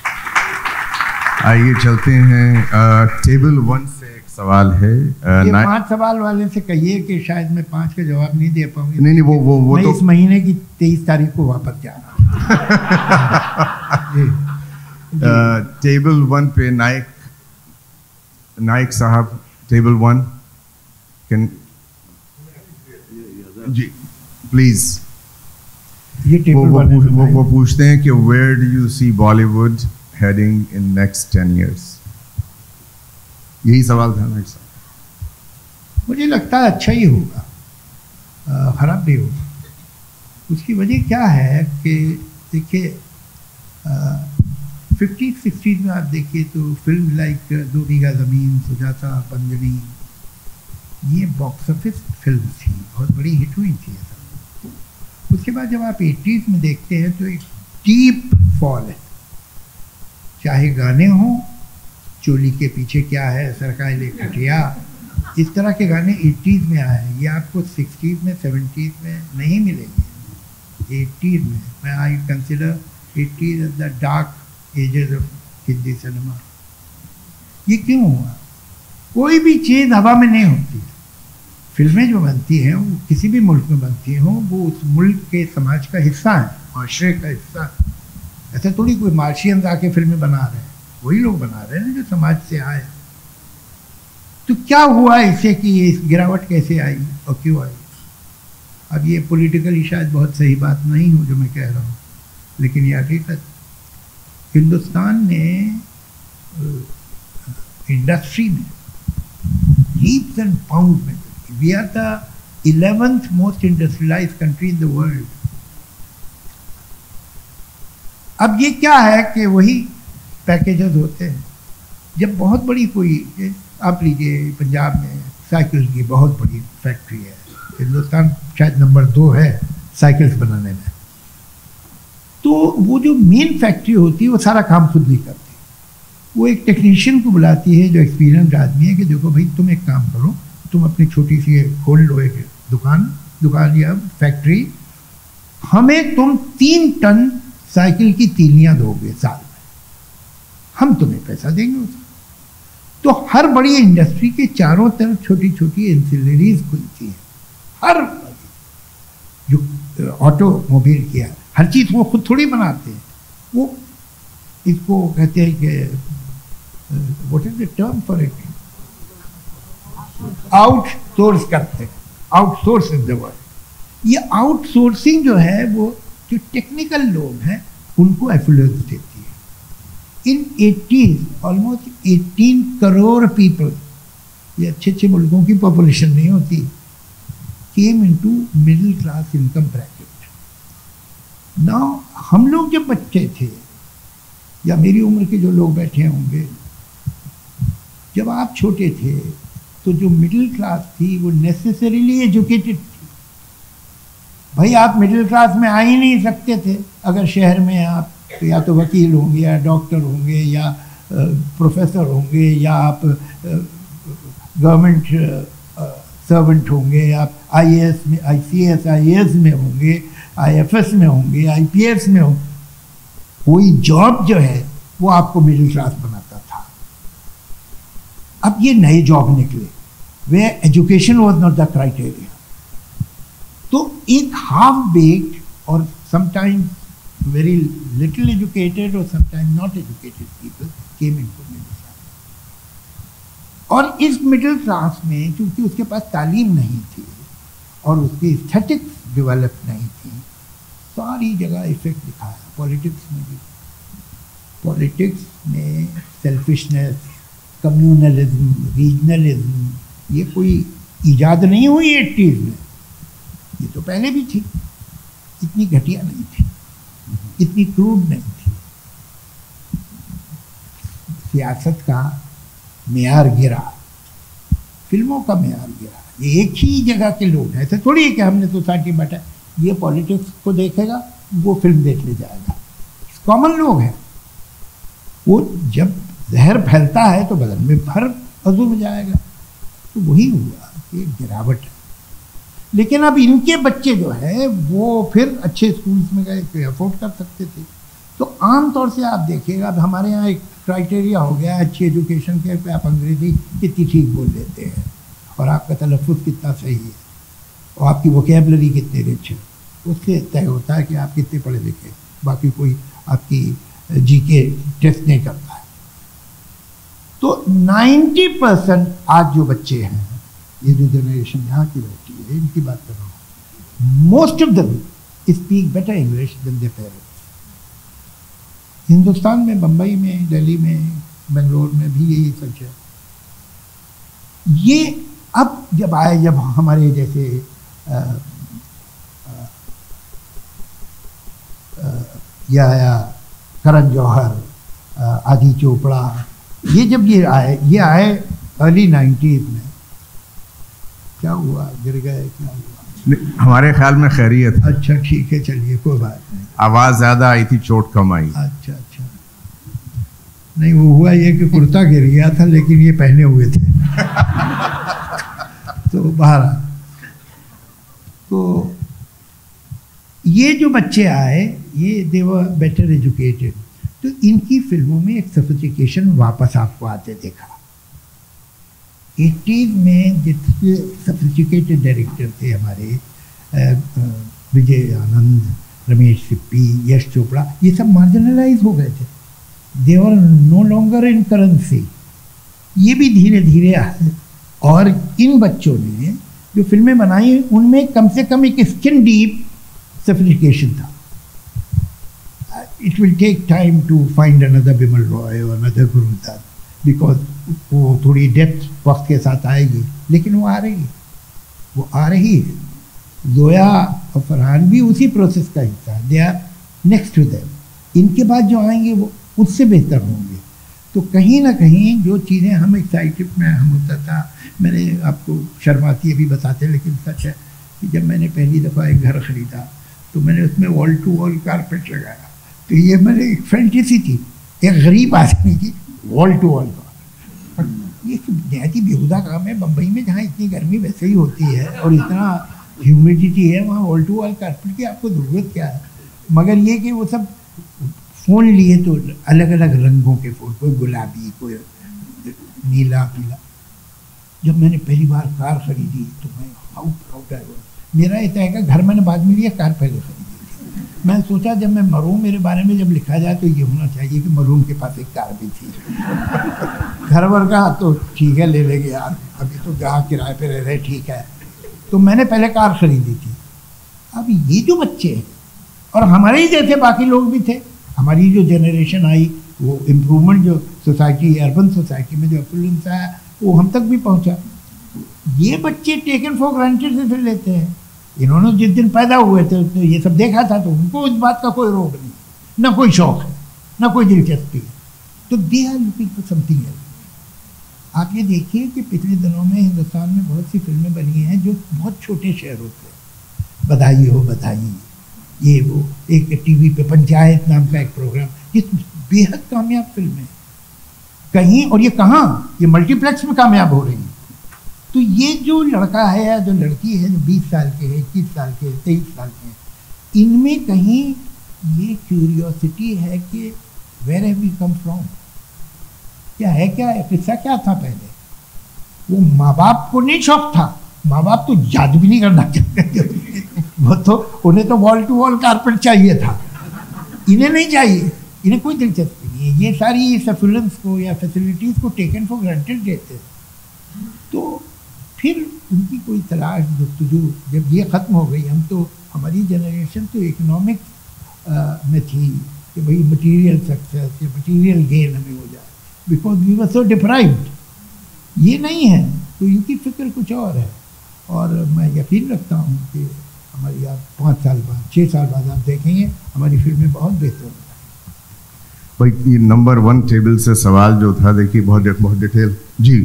آئیے چلتے ہیں ٹیبل 1 سے ایک سوال ہے. یہ 5 سوال والے سے کہیے کہ شاید میں 5 کا جواب نہیں دے پاؤں گی. نہیں وہ میں تو اس مہینے کی 23 تاریخ کو واپس جا رہا ہوں. ٹیبل 1 پہ نائک صاحب، ٹیبل 1 جی پلیز. یہ ٹیبل وہ پوچھتے ہیں کہ where do you see Bollywood heading in next 10 years؟ یہی سوال تھا نائک صاحب. مجھے لگتا ہے اچھا ہی ہوگا، خراب نہیں ہوگا. اس کی وجہ کیا ہے کہ دیکھیے 50s-60s میں آپ دیکھیے تو فلم لائک 2 بیگھہ زمین، سجاتا، پنجنی، یہ باکس آفس فلم تھی، بہت بڑی ہٹ ہوئی تھی. اس کے بعد جب آپ 80s میں دیکھتے ہیں تو ایک ڈیپ فال ہے، چاہے گانے ہوں، چولی کے پیچھے کیا ہے، سرکائے کٹیا، اس طرح کے گانے 80s میں آئے ہیں. یہ آپ کو 60s میں 70s میں نہیں ملیں گے. 80s میں I consider 80s as the dark ages of Hindi cinema. یہ کیوں ہوا؟ کوئی بھی چیز ہوا میں نہیں ہوتی. فلمیں جو بنتی ہیں وہ کسی بھی ملک میں بنتی ہوں، وہ اس ملک کے سماج کا حصہ ہیں، معاشرے کا حصہ. ایسا تھوڑی کوئی مارشینز آ کے فلمیں بنا رہے ہیں، وہی لوگ بنا رہے ہیں جو سماج سے آئے. تو کیا ہوا اس سے کہ یہ گراوٹ کیسے آئی اور کیوں آئی؟ اب یہ پولیٹیکلی شاید بہت صحیح بات نہیں ہو جو میں کہہ رہا ہوں، لیکن یہ حقیقت. ہندوستان نے انڈسٹری میں لیپس اینڈ پاؤنڈ میں، we are the 11th most industrialised country in the world. اب یہ کیا ہے کہ وہی پیکیجز ہوتے ہیں. جب بہت بڑی کوئی، آپ لیجیے پنجاب میں سائیکل کی بہت بڑی فیکٹری ہے، ہندوستان شاید نمبر 2 ہے سائیکلز بنانے میں. تو وہ جو مین فیکٹری ہوتی ہے وہ سارا کام خود نہیں کرتی، وہ ایک ٹیکنیشین کو بلاتی ہے جو ایکسپیرینس آدمی ہے کہ دیکھو بھائی تم ایک کام کرو، تم اپنی چھوٹی سی کھول لو ایک دکان یا فیکٹری، ہمیں تم 3 ٹن سائیکل کی تیلیاں دو گے سال میں، ہم تمہیں پیسہ دیں گے. تو ہر بڑی انڈسٹری کے چاروں طرف چھوٹی چھوٹی انسلریز کھلتی ہیں. ہر جو آٹو موبائل کیا ہر چیز وہ خود تھوڑی بناتے ہیں، وہ اس کو کہتے ہیں کہ what is the term for it, outsource کرتے ہیں، outsource is the word. یہ آؤٹ سورسنگ جو ہے وہ جو ٹیکنیکل لوگ ہیں ان کو ایفلوئنس دیتی ہے. ان 80s آلموسٹ 18 کروڑ پیپل، یہ اچھے اچھے ملکوں کی پاپولیشن نہیں ہوتی، came into middle class income bracket. Now ہم لوگ جب بچے تھے یا میری عمر کے جو لوگ بیٹھے ہوں گے، جب آپ چھوٹے تھے تو جو مڈل کلاس تھی وہ نیسیسریلی ایجوکیٹڈ تھی. بھائی آپ مڈل کلاس میں آ ہی نہیں سکتے تھے اگر شہر میں آپ یا تو وکیل ہوں گے یا ڈاکٹر ہوں گے یا پروفیسر ہوں گے یا آپ گورنمنٹ سرونٹ ہوں گے، آپ آئی اے ایس میں، آئی C S I A S میں ہوں گے، آئی ایف ایس میں ہوں گے، آئی پی ایس میں ہوں. کوئی جاب جو ہے وہ آپ کو مڈل کلاس بناتا تھا. اب یہ نئے جاب نکلے where education was not the criteria. تو ایک ہاف بیکڈ اور some times very little educated اور some time not educated people came into middle class. اور اس مڈل کلاس میں چونکہ اس کے پاس تعلیم نہیں تھی اور اس کی اسٹیٹکس ڈیولپ نہیں تھی، ساری جگہ افیکٹ دکھایا. پالیٹکس میں بھی، پالیٹکس میں سیلفشنس، کمیونلزم، ریجنلزم، یہ کوئی ایجاد نہیں ہوئی 80s میں، یہ تو پہلے بھی تھی. اتنی گھٹیا نہیں تھی، اتنی کروڈ نہیں تھی. سیاست کا معیار گرا، فلموں کا معیار گرا. یہ ایک ہی جگہ کے لوگ ہیں، ایسے تھوڑی ہے کہ ہم نے سوسائٹی بیٹھا یہ پالیٹکس کو دیکھے گا وہ فلم دیکھنے جائے گا. کامن لوگ ہیں، وہ جب زہر پھیلتا ہے تو بدن میں ہر عضو میں جائے گا. تو وہی ہوا کہ گراوٹ ہے. لیکن اب ان کے بچے جو ہے وہ پھر اچھے اسکولس میں گئے کہ افورڈ کر سکتے تھے. تو عام طور سے آپ دیکھیے گا اب ہمارے یہاں ایک کرائٹیریا ہو گیا اچھی ایجوکیشن کے پہ آپ انگریزی کتنی ٹھیک بول لیتے ہیں اور آپ کا تلفظ کتنا صحیح ہے اور آپ کی ووکیبلری کتنے رچ ہے. اس سے طے ہوتا ہے کہ آپ کتنے پڑھے لکھے. باقی کوئی آپ کی جی کے ٹیسٹ نہیں کرتا ہے. تو 90% آج جو بچے ہیں، یہ جو جنریشن یہاں کی بیٹھی ہے، ان کی بات کر رہا ہوں، most of them speak better English than their parents. Hindustan میں، بمبئی میں، دہلی میں، بنگلور میں بھی یہی سچ ہے. یہ اب جب آئے، جب ہمارے جیسے یہ آیا کرن جوہر، آدی چوپڑا، یہ جب یہ آئے ارلی 90s میں، کیا ہوا؟ گر گئے؟ کیا ہوا؟ ہمارے خیال میں خیریت. اچھا ٹھیک ہے، چلیے کوئی بات نہیں. آواز زیادہ آئی تھی، چوٹ کم آئی. اچھا نہیں، وہ ہوا یہ کہ کرتا گر گیا تھا لیکن یہ پہنے ہوئے تھے. تو بہرحال تو یہ جو بچے آئے یہ دے ور بیٹر ایجوکیٹڈ. تو ان کی فلموں میں ایک سفسٹیکیشن واپس آپ کو آتے دیکھا. 80s میں جتنے سفسٹیکیٹڈ ڈائریکٹر تھے ہمارے، وجے آنند، رمیش سپی، یش چوپڑا، یہ سب مارجنلائز ہو گئے تھے. They are no longer in currency. یہ بھی دھیرے دھیرے آئے اور ان بچوں نے جو فلمیں بنائی ان میں کم سے کم ایک اسکن ڈیپ سفسٹیکیشن تھا. It will take time to find another Bimal Roy or another Guru Dutt because وہ تھوڑی ڈیپتھ وقت کے ساتھ آئے گی، لیکن وہ آ رہی ہے. زویا اور فرحان بھی اسی پروسیس کا حصہ ہے. They are next to them. ان کے بعد جو آئیں گے وہ اس سے بہتر ہوں گے. تو کہیں نہ کہیں جو چیزیں ہم ایکسائٹڈ میں ہم ہوتا تھا، میں نے آپ کو شرماتی ابھی بتاتے لیکن سچ ہے کہ جب میں نے پہلی دفعہ ایک گھر خریدا تو میں نے اس میں وال ٹو وال کارپیٹ لگایا. تو یہ میرے ایک فینٹیسی تھی ایک غریب آدمی کی، وال ٹو وال کا. یہ نہایت ہی بیہودہ کام ہے. بمبئی میں جہاں اتنی گرمی ویسے ہی ہوتی ہے اور اتنا ہیومیڈیٹی ہے، وہاں وال ٹو وال کارپیٹ کی آپ کو ضرورت کیا ہے؟ مگر یہ کہ وہ سب فون لیے تو الگ الگ رنگوں کے فون، کوئی گلابی، کوئی نیلا، پیلا. جب میں نے پہلی بار کار خریدی تو میں ہاؤ پراؤڈ آئی. میرا یہ طے کہ گھر میں نے بعد میں لیا، کار پہلے خریدی تھی. میں سوچا جب میں مرحوم میرے بارے میں جب لکھا جائے تو یہ ہونا چاہیے کہ مرحوم کے پاس ایک کار بھی تھی. گھر ور کا تو ٹھیک ہے لے لے گے یار, ابھی تو جہاں کرائے پہ رہ رہے ٹھیک ہے. تو میں نے پہلے کار خریدی تھی. اب یہ جو بچے ہیں اور ہمارے ہی جیسے باقی لوگ بھی تھے, ہماری جو جنریشن آئی وہ امپرومنٹ جو سوسائٹی اربن سوسائٹی میں جو افلوئنس آیا وہ ہم تک بھی پہنچا. یہ بچے ٹیکن فار گرانٹیڈ سے پھر لیتے ہیں. انہوں نے جس دن پیدا ہوئے تھے تو یہ سب دیکھا تھا, تو ان کو اس بات کا کوئی روک نہیں, نہ کوئی شوق ہے, نہ کوئی دلچسپی ہے. تو they are looking for something else. آپ یہ دیکھیے کہ پچھلے دنوں میں ہندوستان میں بہت سی فلمیں بنی ہیں جو بہت چھوٹے شہروں سے, بدھائی ہو بدھائی, یہ وہ ایک ٹی وی پہ پنچایت نام کا ایک پروگرام, یہ بے حد کامیاب فلمیں کہیں, اور یہ کہاں, یہ ملٹی پلیکس میں کامیاب ہو رہی ہیں. تو یہ جو لڑکا ہے یا جو لڑکی ہے جو 20 سال کے ہے, 21 سال کے, 23 سال کے, ان میں کہیں یہ کیوریوسٹی ہے کہ where have we come from, کیا ہے, کیا ہے قصہ, کیا تھا پہلے. وہ ماں باپ کو نہیں شوق تھا, ماں باپ تو یاد بھی نہیں کرنا چاہتے تھے, وہ تو انہیں تو وال ٹو وال کارپیٹ چاہیے تھا, انہیں نہیں چاہیے, انہیں کوئی دلچسپی نہیں ہے. یہ ساری سفلنس کو یا فیسلٹیز کو ٹیکن فار گرانٹیڈ دیتے. تو پھر ان کی کوئی تلاش جستجو جب یہ ختم ہو گئی, ہم تو ہماری جنریشن تو اکنامک میں تھی کہ بھئی مٹیریل سکسیس یا مٹیریل گین ہمیں ہو جائے, because we were so deprived. یہ نہیں ہے, تو ان کی فکر کچھ اور ہے. اور میں یقین رکھتا ہوں کہ ہماری آپ 5 سال بعد 6 سال بعد آپ دیکھیں گے ہماری فلمیں بہت بہتر ہو جائیں. بھائی یہ نمبر 1 ٹیبل سے سوال جو تھا دیکھیے بہت ڈیٹیل. جی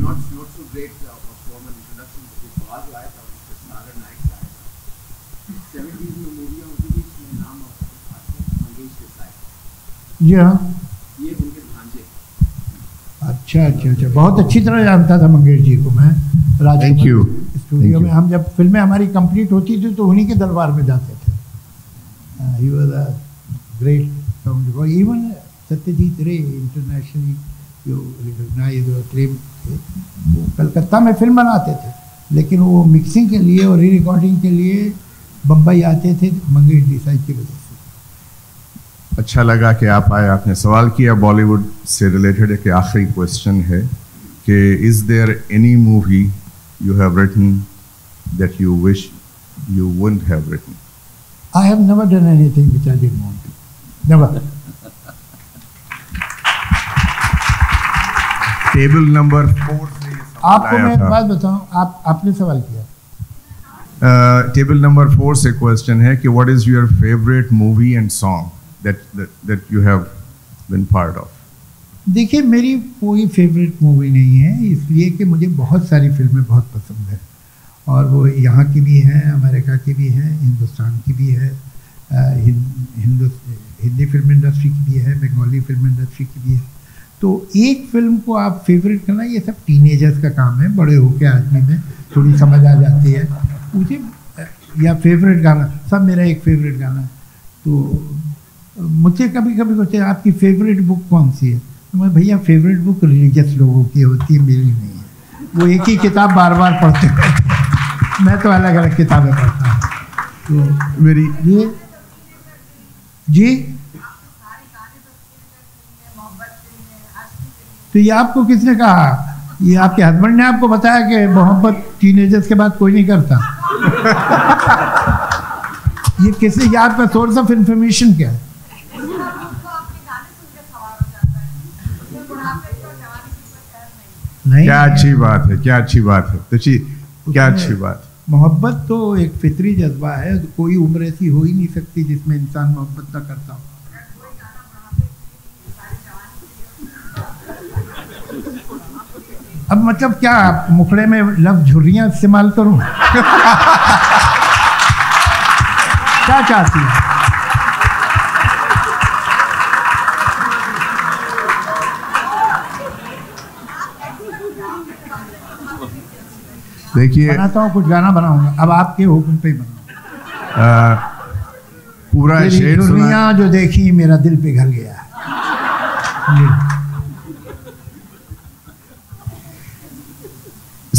جی ہاں, اچھا اچھا اچھا, بہت اچھی طرح جانتا تھا منگیش جی کو میں. Thank you. اسٹوڈیو میں ہم جب فلمیں ہماری کمپلیٹ ہوتی تھی تو انہیں کے دربار میں جاتے تھے. He was a great sound. Even Satyajit Ray internationally جو ریکگنائز اور اکلیم تھے, وہ کلکتہ میں فلم بناتے تھے, لیکن وہ مکسنگ کے لیے اور ری ریکارڈنگ کے لیے بمبئی آتے تھے منگیش جی صاحب کی وجہ سے. اچھا لگا کہ آپ آئے, آپ نے سوال کیا بالی ووڈ سے ریلیٹڈ. ایک آخری کوشچن ہے کہ is there any movie you have written that you wish you won't have written? I have never done anything which I didn't want to. Never. Table number 4 سے آپ کو میں ایک بات بتاؤں, آپ نے سوال کیا. ٹیبل نمبر 4 سے کوشچن ہے کہ what is your favourite movie and song that you have been part of? دیکھیے میری کوئی فیوریٹ مووی نہیں ہے, اس لیے کہ مجھے بہت ساری فلمیں بہت پسند ہیں, اور وہ یہاں کی بھی ہیں, امریکہ کی بھی ہیں, ہندوستان کی بھی ہے, ہندی فلم انڈسٹری کی بھی ہے, بنگالی فلم انڈسٹری کی بھی ہے. تو ایک فلم کو آپ فیوریٹ کرنا یہ سب ٹین ایجرس کا کام ہے. بڑے ہو کے آدمی میں تھوڑی سمجھ آ جاتی ہے مجھے, یا فیوریٹ گانا سب میرا ایک فیوریٹ گانا ہے. تو مجھ سے کبھی کبھی پوچھتے ہیں آپ کی فیوریٹ بک کون سی ہے, تو میں بھیا فیوریٹ بک ریلیجس لوگوں کی ہوتی ہے, میری نہیں ہے. وہ ایک ہی کتاب بار بار پڑھتے ہیں, میں تو الگ الگ کتابیں پڑھتا ہوں. تو میری جی تو یہ آپ کو کس نے کہا, یہ آپ کے ہسبینڈ نے آپ کو بتایا کہ محبت ٹین ایجرس کے بعد کوئی نہیں کرتا؟ یہ کس نے, یہ آپ کا سورس آف انفارمیشن کیا ہے؟ کیا اچھی بات ہے, کیا اچھی بات ہے, تو کیا اچھی بات. محبت تو ایک فطری جذبہ ہے, کوئی عمر ایسی ہو ہی نہیں سکتی جس میں انسان محبت نہ کرتا ہو. اب مطلب کیا مکھڑے میں لفظ جھریاں استعمال کروں؟ کیا چاہتی ہیں؟ دیکھیے بناتا ہوں, کچھ گانا بناؤں گا, اب آپ کے حکم پہ ہی بناؤں. پورا شعر دنیا جو دیکھی میرا دل پگھل گیا.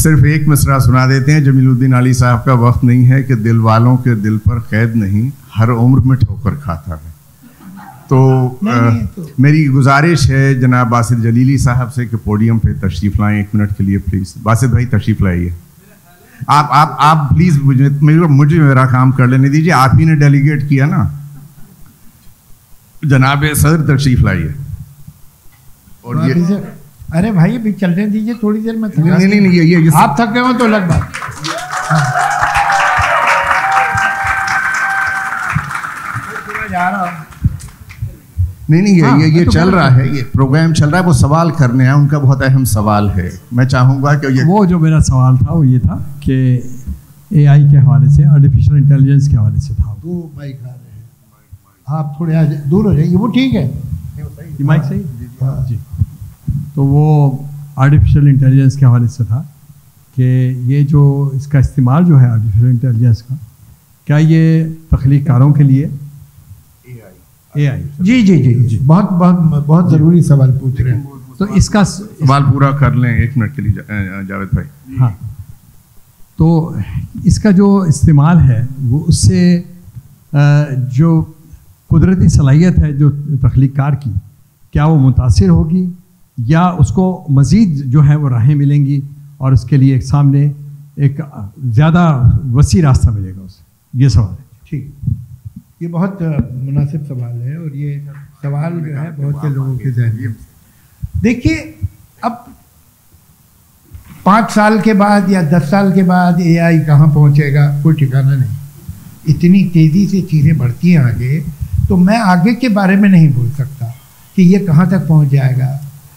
صرف ایک مصرع سنا دیتے ہیں. جمیل الدین علی صاحب کا وقت نہیں ہے کہ دل والوں کے دل پر قید نہیں, ہر عمر میں ٹھوکر کھاتا ہے. تو میری گزارش ہے جناب باسط جلیلی صاحب سے کہ پوڈیم پہ تشریف لائیں 1 منٹ کے لیے پلیز. باسط بھائی تشریف لائیے. آپ پلیز مجھے میرا کام کر لینے دیجیے. آپ ہی نے ڈیلیگیٹ کیا نا. جناب صدر تشریف لائیے. اور یہ ارے بھائی ابھی چلنے دیجیے تھوڑی دیر میں. نہیں یہ آپ تھکے ہو تو الگ بات. جا رہا ہوں. نہیں یہ چل رہا ہے, یہ پروگرام چل رہا ہے. وہ سوال کرنے ہیں, ان کا بہت اہم سوال ہے. میں چاہوں گا کہ وہ جو میرا سوال تھا وہ یہ تھا کہ اے آئی کے حوالے سے, آرٹیفیشل انٹیلیجنس کے حوالے سے تھا. دو مائک آ رہے ہیں, آپ تھوڑے دور ہو جائیے. وہ ٹھیک ہے, مائک صحیح جی. تو وہ آرٹیفیشل انٹیلیجنس کے حوالے سے تھا کہ یہ جو اس کا استعمال جو ہے آرٹیفیشل انٹیلیجنس کا, کیا یہ تخلیق کاروں کے لیے اے آئی جی بہت ضروری سوال پوچھ رہے ہیں. تو اس کا سوال پورا کر لیں 1 منٹ کے لیے جاوید بھائی. ہاں, تو اس کا جو استعمال ہے وہ اس سے جو قدرتی صلاحیت ہے جو تخلیق کار کی, کیا وہ متاثر ہوگی یا اس کو مزید جو ہے وہ راہیں ملیں گی اور اس کے لیے ایک سامنے ایک زیادہ وسیع راستہ ملے گا اسے؟ یہ سوال ہے. ٹھیک, یہ بہت مناسب سوال ہے اور یہ سوال جو ہے بہت سے لوگوں کے ذہن میں. دیکھیے اب 5 سال کے بعد یا 10 سال کے بعد اے آئی کہاں پہنچے گا کوئی ٹھکانہ نہیں. اتنی تیزی سے چیزیں بڑھتی ہیں آگے, تو میں آگے کے بارے میں نہیں بول سکتا کہ یہ کہاں تک پہنچ جائے گا.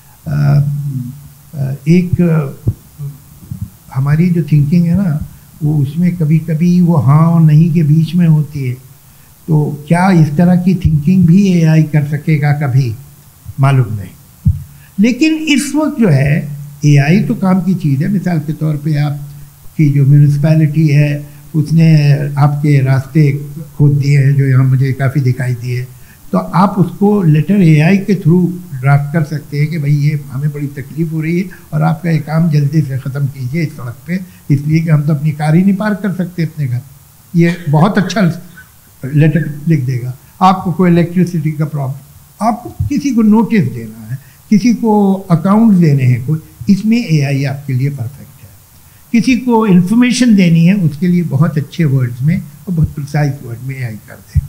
ایک ہماری جو تھنکنگ ہے نا, وہ اس میں کبھی کبھی وہ ہاں اور نہیں کے بیچ میں ہوتی ہے. تو کیا اس طرح کی تھنکنگ بھی اے آئی کر سکے گا کبھی, معلوم نہیں. لیکن اس وقت جو ہے اے آئی تو کام کی چیز ہے. مثال کے طور پہ آپ کی جو میونسپیلٹی ہے اس نے آپ کے راستے کھود دیے ہیں جو یہاں مجھے کافی دکھائی دیے, تو آپ اس کو لیٹر اے آئی کے تھرو ڈرافٹ کر سکتے ہیں کہ بھائی یہ ہمیں بڑی تکلیف ہو رہی ہے اور آپ کا یہ کام جلدی سے ختم کیجیے اس سڑک پہ, اس لیے کہ ہم تو اپنی کار ہی نہیں پارک کر سکتے اپنے گھر. یہ بہت اچھا لیٹر لکھ دے گا. آپ کو کوئی الیکٹریسٹی کا پرابلم, آپ کو کسی کو نوٹس دینا ہے, کسی کو اکاؤنٹ دینے ہیں کوئی, اس میں اے آئی آپ کے لیے پرفیکٹ ہے. کسی کو انفارمیشن دینی ہے اس کے لیے بہت اچھے ورڈز میں اور بہت پرسائز ورڈ میں اے آئی کر دے.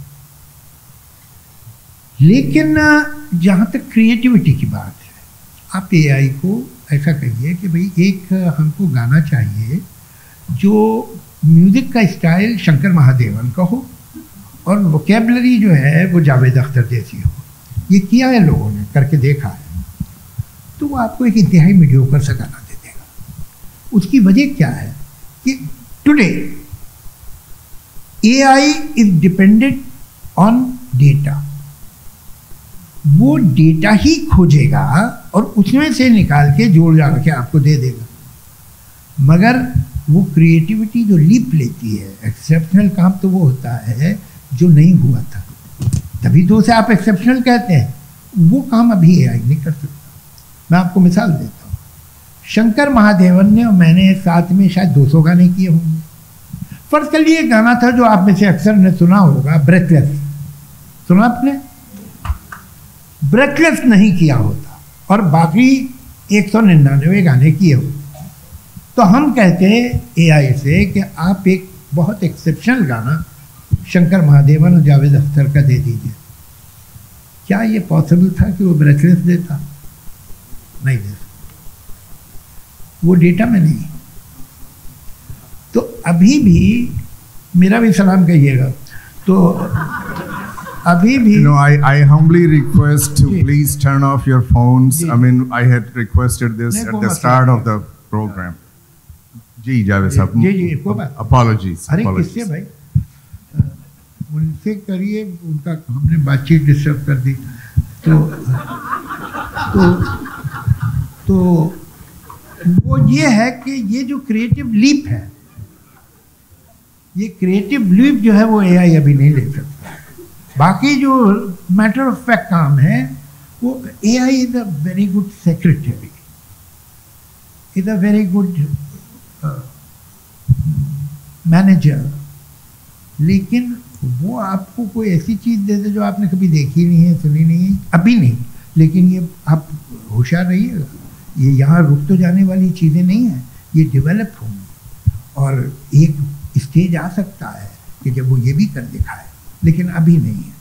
لیکن جہاں تک کریٹیوٹی کی بات ہے, آپ اے آئی کو ایسا کہیے کہ بھئی ایک ہم کو گانا چاہیے جو میوزک کا اسٹائل شنکر مہادیون کا ہو اور ووکیبلری جو ہے وہ جاوید اختر جیسی ہو. یہ کیا ہے لوگوں نے, کر کے دیکھا ہے. تو وہ آپ کو ایک انتہائی میڈیوکر سا گانا دے دے گا. اس کی وجہ کیا ہے کہ today A I is dependent on data. وہ ڈیٹا ہی کھوجے گا اور اس میں سے نکال کے جوڑ جاڑ کے آپ کو دے دے گا. مگر وہ کریٹیوٹی جو لیپ لیتی ہے, ایکسیپشنل کام تو وہ ہوتا ہے جو نہیں ہوا تھا, تبھی تو اسے آپ ایکسیپشنل کہتے ہیں. وہ کام ابھی اے آئی نہیں کر سکتا. میں آپ کو مثال دیتا ہوں. شنکر مہادیون نے اور میں نے ساتھ میں شاید 200 گانے کیے ہوں گے. فرض کر لیے گانا تھا جو آپ میں سے اکثر نے سنا ہوگا, بریتھ لیس. سنا آپ نے؟ بریتھ لیس نہیں کیا ہوتا اور باقی 199 گانے کیے ہوتے, تو ہم کہتے ہیں اے آئی سے کہ آپ ایک بہت ایکسیپشنل گانا شنکر مہادیون اور جاوید اختر کا دے دیجیے. کیا یہ پاسبل تھا کہ وہ بریتھ لیس دیتا؟ نہیں دے سکتا, وہ ڈیٹا میں نہیں. تو ابھی بھی میرا بھی سلام کہیے گا. تو ابھی بھی I humbly request to please turn off your phones. I mean, I had requested this at the start of the program. جی جاوید صاحب, جی apologies. ارے کس سے بھائی, ان سے کریے, ان کا ہم نے بات چیت ڈسٹرب کر دی. تو وہ یہ ہے کہ یہ جو کریٹو لیپ ہے, یہ کریٹو لیپ جو ہے وہ اے آئی ابھی نہیں لے سکتا. باقی جو میٹر آف فیکٹ کام ہے وہ A I is a very good secretary, is a very good manager, लेकिन वो आपको कोई ऐसी चीज़ दे दे जो आपने कभी देखी नहीं है, सुनी नहीं है, अभी नहीं, लेकिन ये आप होशियार रहिएगा, ये यहाँ रुक तो जाने वाली चीज़ें नहीं हैं, ये डेवलप होंगी और एक स्टेज आ सकता है कि जब वो ये भी कर दिखाए, लेकिन अभी नहीं है।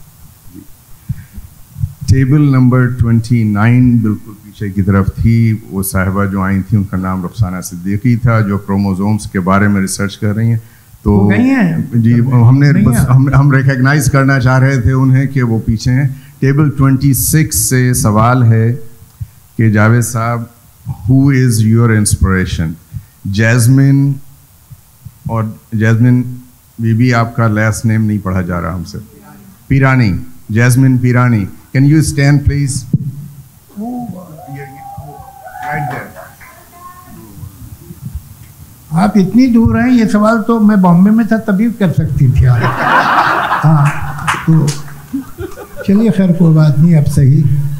टेबल नंबर 29 बिल्कुल पीछे की तरफ थी, वो साहिबा जो आई थी उनका नाम रुखसाना सिद्दीकी था, जो क्रोमोसोम्स के बारे में रिसर्च कर रही हैं। तो जी हमने बस हम रिकग्नाइज करना चाह रहे थे उन्हें कि वो पीछे हैं। टेबल 26 से सवाल है कि Javed sahab, who is your inspiration? Jasmine, और जैस्मिन बीबी आपका लास्ट नेम नहीं पढ़ा जा रहा हमसे, Pirani, Jasmine Pirani, can you stand please? आप इतनी दूर हैं, ये सवाल तो मैं बॉम्बे में था तभी कर सकती थी आप। हाँ, तो चलिए खैर कोई बात नहीं, अब सही।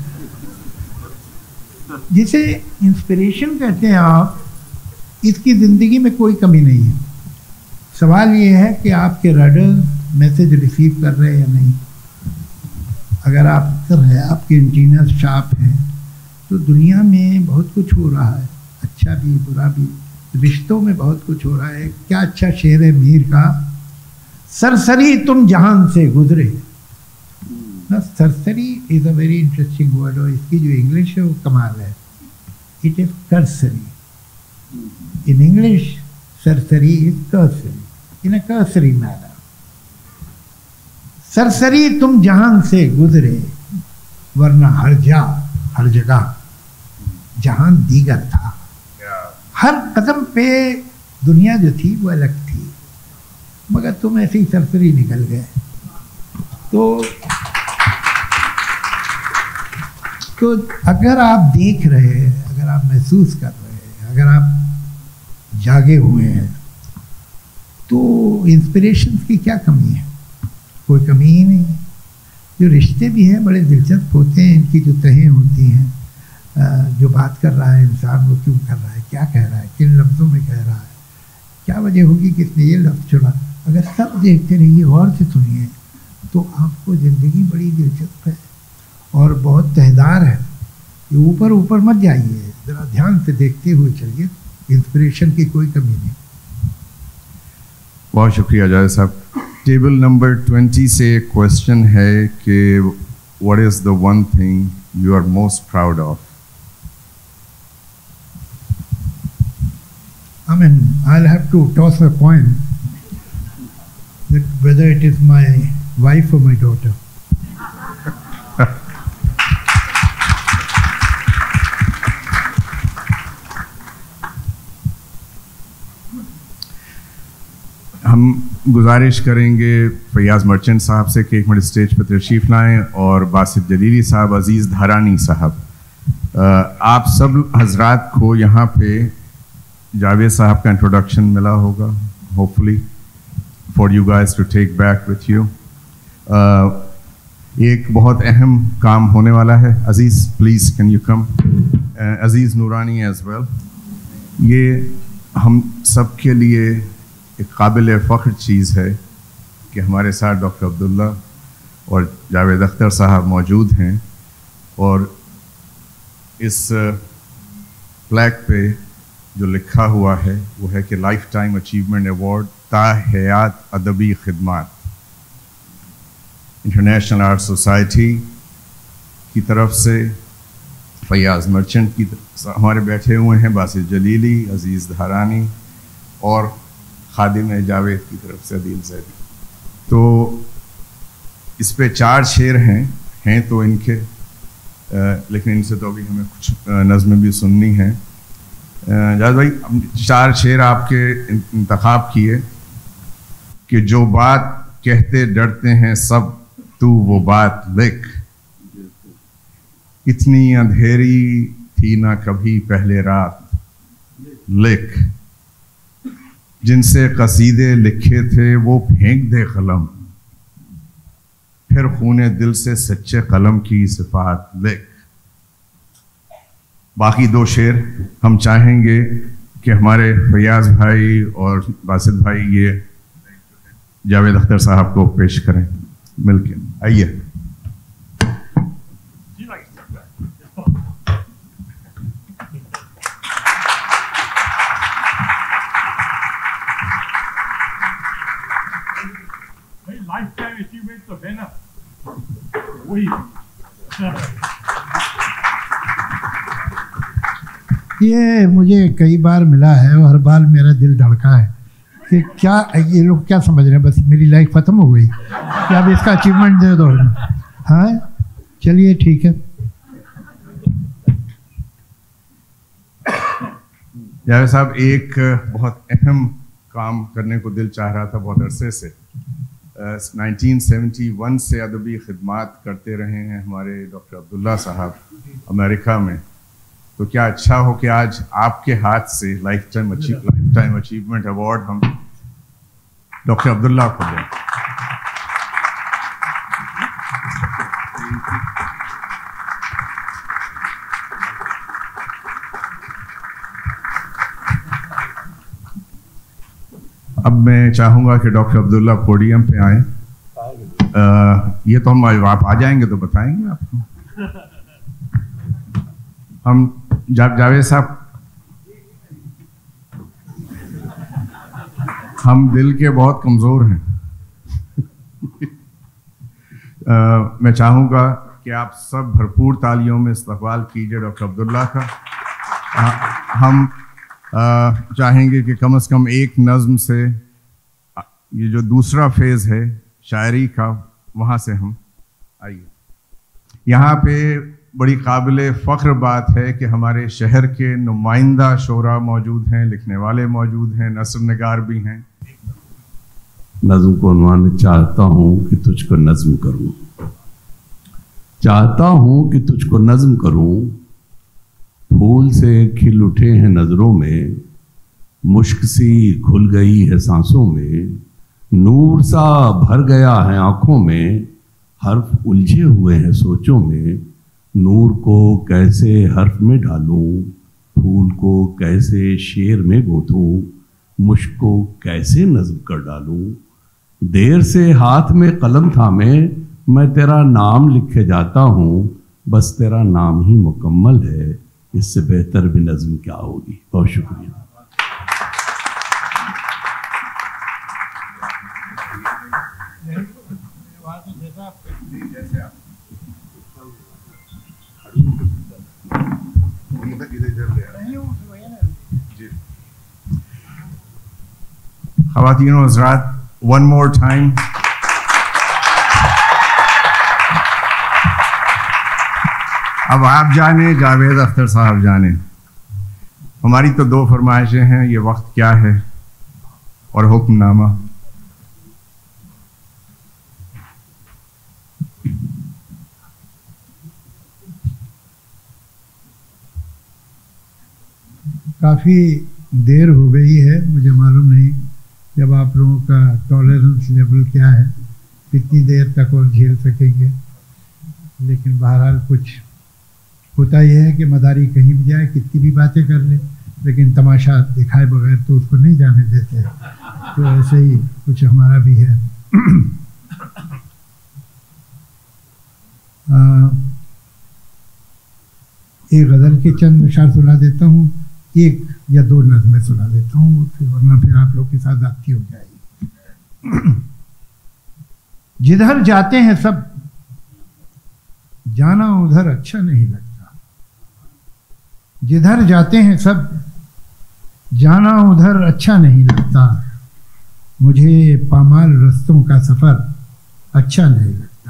जिसे इंस्पिरेशन कहते हैं आप, इसकी ज़िंदगी में कोई कमी नहीं है। सवाल ये है कि आपके रडर मैसेज रिसीव कर रहे हैं या नहीं। अगर आप कर रहे, आपके एंटीना शार्प हैं, तो दुनिया में बहुत कुछ हो रहा है, अच्छा भी बुरा भी, रिश्तों में बहुत कुछ हो रहा है। क्या अच्छा शेर है मीर का, सरसरी तुम जहान से गुजरे ना। सरसरी is a very interesting word, और इसकी जो इंग्लिश है वो कमाल है, it is cursory. In English सरसरी is cursory, in a cursory manner. सरसरी तुम जहान से गुजरे, वरना हर जगह जहान दीगर था। हर कदम पे दुनिया जो थी वो अलग थी, मगर तुम ऐसे ही सरसरी निकल गए। तो अगर आप देख रहे हैं, अगर आप महसूस कर रहे हैं, अगर आप जागे हुए हैं, तो इंस्पिरेशन की क्या कमी है? कोई कमी ही नहीं है। जो रिश्ते भी हैं बड़े दिलचस्प होते हैं, इनकी जो तहें होती हैं, जो बात कर रहा है इंसान वो क्यों कर रहा है, क्या कह रहा है, किन लफ्ज़ों में कह रहा है, क्या वजह होगी कि इसने ये लफ्ज़ चुना। अगर सब देखते रहिए, गौर से सुनिए, तो आपको ज़िंदगी बड़ी दिलचस्प है और बहुत तहदार है। ये ऊपर ऊपर मत जाइए, ज़रा ध्यान से देखते हुए चलिए, इंस्पिरेशन की कोई कमी नहीं। बहुत शुक्रिया जावेद साहब। टेबल नंबर 20 से एक क्वेश्चन है कि what is the one thing you are most proud of? I mean, I'll have to toss a coin that whether it is my wife or my daughter. हम गुजारिश करेंगे फैयाज मर्चेंट साहब से कि एक मिनट स्टेज पर तशरीफ़ लाएं, और बासित जलीली साहब, अजीज़ धारानी साहब, आप सब हजरात को यहाँ पे जावेद साहब का इंट्रोडक्शन मिला होगा, hopefully for you guys to take back with you. एक बहुत अहम काम होने वाला है। Aziz please can you come, Aziz Noorani as well. ये हम सब के लिए एक काबिल फ़ख्र चीज़ है कि हमारे साथ डॉक्टर अब्दुल्ला और जावेद अख्तर साहब मौजूद हैं, और इस प्लैक पे जो लिखा हुआ है वो है कि लाइफ टाइम अचीवमेंट अवार्ड ताहयात अदबी खिदमात इंटरनेशनल आर्ट सोसाइटी की तरफ से फैयाज मर्चेंट की हमारे बैठे हुए हैं, बासित जलीली, अजीज़ धारानी और खादिम जावेद की तरफ से अदील ज़ैदी। तो इस पे 4 शेर हैं तो इनके, लेकिन इनसे तो अभी हमें कुछ नज़्में भी सुननी हैं। जावेद भाई, 4 शेर आपके इंतखाब किए कि जो बात कहते डरते हैं सब, तू वो बात लिख। इतनी अंधेरी थी ना कभी पहले रात, लिख। जिनसे कसीदे लिखे थे वो फेंक दे कलम, फिर खूने दिल से सच्चे कलम की सिफात लिख। बाकी 2 शेर हम चाहेंगे کہ ہمارے فیاض بھائی اور باسط بھائی یہ جاوید اختر صاحب کو پیش کریں مل کے. آئیے. لائف ٹائم اچیومنٹ تو ہے نا وہی. یہ مجھے کئی بار ملا ہے اور ہر بار میرا دل دھڑکا ہے کہ کیا یہ لوگ کیا سمجھ رہے ہیں بس میری لائف ختم ہو گئی کہ اب اس کا اچیومنٹ دے دو. ہاں چلیے ٹھیک ہے. جاوید صاحب ایک بہت اہم کام کرنے کو دل چاہ رہا تھا بہت عرصے سے. 1971 سے ادبی خدمات کرتے رہے ہیں ہمارے ڈاکٹر عبداللہ صاحب امریکہ میں. تو کیا اچھا ہو کہ آج آپ کے ہاتھ سے لائف ٹائم اچیومنٹ ایوارڈ ہم ڈاکٹر عبداللہ کو دیں. اب میں چاہوں گا کہ ڈاکٹر عبداللہ پوڈیم پہ آئیں. یہ تو ہم آپ آ جائیں گے تو بتائیں گے آپ کو. ہم جاوید صاحب ہم دل کے بہت کمزور ہیں. میں چاہوں گا کہ آپ سب بھرپور تالیوں میں استقبال کیجیے ڈاکٹر عبداللہ کا. ہم چاہیں گے کہ کم از کم ایک نظم سے یہ جو دوسرا فیز ہے شاعری کا وہاں سے ہم آئیے. یہاں پہ بڑی قابل فخر بات ہے کہ ہمارے شہر کے نمائندہ شعراء موجود ہیں, لکھنے والے موجود ہیں, نثر نگار بھی ہیں. نظم کو عنوان چاہتا ہوں کہ تجھ کو نظم کروں, چاہتا ہوں کہ تجھ کو نظم کروں, پھول سے کھل اٹھے ہیں نظروں میں, مشک سی گھل گئی ہے سانسوں میں, نور سا بھر گیا ہے آنکھوں میں, حرف الجھے ہوئے ہیں سوچوں میں, نور کو کیسے حرف میں ڈالوں, پھول کو کیسے شعر میں گونتھوں, مشک کو کیسے نظم کر ڈالوں, دیر سے ہاتھ میں قلم تھامے میں تیرا نام لکھے جاتا ہوں, بس تیرا نام ہی مکمل ہے, اس سے بہتر بھی نظم کیا ہوگی. بہت شکریہ. خواتین و حضرات, ون مور ٹائم. اب آپ جانیں, جاوید اختر صاحب جانیں. ہماری تو دو فرمائشیں ہیں, یہ وقت کیا ہے اور حکم نامہ. کافی دیر ہو گئی ہے, مجھے معلوم نہیں جب آپ لوگوں کا ٹالرنس لیول کیا ہے, کتنی دیر تک اور جھیل سکیں گے. لیکن بہرحال کچھ ہوتا یہ ہے کہ مداری کہیں بھی جائے, کتنی بھی باتیں کر لے, لیکن تماشا دکھائے بغیر تو اس کو نہیں جانے دیتے. تو ایسے ہی کچھ ہمارا بھی ہے. ایک غزل کے چند اشعار سنا دیتا ہوں, ایک یا دو نظمیں سنا دیتا ہوں, ورنہ پھر آپ لوگ کے ساتھ ذاتی ہو جائے گی. جدھر جاتے ہیں سب جانا ادھر اچھا نہیں لگتا, جدھر جاتے ہیں سب جانا ادھر اچھا نہیں لگتا, مجھے پامال رستوں کا سفر اچھا نہیں لگتا.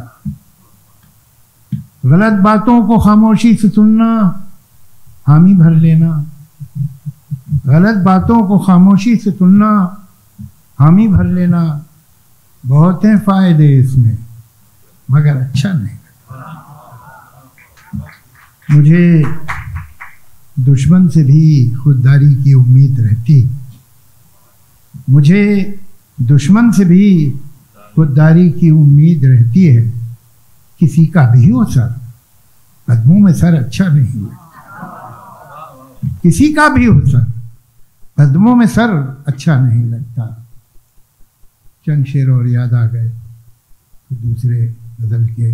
غلط باتوں کو خاموشی سے سننا, حامی بھر لینا, غلط باتوں کو خاموشی سے سننا, حامی بھر لینا, بہت ہیں فائدے اس میں مگر اچھا نہیں لگتا. مجھے دشمن سے بھی خودداری کی امید رہتی, مجھے دشمن سے بھی خودداری کی امید رہتی ہے, کسی کا بھی ہو سر قدموں میں سر اچھا نہیں لگتا, کسی کا بھی ہو سر कदमों में सर अच्छा नहीं लगता। चंद शेर और याद आ गए तो दूसरे बदल के।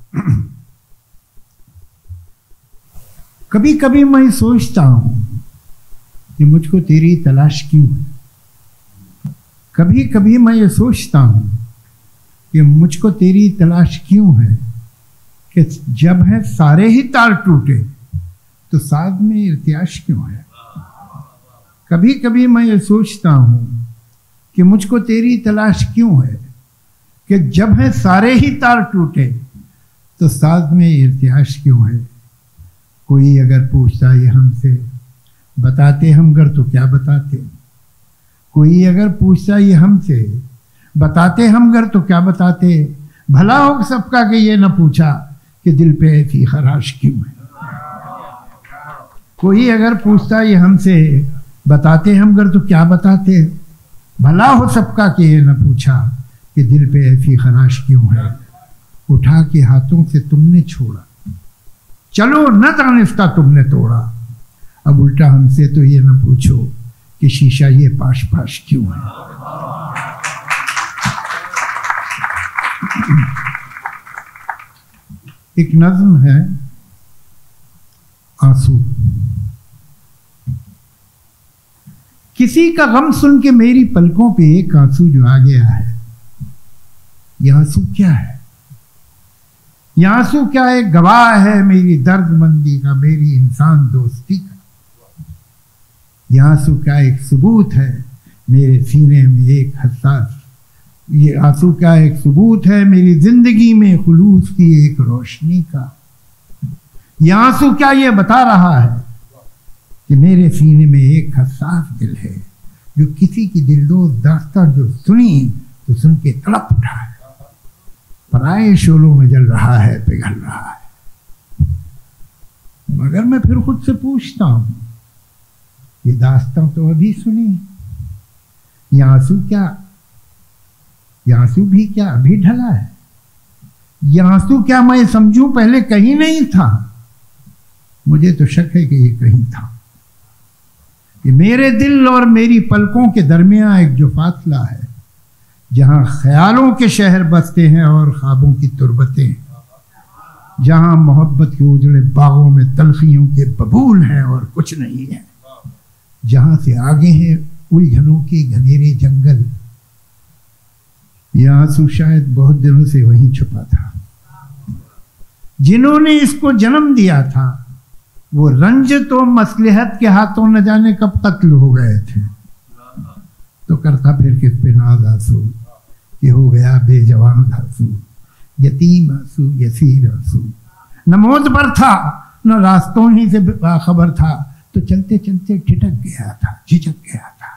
कभी कभी मैं सोचता हूं कि मुझको तेरी तलाश क्यों है। कभी कभी मैं ये सोचता हूं कि मुझको तेरी तलाश क्यों है, कि जब है सारे ही तार टूटे तो साथ में इर्तियाश क्यों है। कभी कभी मैं ये सोचता हूं कि मुझको तेरी तलाश क्यों है, कि जब है सारे ही तार टूटे तो साथ में इर्तियाश क्यों है। कोई अगर पूछता ये हमसे, बताते हम गर तो क्या बताते। कोई अगर पूछता ये हमसे, बताते हम गर तो क्या बताते। भला हो सबका कि ये न पूछा कि दिल पे ऐसी खराश क्यों है। कोई अगर पूछता ये हमसे, बताते हम गर तो क्या बताते। भला हो सबका कि ये न पूछा कि दिल पे ऐसी खराश क्यों है। उठा के हाथों से तुमने छोड़ा, चलो न दानिस्ता तुमने तोड़ा। अब उल्टा हमसे तो ये न पूछो कि शीशा ये पाश पाश क्यों है। एक नज्म है आंसू। किसी का गम सुन के मेरी पलकों पे एक आंसू जो आ गया है। यह आंसू क्या है? यह आंसू क्या एक गवाह है मेरी दर्दमंदी का, मेरी इंसान दोस्ती का। यह आंसू क्या एक सबूत है मेरे सीने में एक हसास। ये आंसू क्या एक सबूत है मेरी जिंदगी में खुलूस की एक रोशनी का। यह आंसू क्या ये बता रहा है कि मेरे सीने में एक हसास दिल है, जो किसी की दिलदोज दास्तां जो सुनी तो सुन के तड़प उठा है। पराए शोलों में जल रहा है, पिघल रहा है। मगर मैं फिर खुद से पूछता हूं, ये दास्तां तो अभी सुनी, ये आंसू क्या, ये आंसू भी क्या अभी ढला है। ये आंसू क्या मैं समझूं पहले कहीं नहीं था। मुझे तो शक है कि ये कहीं था। ये मेरे दिल और मेरी पलकों के दरमियान एक जो फासला है, जहां ख्यालों के शहर बसते हैं और ख्वाबों की तुरबतें, जहां मोहब्बत के उजड़े बागों में तलखियों के बबूल हैं और कुछ नहीं है, जहां से आगे हैं उलझनों के घनेरे जंगल। यह आंसू शायद बहुत दिनों से वहीं छुपा था। जिन्होंने इसको जन्म दिया था वो रंज तो मसलहत के हाथों न जाने कब कत्ल हो गए थे। तो करता फिर किस पे नाज आंसू, ये हो गया बेजवान आंसू, यतीम आंसू, यसीर आंसू। न मौत पर था न रास्तों ही से खबर था, तो चलते चलते ठिठक गया था, झिझक गया था।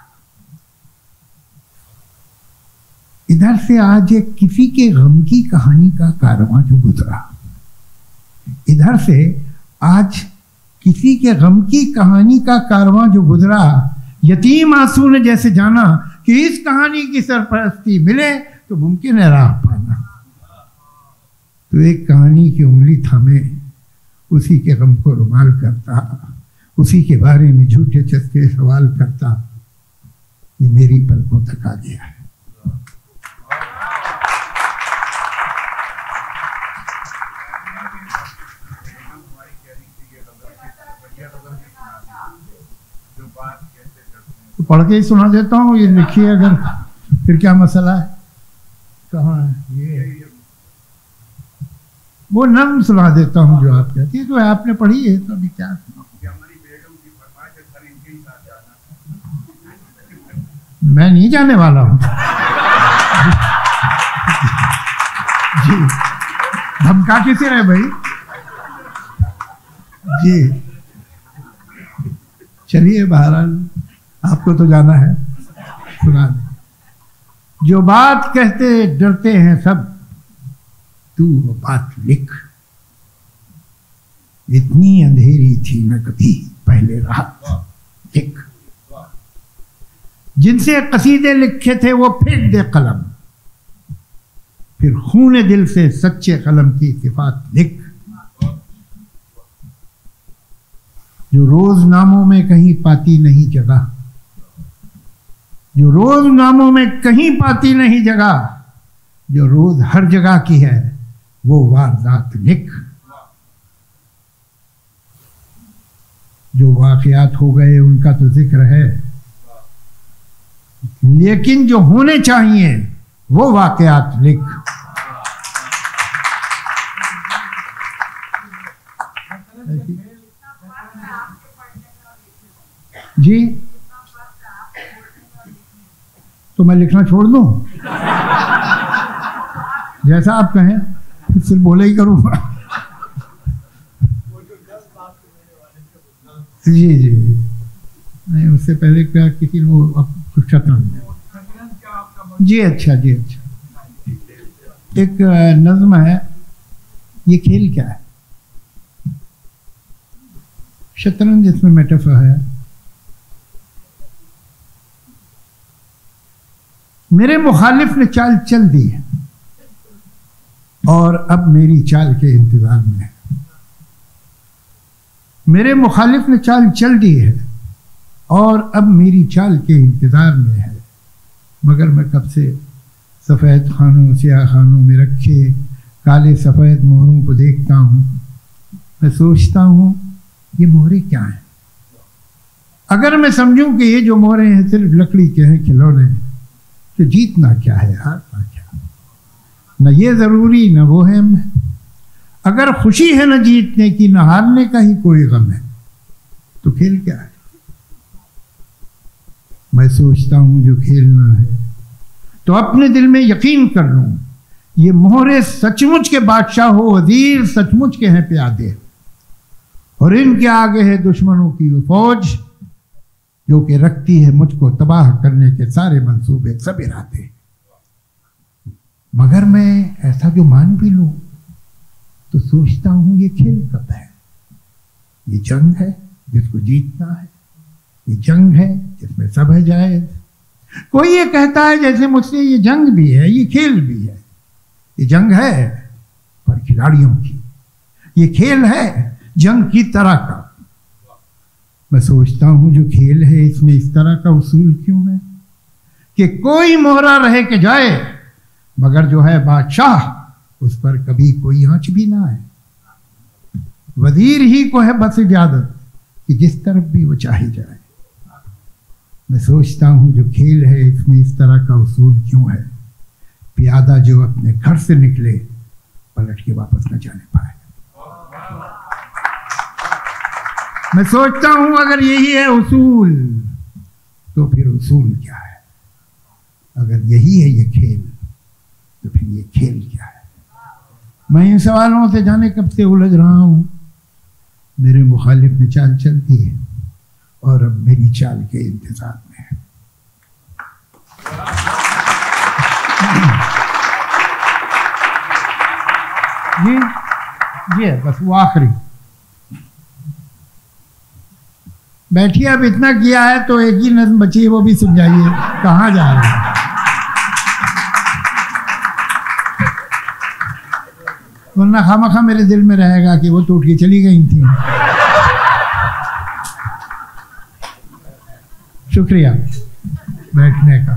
इधर से आज एक किसी के गम की कहानी का कारवां जो गुजरा, इधर से आज किसी के गम की कहानी का कारवां जो गुजरा। यतीम आंसू ने जैसे जाना कि इस कहानी की सरपरस्ती मिले तो मुमकिन है राह पाना। तो एक कहानी की उंगली थामे उसी के गम को रुमाल करता, उसी के बारे में झूठे चस्के सवाल करता। ये मेरी पलकों तक आ गया है। तो पढ़ के ही सुना देता हूँ, ये लिखिए अगर, फिर क्या मसला है। कहाँ है ये? वो नम सुना देता हूँ जो आप कहती है, तो आपने पढ़ी है तो अभी क्या सुना। मैं नहीं जाने वाला हूँ जी। धमका किसे रहे भाई जी। चलिए बहरहाल आपको तो जाना है, सुना दे। जो बात कहते डरते हैं सब, तू वो बात लिख। इतनी अंधेरी थी न कभी पहले रात, लिख। जिनसे कसीदे लिखे थे वो फेंक दे कलम, फिर खूने दिल से सच्चे कलम की सिफात लिख। जो रोजनामों में कहीं पाती नहीं जगह, جو روز ناموں میں کہیں پاتی نہیں جگہ، جو روز ہر جگہ کی ہے وہ واردات لکھ۔ جو واقعات ہو گئے ان کا تو ذکر ہے، لیکن جو ہونے چاہیے وہ واقعات لکھ۔ جی تو میں لکھنا چھوڑ دوں؟ جیسا آپ کہیں، پھر صرف بولے ہی کروں گا۔ جی جی نہیں، اس سے پہلے کیا کسی نے شطرنج، جی اچھا جی اچھا، ایک نظم ہے، یہ کھیل کیا ہے؟ شطرنج، اس میں میٹافر ہے۔ میرے مخالف نے چال چل دی ہے اور اب میری چال کے انتظار میں ہے۔ میرے مخالف نے چال چل دی ہے اور اب میری چال کے انتظار میں ہے، مگر میں کب سے سفید خانوں سیاہ خانوں میں رکھے کالے سفید مہروں کو دیکھتا ہوں۔ میں سوچتا ہوں یہ مہرے کیا ہیں؟ اگر میں سمجھوں کہ یہ جو مہرے ہیں صرف لکڑی کے ہیں، کھلونے، تو جیتنا کیا ہے، ہارنا کیا؟ نہ یہ ضروری نہ وہ ہے۔ اگر خوشی ہے نہ جیتنے کی نہ ہارنے کا ہی کوئی غم ہے، تو کھیل کیا ہے؟ میں سوچتا ہوں جو کھیلنا ہے تو اپنے دل میں یقین کر لوں، یہ مہرے سچ مچ کے بادشاہ ہو وزیر، سچ مچ کے ہیں پیادے، اور ان کے آگے ہے دشمنوں کی وہ فوج جو کہ رکھتی ہے مجھ کو تباہ کرنے کے سارے منصوبے، سب ارادے۔ مگر میں ایسا جو مان بھی لوں تو سوچتا ہوں یہ کھیل کب ہے؟ یہ جنگ ہے جس کو جیتنا ہے، یہ جنگ ہے جس میں سب ہے جائز۔ کوئی یہ کہتا ہے جیسے مجھ سے یہ جنگ بھی ہے، یہ کھیل بھی ہے۔ یہ جنگ ہے پر کھلاڑیوں کی، یہ کھیل ہے جنگ کی طرح کا۔ میں سوچتا ہوں جو کھیل ہے اس میں اس طرح کا اصول کیوں ہے کہ کوئی مہرا رہے کہ جائے، مگر جو ہے بادشاہ اس پر کبھی کوئی آنچ بھی نہ آئے۔ وزیر ہی کو ہے بس اجازت کہ جس طرف بھی وہ چاہے جائے۔ میں سوچتا ہوں جو کھیل ہے اس میں اس طرح کا اصول کیوں ہے، پیادہ جو اپنے گھر سے نکلے پلٹ کے واپس نہ جانے پائے۔ میں سوچتا ہوں اگر یہی ہے اصول تو پھر اصول کیا ہے؟ اگر یہی ہے یہ کھیل تو پھر یہ کھیل کیا ہے؟ میں ان سوالوں سے جانے کب سے الجھ رہا ہوں۔ میرے مخالف نے چال چل دی ہے اور اب میری چال کے انتظار میں ہے۔ جی بس وہ آخری بیٹھیے، اب اتنا کیا ہے تو ایک ہی نظم بچی ہے، وہ بھی سمجھائیے کہاں جا رہے ہیں۔ ورنہ خامخواہ میرے دل میں رہے گا کہ وہ ٹوٹ کے چلی گئی تھیں۔ شکریہ بیٹھنے کا۔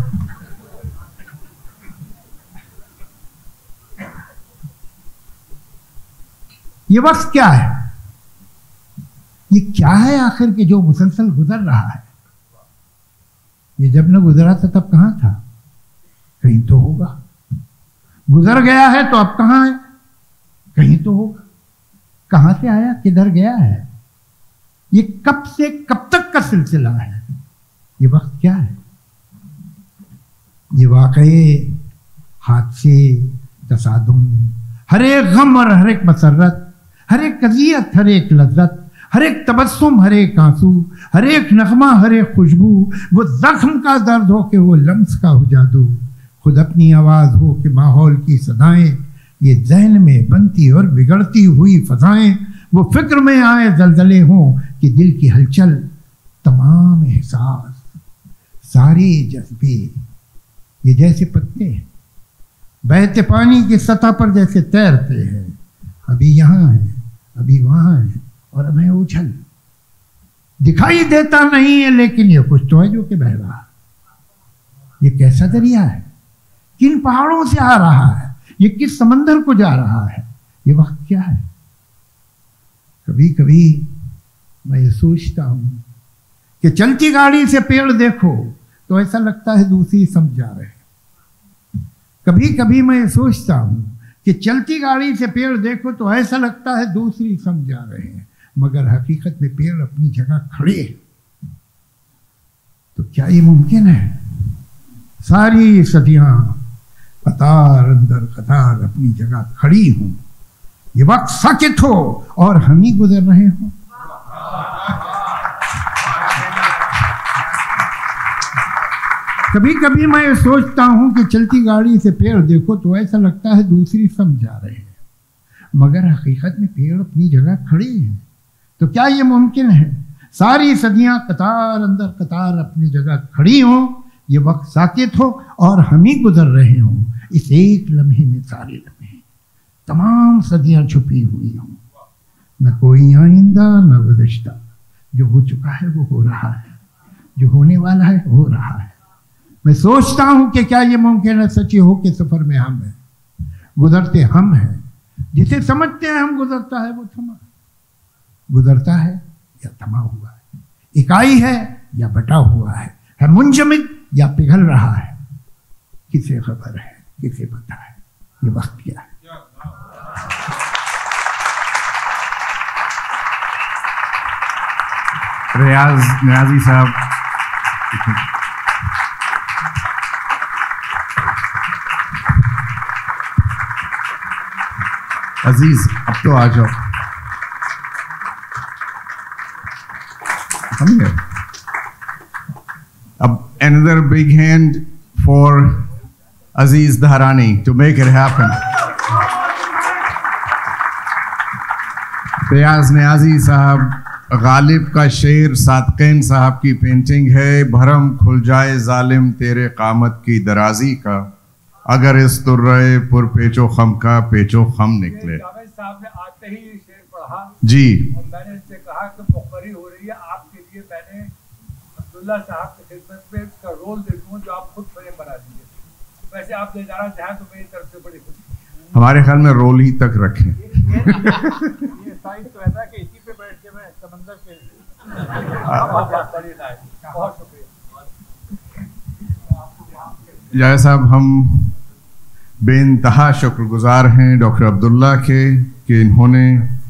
یہ وقت کیا ہے؟ یہ کیا ہے آخر کہ جو مسلسل گزر رہا ہے؟ یہ جب نہ گزرا تھا تب کہاں تھا؟ کہیں تو ہوگا۔ گزر گیا ہے تو اب کہاں ہے؟ کہیں تو ہوگا۔ کہاں سے آیا کدھر گیا ہے؟ یہ کب سے کب تک کا سلسلہ ہے؟ یہ وقت کیا ہے؟ یہ واقعے، حادثے، تصادم، ہر ایک غم اور ہر ایک مسرت، ہر ایک اذیت، ہر ایک لذت، ہر ایک تبسم، ہر ایک آنسو، ہر ایک نغمہ، ہر ایک خوشبو، وہ زخم کا درد ہو کہ وہ لمس کا ہو جادو، خود اپنی آواز ہو کہ ماحول کی صدائیں، یہ ذہن میں بنتی اور بگڑتی ہوئی فضائیں، وہ فکر میں آئے زلزلے ہوں کہ دل کی ہلچل، تمام احساس، سارے جذبے، یہ جیسے پتے ہیں بہتے پانی کی سطح پر جیسے تیرتے ہیں، ابھی یہاں ہیں، ابھی وہاں ہیں، اور ہمیں اچھل دکھائی دیتا نہیں ہے، لیکن یہ کچھ تو ہے جو کہ بہ رہا۔ ये कैसा दरिया है, किन पहाड़ों से आ रहा है, ये किस समंदर को जा रहा है, ये वक्त क्या है। कभी कभी मैं ये सोचता हूं कि चलती गाड़ी से पेड़ देखो तो ऐसा लगता है दूसरी समझ जा रहे हैं। कभी कभी मैं ये सोचता हूं कि चलती गाड़ी से पेड़ देखो तो ऐसा लगता है दूसरी समझ जा रहे हैं, मगर हकीकत में पेड़ अपनी जगह खड़े हैं। तो क्या ये मुमकिन है सारी सदियां कतार अंदर कतार अपनी जगह खड़ी हूं, ये वक्त साकित हो और हम ही गुजर रहे हों। कभी कभी मैं ये सोचता हूं कि चलती गाड़ी से पेड़ देखो तो ऐसा लगता है दूसरी समझ जा रहे हैं, मगर हकीकत में पेड़ अपनी जगह खड़े हैं। तो क्या ये मुमकिन है सारी सदियां कतार अंदर कतार अपनी जगह खड़ी हों, ये वक्त साकित हो और हम ही गुजर रहे हों। इस एक लम्हे में सारे लम्हे तमाम सदियां छुपी हुई हों, न कोई आइंदा न गुज़िश्ता। जो हो चुका है वो हो रहा है, जो होने वाला है हो रहा है। मैं सोचता हूं कि क्या ये मुमकिन है सच्ची हो के सफर में हम हैं, गुजरते हम हैं, जिसे समझते हैं हम गुजरता है वो थमा, गुजरता है या थमा हुआ है, इकाई है या बटा हुआ है मुंजमद या पिघल रहा है, किसे खबर है, किसे पता है ये वक्त क्या है। रियाज नियाज़ी साहब, अजीज अब तो आ जाओ। Come here. Another big hand for Aziz Dhahrani to make it happen. रियाज नियाज़ी साहब, गालिब का शेर सादक़ीन साहब की पेंटिंग है। भरम खुल जाए जालिम तेरे कामत की दराजी का, अगर इस तुर्रे पुर पेचो खम का पेचो खम निकले। जावेद साहब ने आते ही शेर पढ़ा जी, और मैंने इनसे कहा कि मुखबरी हो रही है आपके लिए, मैंने अब्दुल्ला साहब की खिदमत में उसका रोल दे दूं जो आप खुद फ्रेम बना दीजिए। वैसे आप ले जाना चाहें तो मेरी तरफ से बड़ी खुशी। हमारे ख्याल में रोल ही तक रखें। ये साइंस तो ऐसा कि इसी पे बैठ के मैं समंदर के बहुत शुक्रिया। जावेद साहब, हम बेइंतहा शुक्रगुजार हैं डॉक्टर अब्दुल्ला के कि इन्होंने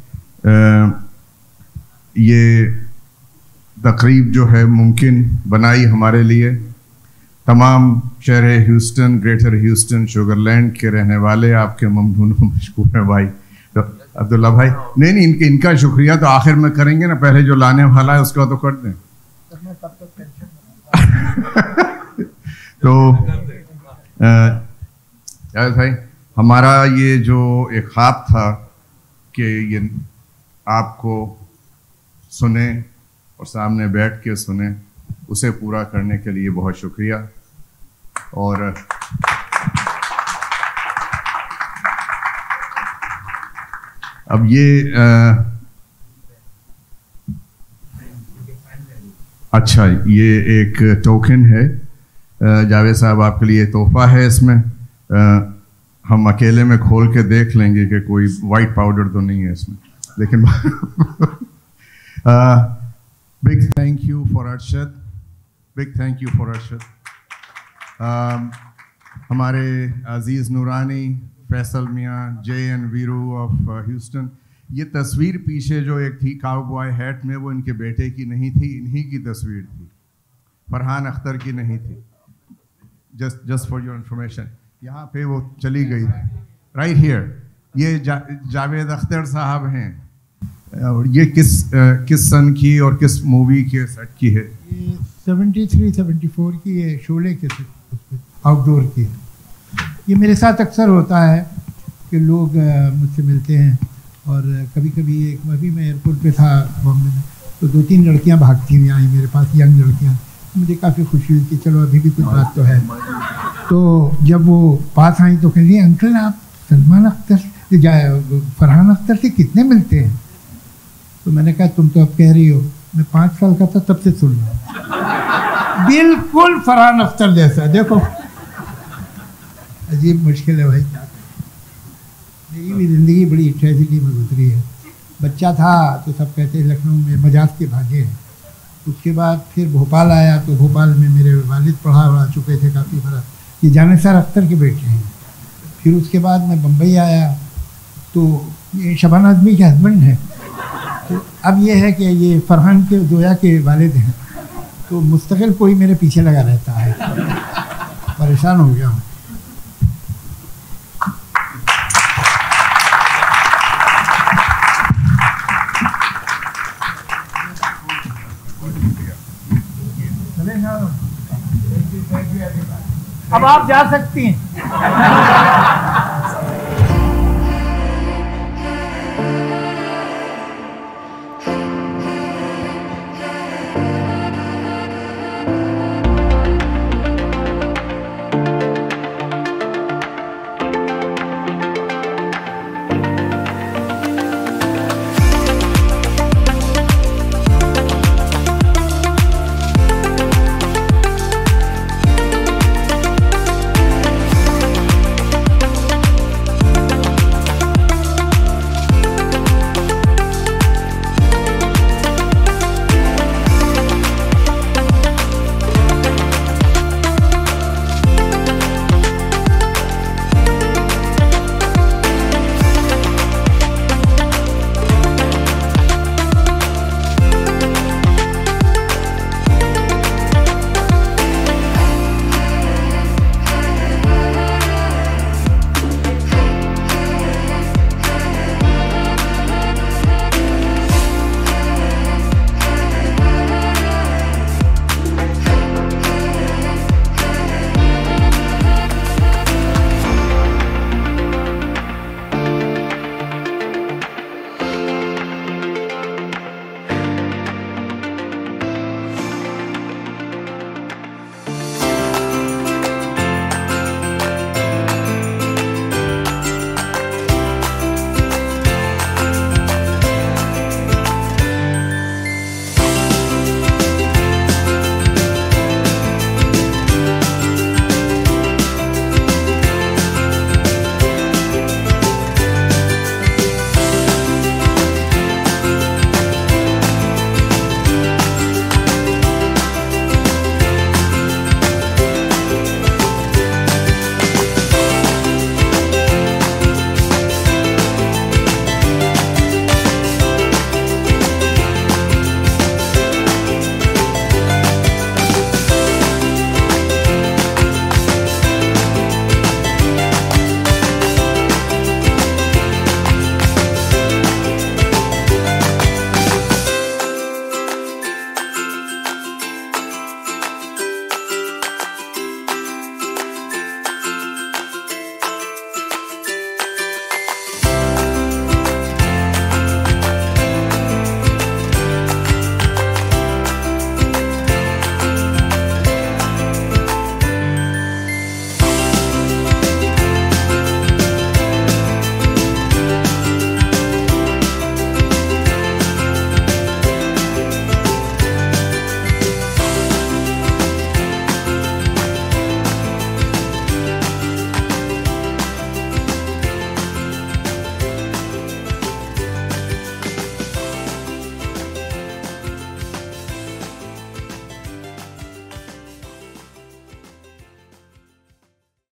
ये तकरीब जो है मुमकिन बनाई हमारे लिए। तमाम शहर ह्यूस्टन, ग्रेटर ह्यूस्टन, शुगरलैंड के रहने वाले आपके ममनून मशकूर हैं भाई। तो अब्दुल्ला भाई, नहीं इनका शुक्रिया तो आखिर में करेंगे ना, पहले जो लाने वाला है उसका तो कर दें। तो जावेद भाई, हमारा ये जो एक ख्वाब था कि ये आपको सुने और सामने बैठ के सुने, उसे पूरा करने के लिए बहुत शुक्रिया। और अब ये अच्छा, ये एक टोकन है जावेद साहब, आपके लिए तोहफा है। इसमें हम अकेले में खोल के देख लेंगे कि कोई वाइट पाउडर तो नहीं है इसमें, लेकिन big thank you for Arshad, big thank you for Arshad. हमारे अजीज़ नूरानी, फैसल मियाँ, JN वीरू ऑफ ह्यूस्टन। ये तस्वीर पीछे जो एक थी काउबॉय हैट में, वो इनके बेटे की नहीं थी, इन्हीं की तस्वीर थी, फरहान अख्तर की नहीं थी। जस्ट फॉर योर इंफॉर्मेशन, यहाँ पे वो चली गई राइट हियर। ये जावेद अख्तर साहब हैं। और ये किस सन की और किस मूवी के सेट की है? ये 73-74 की है, शोले के सेट, आउटडोर की है। ये मेरे साथ अक्सर होता है कि लोग मुझसे मिलते हैं, और कभी कभी अभी मैं एयरपोर्ट पे था बॉम्बे में, तो 2-3 लड़कियां भागती हुई आई मेरे पास, यंग लड़कियां। मुझे काफ़ी खुशी हुई कि चलो अभी भी कुछ बात तो है। तो जब वो पास आई तो कह रही, अंकल आप सलमान अख्तर, फरहान अख्तर से कितने मिलते हैं? तो मैंने कहा तुम तो अब कह रही हो, मैं 5 साल का था तब से सुन रहा हूँ। बिल्कुल फरहान अख्तर जैसा. देखो अजीब मुश्किल है भाई, क्या मेरी भी ज़िंदगी बड़ी ट्रेजिडी में गुजरी है. बच्चा था तो सब कहते हैं लखनऊ में मजाज के भागे हैं. उसके बाद फिर भोपाल आया तो भोपाल में मेरे वालिद पढ़ा चुके थे काफ़ी बरस, ये जानिसार अख्तर के बेटे हैं. फिर उसके बाद मैं बम्बई आया तो ये शबाना आज़मी के हस्बैंड हैं. तो अब ये है कि ये फरहान के जोया के वालिद हैं, तो मुस्तकिल कोई मेरे पीछे लगा रहता है. परेशान हो गया हूँ. अब आप जा सकती हैं.